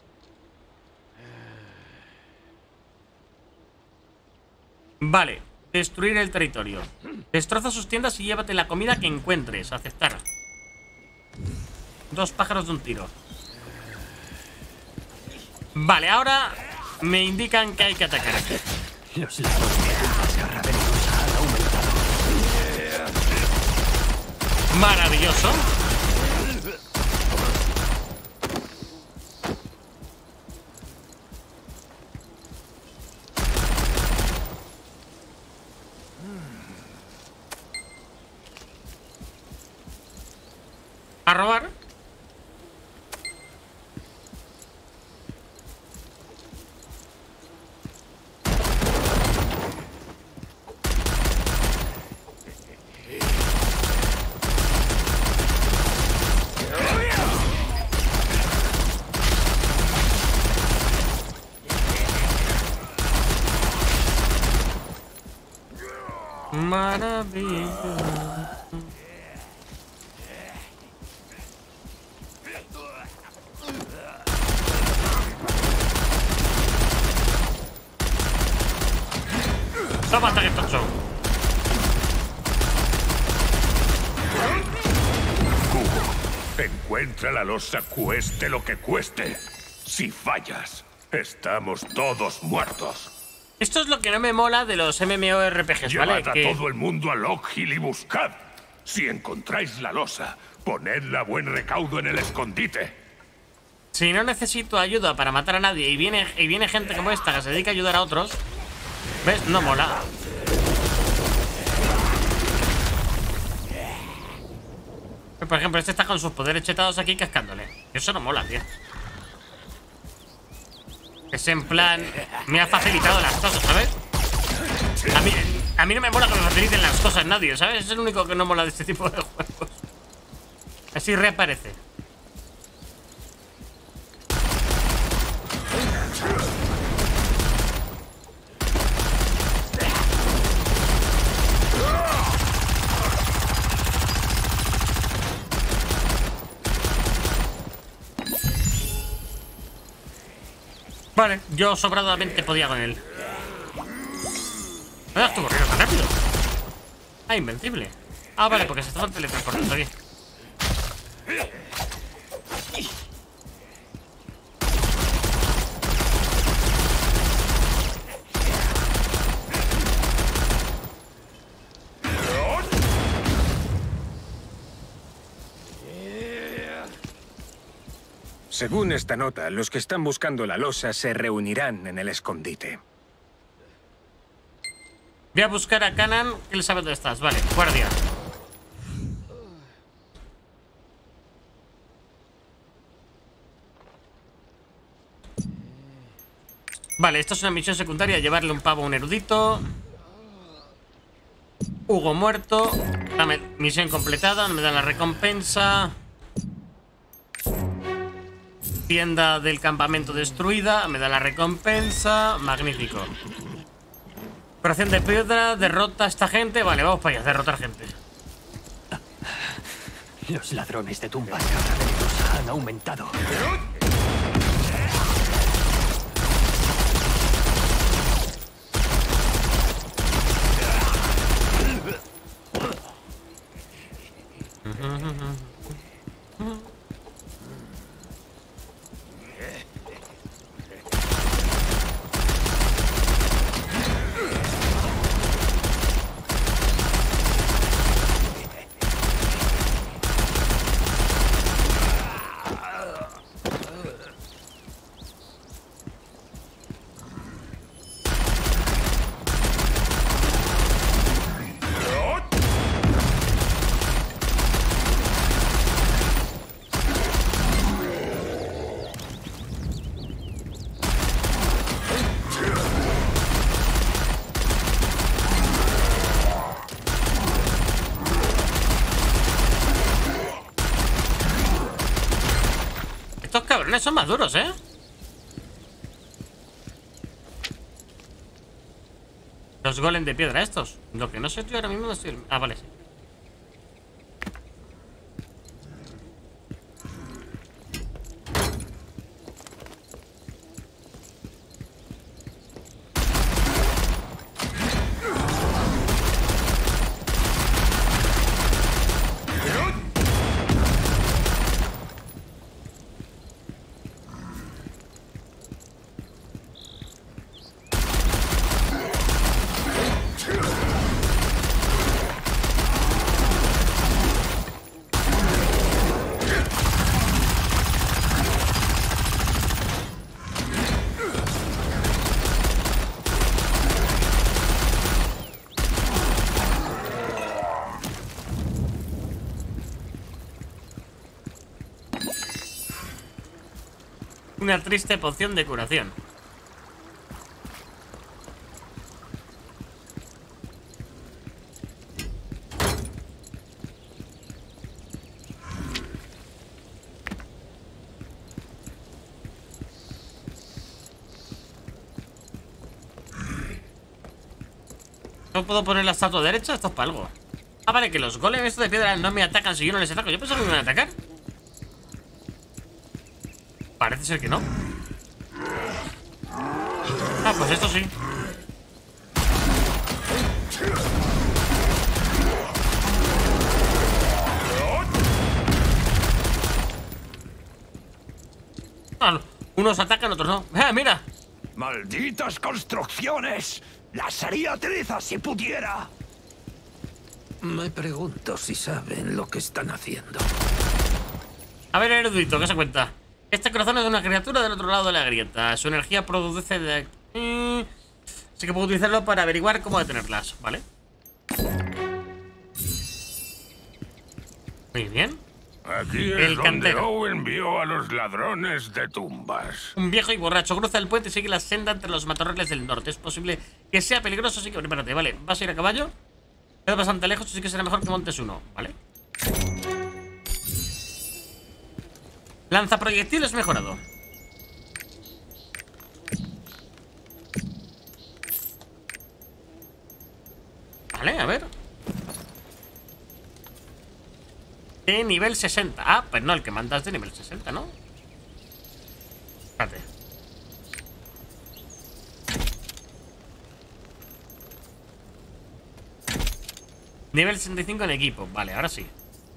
[SPEAKER 1] Vale. Destruir el territorio. Destroza sus tiendas y llévate la comida que encuentres. Aceptar. 2 pájaros de un tiro. Vale, ahora me indican que hay que atacar.
[SPEAKER 6] Los ladrones de tumbas garra venenosa han aumentado.
[SPEAKER 1] Maravilloso. A robar. Maravilloso. Toma ataque tocho.
[SPEAKER 8] Encuentra la losa cueste lo que cueste. Si fallas, estamos todos muertos.
[SPEAKER 1] Esto es lo que no me mola de los MMORPGs, ¿vale?
[SPEAKER 8] Llevad a todo el mundo a Lock Hill y buscad. Si encontráis la losa, ponedla a buen recaudo en el escondite.
[SPEAKER 1] Si no necesito ayuda para matar a nadie y viene gente como esta que se dedica a ayudar a otros, ¿ves? No mola. Por ejemplo, este está con sus poderes chetados aquí cascándole. Eso no mola, tío. Es en plan... Me ha facilitado las cosas, ¿sabes? A mí no me mola que me faciliten las cosas nadie, ¿sabes? Es el único que no mola de este tipo de juegos. Así reaparece. Vale, yo sobradamente podía con él. ¿No estuvo corriendo tan rápido? Ah, invencible. Ah, vale, porque se estaba teletransportando bien.
[SPEAKER 15] Según esta nota, los que están buscando la losa se reunirán en el escondite.
[SPEAKER 1] Voy a buscar a Kanan, que él sabe dónde estás. Vale, guardia. Vale, esto es una misión secundaria. Llevarle un pavo a un erudito. Hugo muerto. Dame misión completada, no me da la recompensa. Tienda del campamento destruida, me da la recompensa. Magnífico. Operación de piedra, derrota a esta gente. Vale, vamos para allá, derrotar gente.
[SPEAKER 6] Los ladrones de tumbas garra venenosa han aumentado.
[SPEAKER 1] Estos cabrones son más duros, ¿eh? Los golem de piedra estos. Lo que no sé yo ahora mismo no estoy... Ah, vale, sí. Una triste poción de curación. ¿No puedo poner la estatua derecha? Esto es para algo. Ah, vale, que los golems estos de piedra no me atacan si yo no les ataco. Yo pensaba que me iban a atacar. Parece ser que no. Ah, pues esto sí. Ah, unos atacan, otros no. ¡Mira!
[SPEAKER 8] ¡Malditas construcciones! ¡Las haría trizas si pudiera!
[SPEAKER 6] Me pregunto si saben lo que están haciendo.
[SPEAKER 1] A ver, erudito, ¿qué se cuenta? Este corazón es de una criatura del otro lado de la grieta. Su energía produce de... Así que puedo utilizarlo para averiguar cómo detenerlas, ¿vale? Muy bien.
[SPEAKER 8] Aquí es donde Owen vio a los ladrones de tumbas.
[SPEAKER 1] Un viejo y borracho cruza el puente y sigue la senda entre los matorrales del norte. Es posible que sea peligroso, así que prepárate, ¿vale? ¿Vas a ir a caballo? Queda bastante lejos, así que será mejor que montes uno, ¿vale? Lanza proyectiles mejorado. Vale, a ver. De nivel 60. Ah, pues no, el que mandas de nivel 60, ¿no? Espérate. Nivel 65 en equipo. Vale, ahora sí.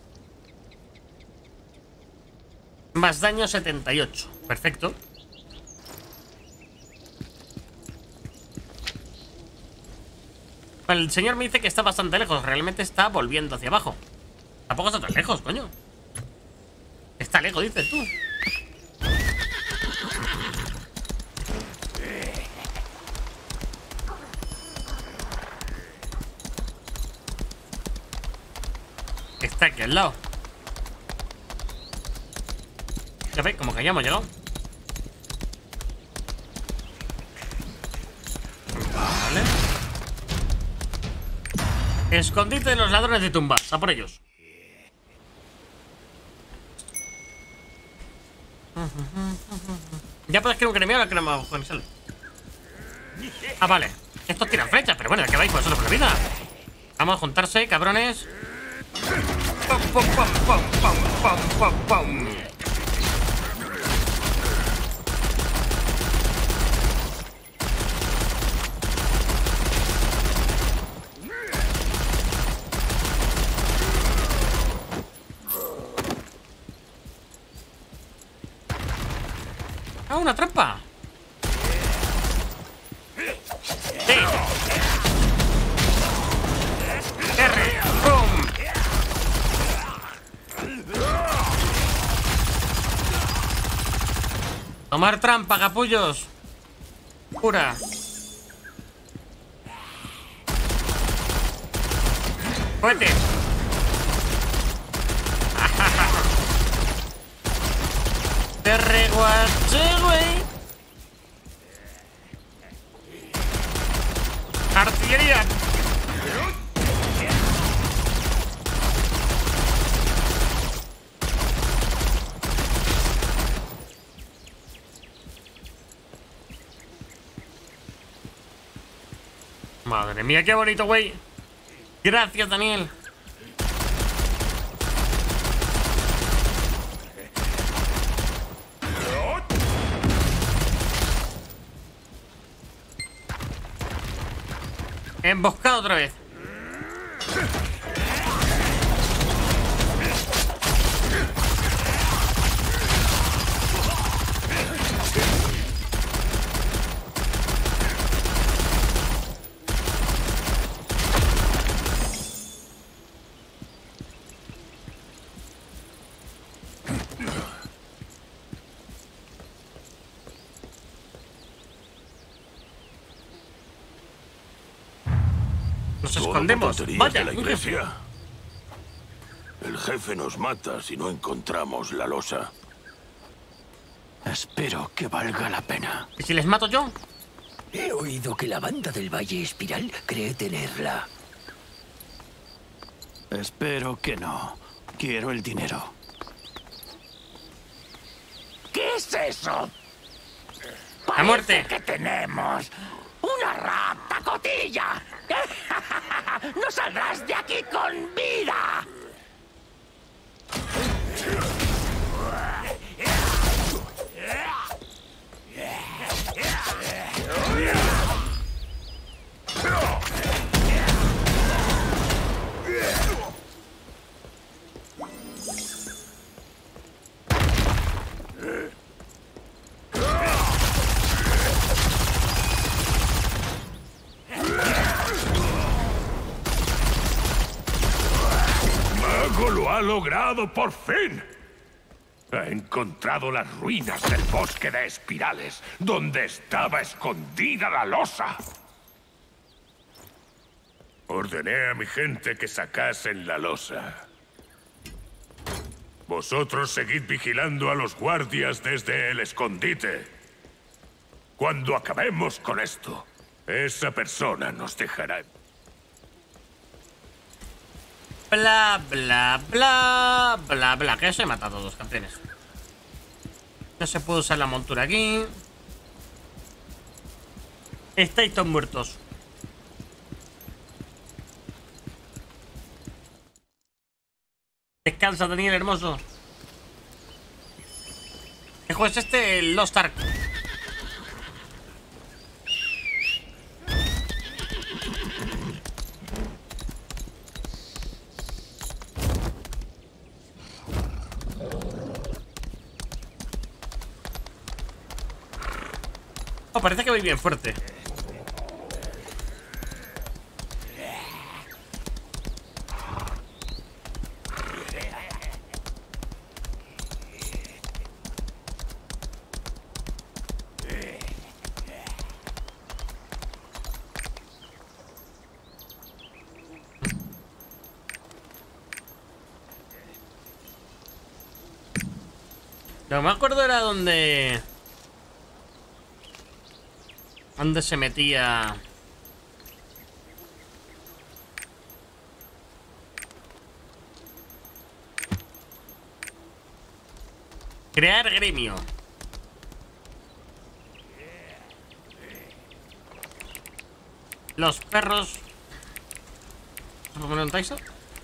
[SPEAKER 1] Más daño 78. Perfecto. Vale, el señor me dice que está bastante lejos. Realmente está volviendo hacia abajo. Tampoco está tan lejos, coño. Está lejos, dices tú. Está aquí al lado. Ya veis, como que ya hemos llegado. Vale. Escondite de los ladrones de tumbas. A por ellos. Ya puedes crear un gremial al crema con sal. Ah, vale. Estos tiran flechas, pero bueno, ¿de qué vais? Pues eso es por la vida. Vamos a juntarse, cabrones. ¡Pum, pum, pum, pum, pum, pum, pum, pum! ¡Ah, una trampa! ¡Sí! ¡R! ¡Pum! ¡Tomar trampa, capullos! ¡Pura! ¡Fuete! ¡Te reguache, güey! ¡Artillería! Madre mía, qué bonito, güey. Gracias, Daniel. Emboscado otra vez. Nos escondemos. Vaya,
[SPEAKER 8] de la iglesia. El jefe nos mata si no encontramos la losa.
[SPEAKER 6] Espero que valga la pena.
[SPEAKER 1] ¿Y si les mato yo?
[SPEAKER 6] He oído que la banda del Valle Espiral cree tenerla. Espero que no. Quiero el dinero.
[SPEAKER 4] ¿Qué es eso?
[SPEAKER 1] ¡A muerte!
[SPEAKER 4] Que tenemos una rata cotilla. ¡No saldrás de aquí con vida!
[SPEAKER 8] ¡Lo ha logrado por fin! Ha encontrado las ruinas del bosque de espirales, donde estaba escondida la losa. Ordené a mi gente que sacasen la losa. Vosotros seguid vigilando a los guardias desde el escondite. Cuando acabemos con esto, esa persona nos dejará.
[SPEAKER 1] Bla, bla, bla, bla, bla. Que se he matado a dos campeones. No se puede usar la montura aquí. Estáis todos muertos. Descansa, Daniel, hermoso. ¿Qué juego es este? El Lost Ark. Oh, parece que voy bien fuerte. Lo que me acuerdo era donde se metía. Crear gremio. Los perros. ¿Puedo poner un Tyson?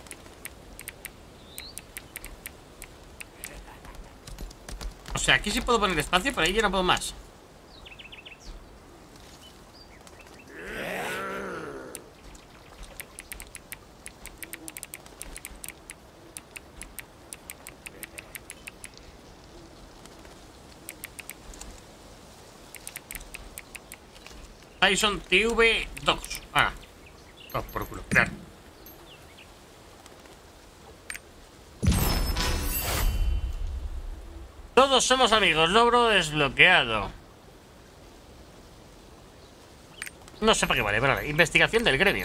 [SPEAKER 1] O sea, aquí sí puedo poner espacio, pero ahí yo no puedo más. Tyson TV2. Ah, oh, por culo. Claro. Todos somos amigos. Logro desbloqueado. No sé para qué vale, pero vale. Investigación del gremio.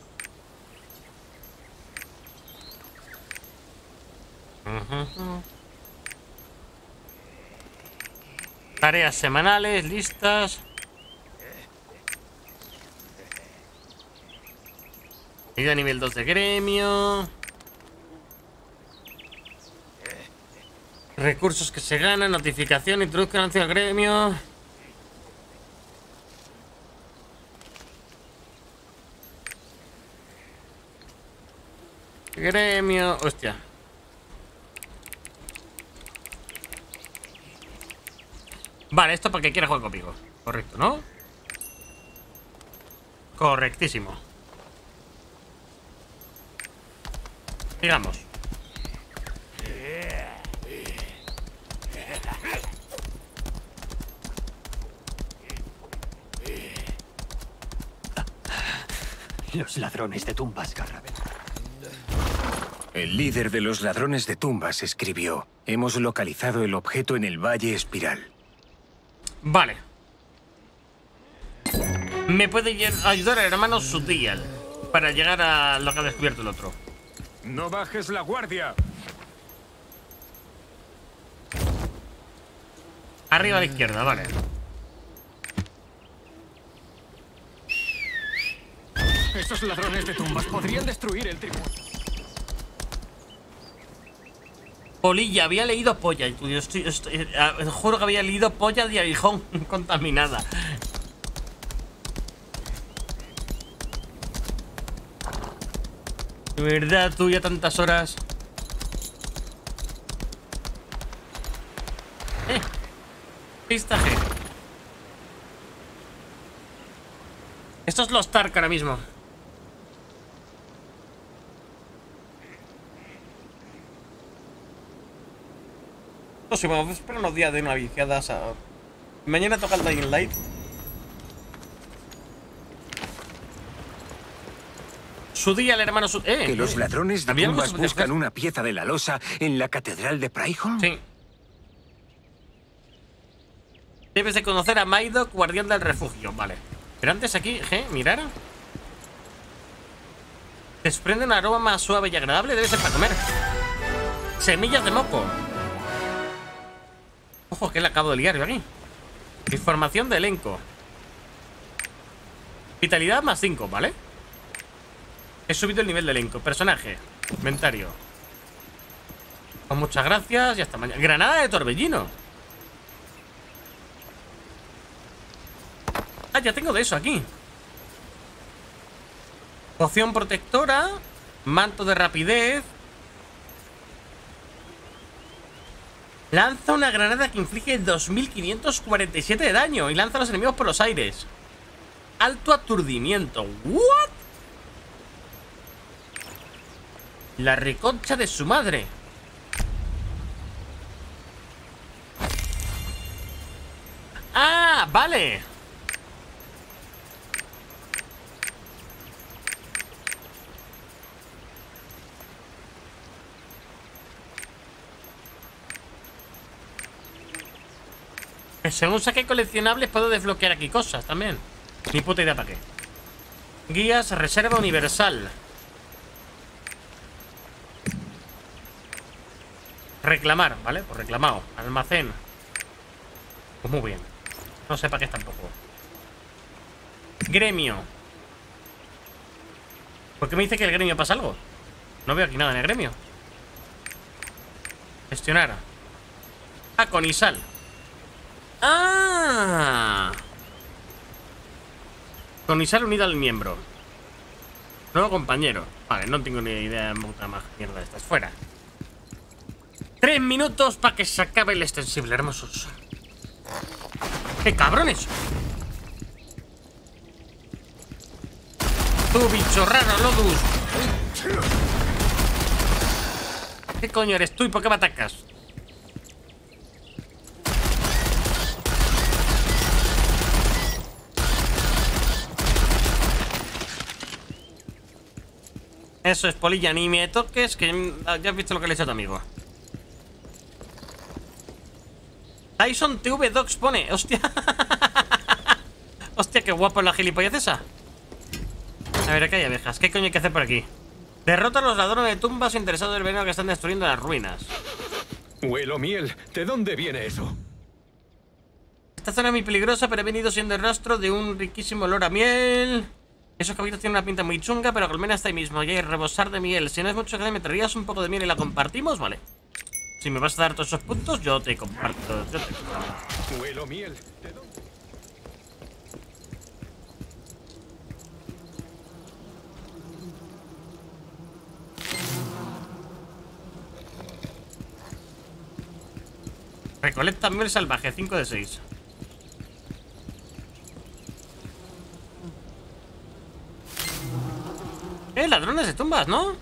[SPEAKER 1] Tareas semanales, listas. Medida nivel 2 de gremio. Recursos que se ganan, notificación, introduzcan hacia el gremio. gremio. Hostia. Vale, esto porque quiere jugar conmigo. Correcto, ¿no? Correctísimo. Sigamos.
[SPEAKER 6] Los ladrones de tumbas Garraben.
[SPEAKER 15] El líder de los ladrones de tumbas escribió: hemos localizado el objeto en el Valle Espiral.
[SPEAKER 1] Vale. Me puede ayudar el hermano Sudial para llegar a lo que ha descubierto el otro.
[SPEAKER 15] ¡No bajes la guardia!
[SPEAKER 1] Arriba a la izquierda, vale.
[SPEAKER 17] Esos ladrones de tumbas podrían destruir el tribuno.
[SPEAKER 1] Polilla, había leído polla. Yo juro que había leído polla de aguijón contaminada. De verdad, tú ya tantas horas. Pista G. Esto es los Tark ahora mismo. Si vamos a esperar unos días de una viciada. Mañana toca el Dying Light. Su día, el hermano
[SPEAKER 15] que los ladrones de tumbas buscan una pieza de la losa en la catedral de Praihol.
[SPEAKER 1] Sí. Debes de conocer a Maidok, guardián del refugio. Vale. Pero antes aquí, mirar. Desprende un aroma más suave y agradable. Debe ser para comer. Semillas de moco. Ojo, que le acabo de liar yo aquí. Información de elenco. Vitalidad más 5, ¿vale? He subido el nivel de elenco. Personaje. Inventario. Pues muchas gracias y hasta mañana. Granada de torbellino. Ah, ya tengo de eso aquí. Poción protectora. Manto de rapidez. Lanza una granada que inflige 2547 de daño y lanza a los enemigos por los aires. Alto aturdimiento. ¿What? La reconcha de su madre. Ah, vale. Según saque coleccionables puedo desbloquear aquí cosas también. Ni puta idea para qué. Guías, reserva universal. Reclamar, ¿vale? Pues reclamado. Almacén. Pues muy bien. No sé para qué tampoco. Gremio. ¿Por qué me dice que el gremio pasa algo? No veo aquí nada en el gremio. Gestionar. Ah, con Isal. ¡Ah! Con Isal unido al miembro. Nuevo compañero. Vale, no tengo ni idea de puta más mierda de estas. Fuera. 3 minutos para que se acabe el extensible, hermosos. ¡Qué cabrones! Tú, bicho raro, Lodus. ¿Qué coño eres tú y por qué me atacas? Eso es, Polilla, ni me toques, que ya has visto lo que le he hecho a tu amigo. Tyson TV Docs pone, hostia. Hostia, qué guapo la gilipollez esa. A ver, acá hay abejas. ¿Qué coño hay que hacer por aquí? Derrota a los ladrones de tumbas interesados del veneno que están destruyendo las ruinas.
[SPEAKER 6] Huelo miel. ¿De dónde viene eso?
[SPEAKER 1] Esta zona es muy peligrosa, pero he venido siendo el rastro de un riquísimo olor a miel. Esos caballitos tienen una pinta muy chunga, pero Colmena está ahí mismo. Y hay rebosar de miel. Si no es mucho que me traerías un poco de miel y la compartimos, vale. Si me vas a dar todos esos puntos, yo te comparto. Yo te comparto.
[SPEAKER 6] Huelo miel. ¿De dónde?
[SPEAKER 1] Recolecta miel salvaje, 5 de 6. Ladrones de tumbas, ¿no?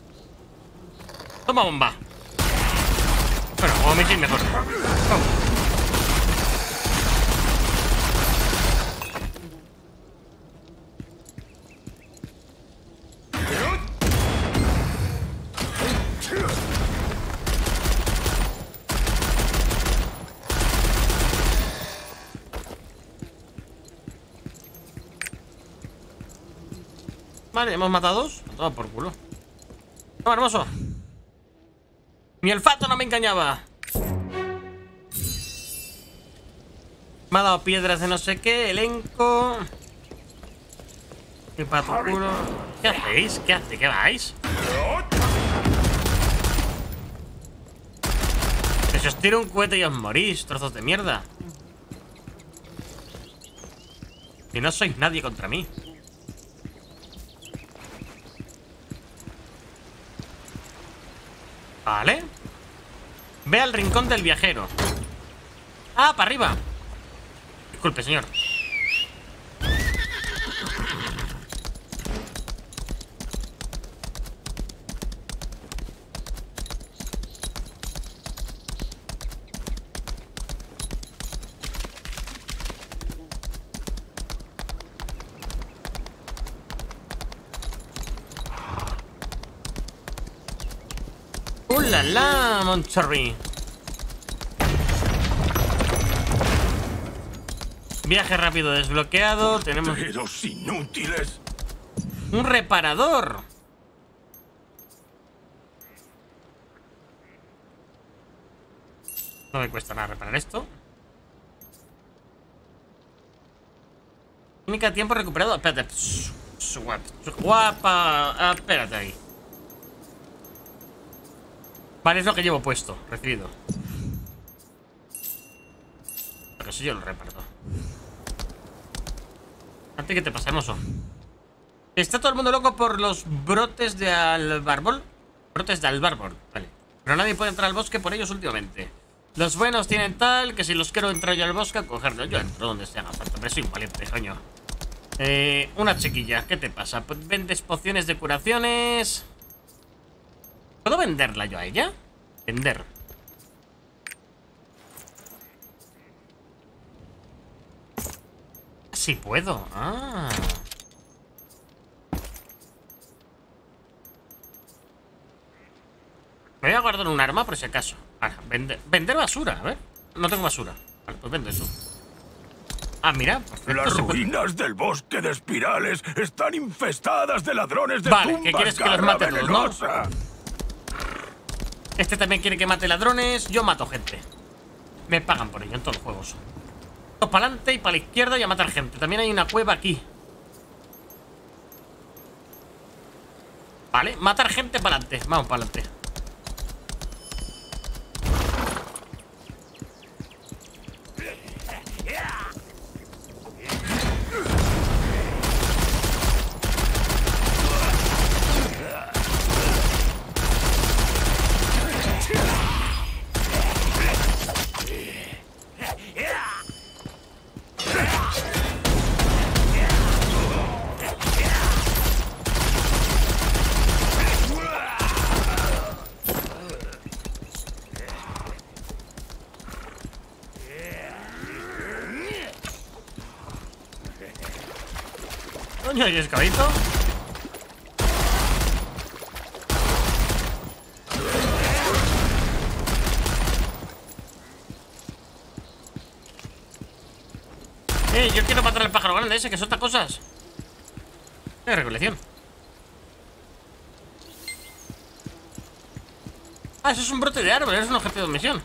[SPEAKER 1] Toma bomba. Bueno, como misil mejor. Oh. Vale, hemos matado dos. Todo por culo. No, hermoso. Mi olfato no me engañaba. Me ha dado piedras de no sé qué, elenco. Y para tu culo. ¿Qué hacéis? ¿Qué hacéis? ¿Qué vais? Que si os tiro un cohete y os morís, trozos de mierda. Y no sois nadie contra mí. Vale. Ve al rincón del viajero. Ah, para arriba. Disculpe, señor. ¡Ulala, Montcherry! Viaje rápido desbloqueado. Tenemos...
[SPEAKER 8] ¡Los inútiles!
[SPEAKER 1] ¡Un reparador! No me cuesta nada reparar esto. Única tiempo recuperado. Espérate. Guapa. Espérate ahí. Vale, es lo que llevo puesto. Recibido. Pero si yo lo reparto. Antes que te pasa, hermoso. Está todo el mundo loco por los brotes de albárbol. Brotes de albárbol, vale. Pero nadie puede entrar al bosque por ellos últimamente. Los buenos tienen tal que si los quiero entrar yo al bosque a cogerlos. Yo entro donde se haga falta, pero soy un valiente, coño. Una chiquilla, ¿qué te pasa? Vendes pociones de curaciones. ¿Puedo venderla yo a ella? Vender. Sí puedo. Ah. Me voy a guardar un arma por si acaso. Ahora, vender basura, a ver. No tengo basura. Vale, pues vendo eso. Ah, mira.
[SPEAKER 8] Las ruinas del bosque de espirales están infestadas de ladrones de
[SPEAKER 1] vale,
[SPEAKER 8] tumbas.
[SPEAKER 1] ¿qué quieres que los mate todos, no? Este también quiere que mate ladrones. Yo mato gente. Me pagan por ello en todos los juegos. Para adelante y para la izquierda y a matar gente. También hay una cueva aquí. Vale, matar gente para adelante. Vamos para adelante. Coño, ¿y el cabito? Yo quiero matar al pájaro grande ese que suelta cosas. Recolección. Ah, eso es un brote de árbol, es un objetivo de misión.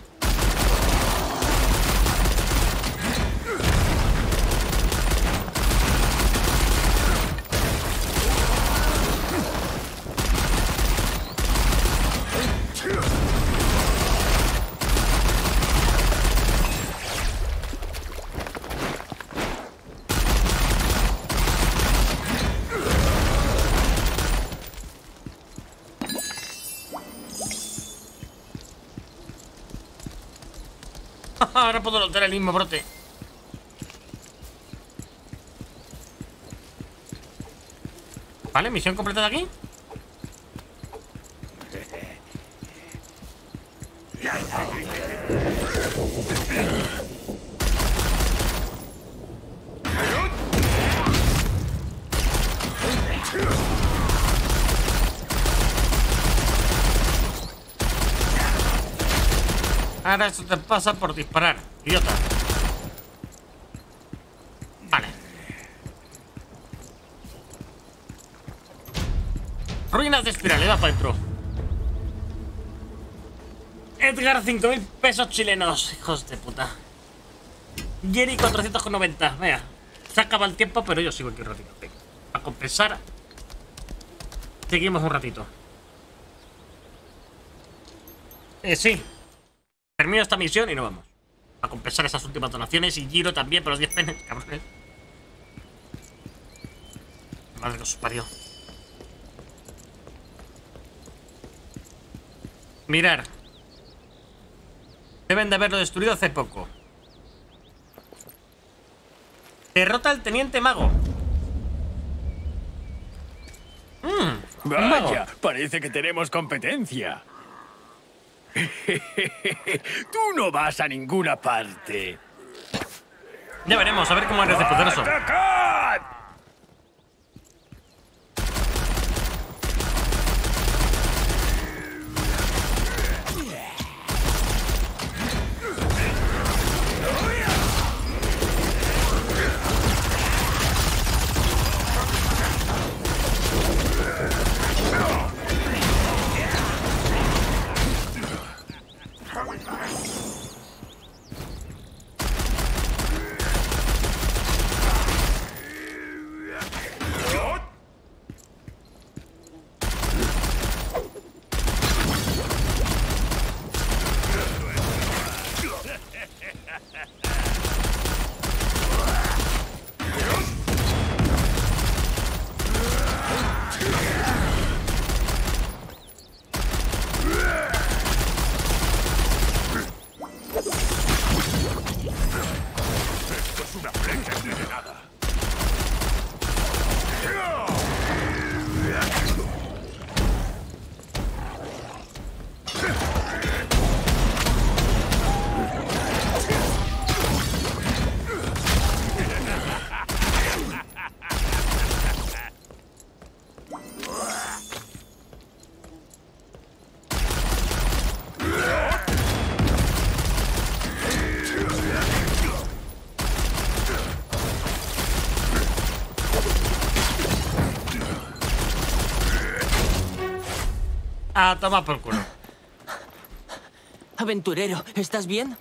[SPEAKER 1] Ahora puedo notar el mismo brote. Vale, misión completada aquí. Ahora eso te pasa por disparar, idiota. Vale. Ruinas de espiral, va para adentro. Edgar, 5.000 pesos chilenos, hijos de puta. Jerry, 490. Vea, se acaba el tiempo, pero yo sigo aquí un ratito. Venga, a compensar. Seguimos un ratito. Sí. Termino esta misión y nos vamos. A compensar esas últimas donaciones. Y Giro también por los 10 penes, cabrones. Madre que os parió. Mirar. Deben de haberlo destruido hace poco. Derrota al teniente mago.
[SPEAKER 6] Vaya, parece que tenemos competencia. Tú no vas a ninguna parte.
[SPEAKER 1] Ya veremos, a ver cómo eres de poderoso.
[SPEAKER 6] ¡Atacad!
[SPEAKER 1] Ah, toma por culo.
[SPEAKER 5] Aventurero, ¿estás bien?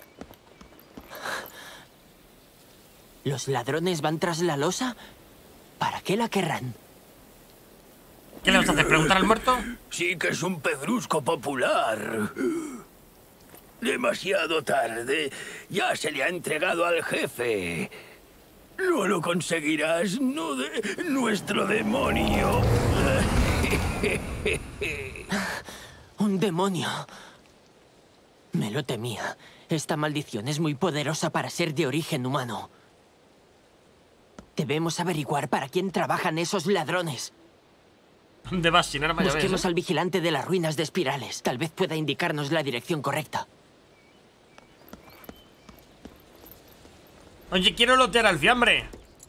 [SPEAKER 5] ¿Los ladrones van tras la losa? ¿Para qué la querrán?
[SPEAKER 1] ¿Qué le vas a hacer? ¿Preguntar al muerto?
[SPEAKER 6] Sí que es un pedrusco popular. Demasiado tarde. Ya se le ha entregado al jefe. No lo conseguirás, no de nuestro demonio.
[SPEAKER 5] ¡Un demonio! Me lo temía. Esta maldición es muy poderosa para ser de origen humano. Debemos averiguar para quién trabajan esos ladrones.
[SPEAKER 1] ¿Dónde vas sin arma?
[SPEAKER 5] Busquemos al vigilante de las ruinas de espirales. Tal vez pueda indicarnos la dirección correcta.
[SPEAKER 1] Oye, quiero lotear al fiambre.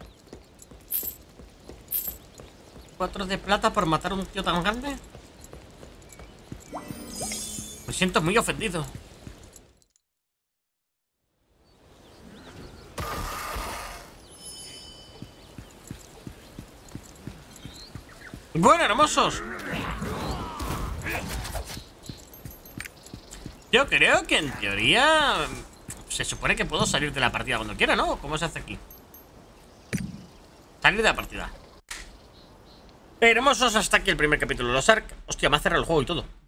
[SPEAKER 1] 4 de plata por matar a un tío tan grande. Me siento muy ofendido. Bueno, hermosos. Yo creo que en teoría se supone que puedo salir de la partida cuando quiera, ¿no? ¿Cómo se hace aquí? Salir de la partida. Hermosos, hasta aquí el primer capítulo de los Ark. Hostia, me ha cerrado el juego y todo.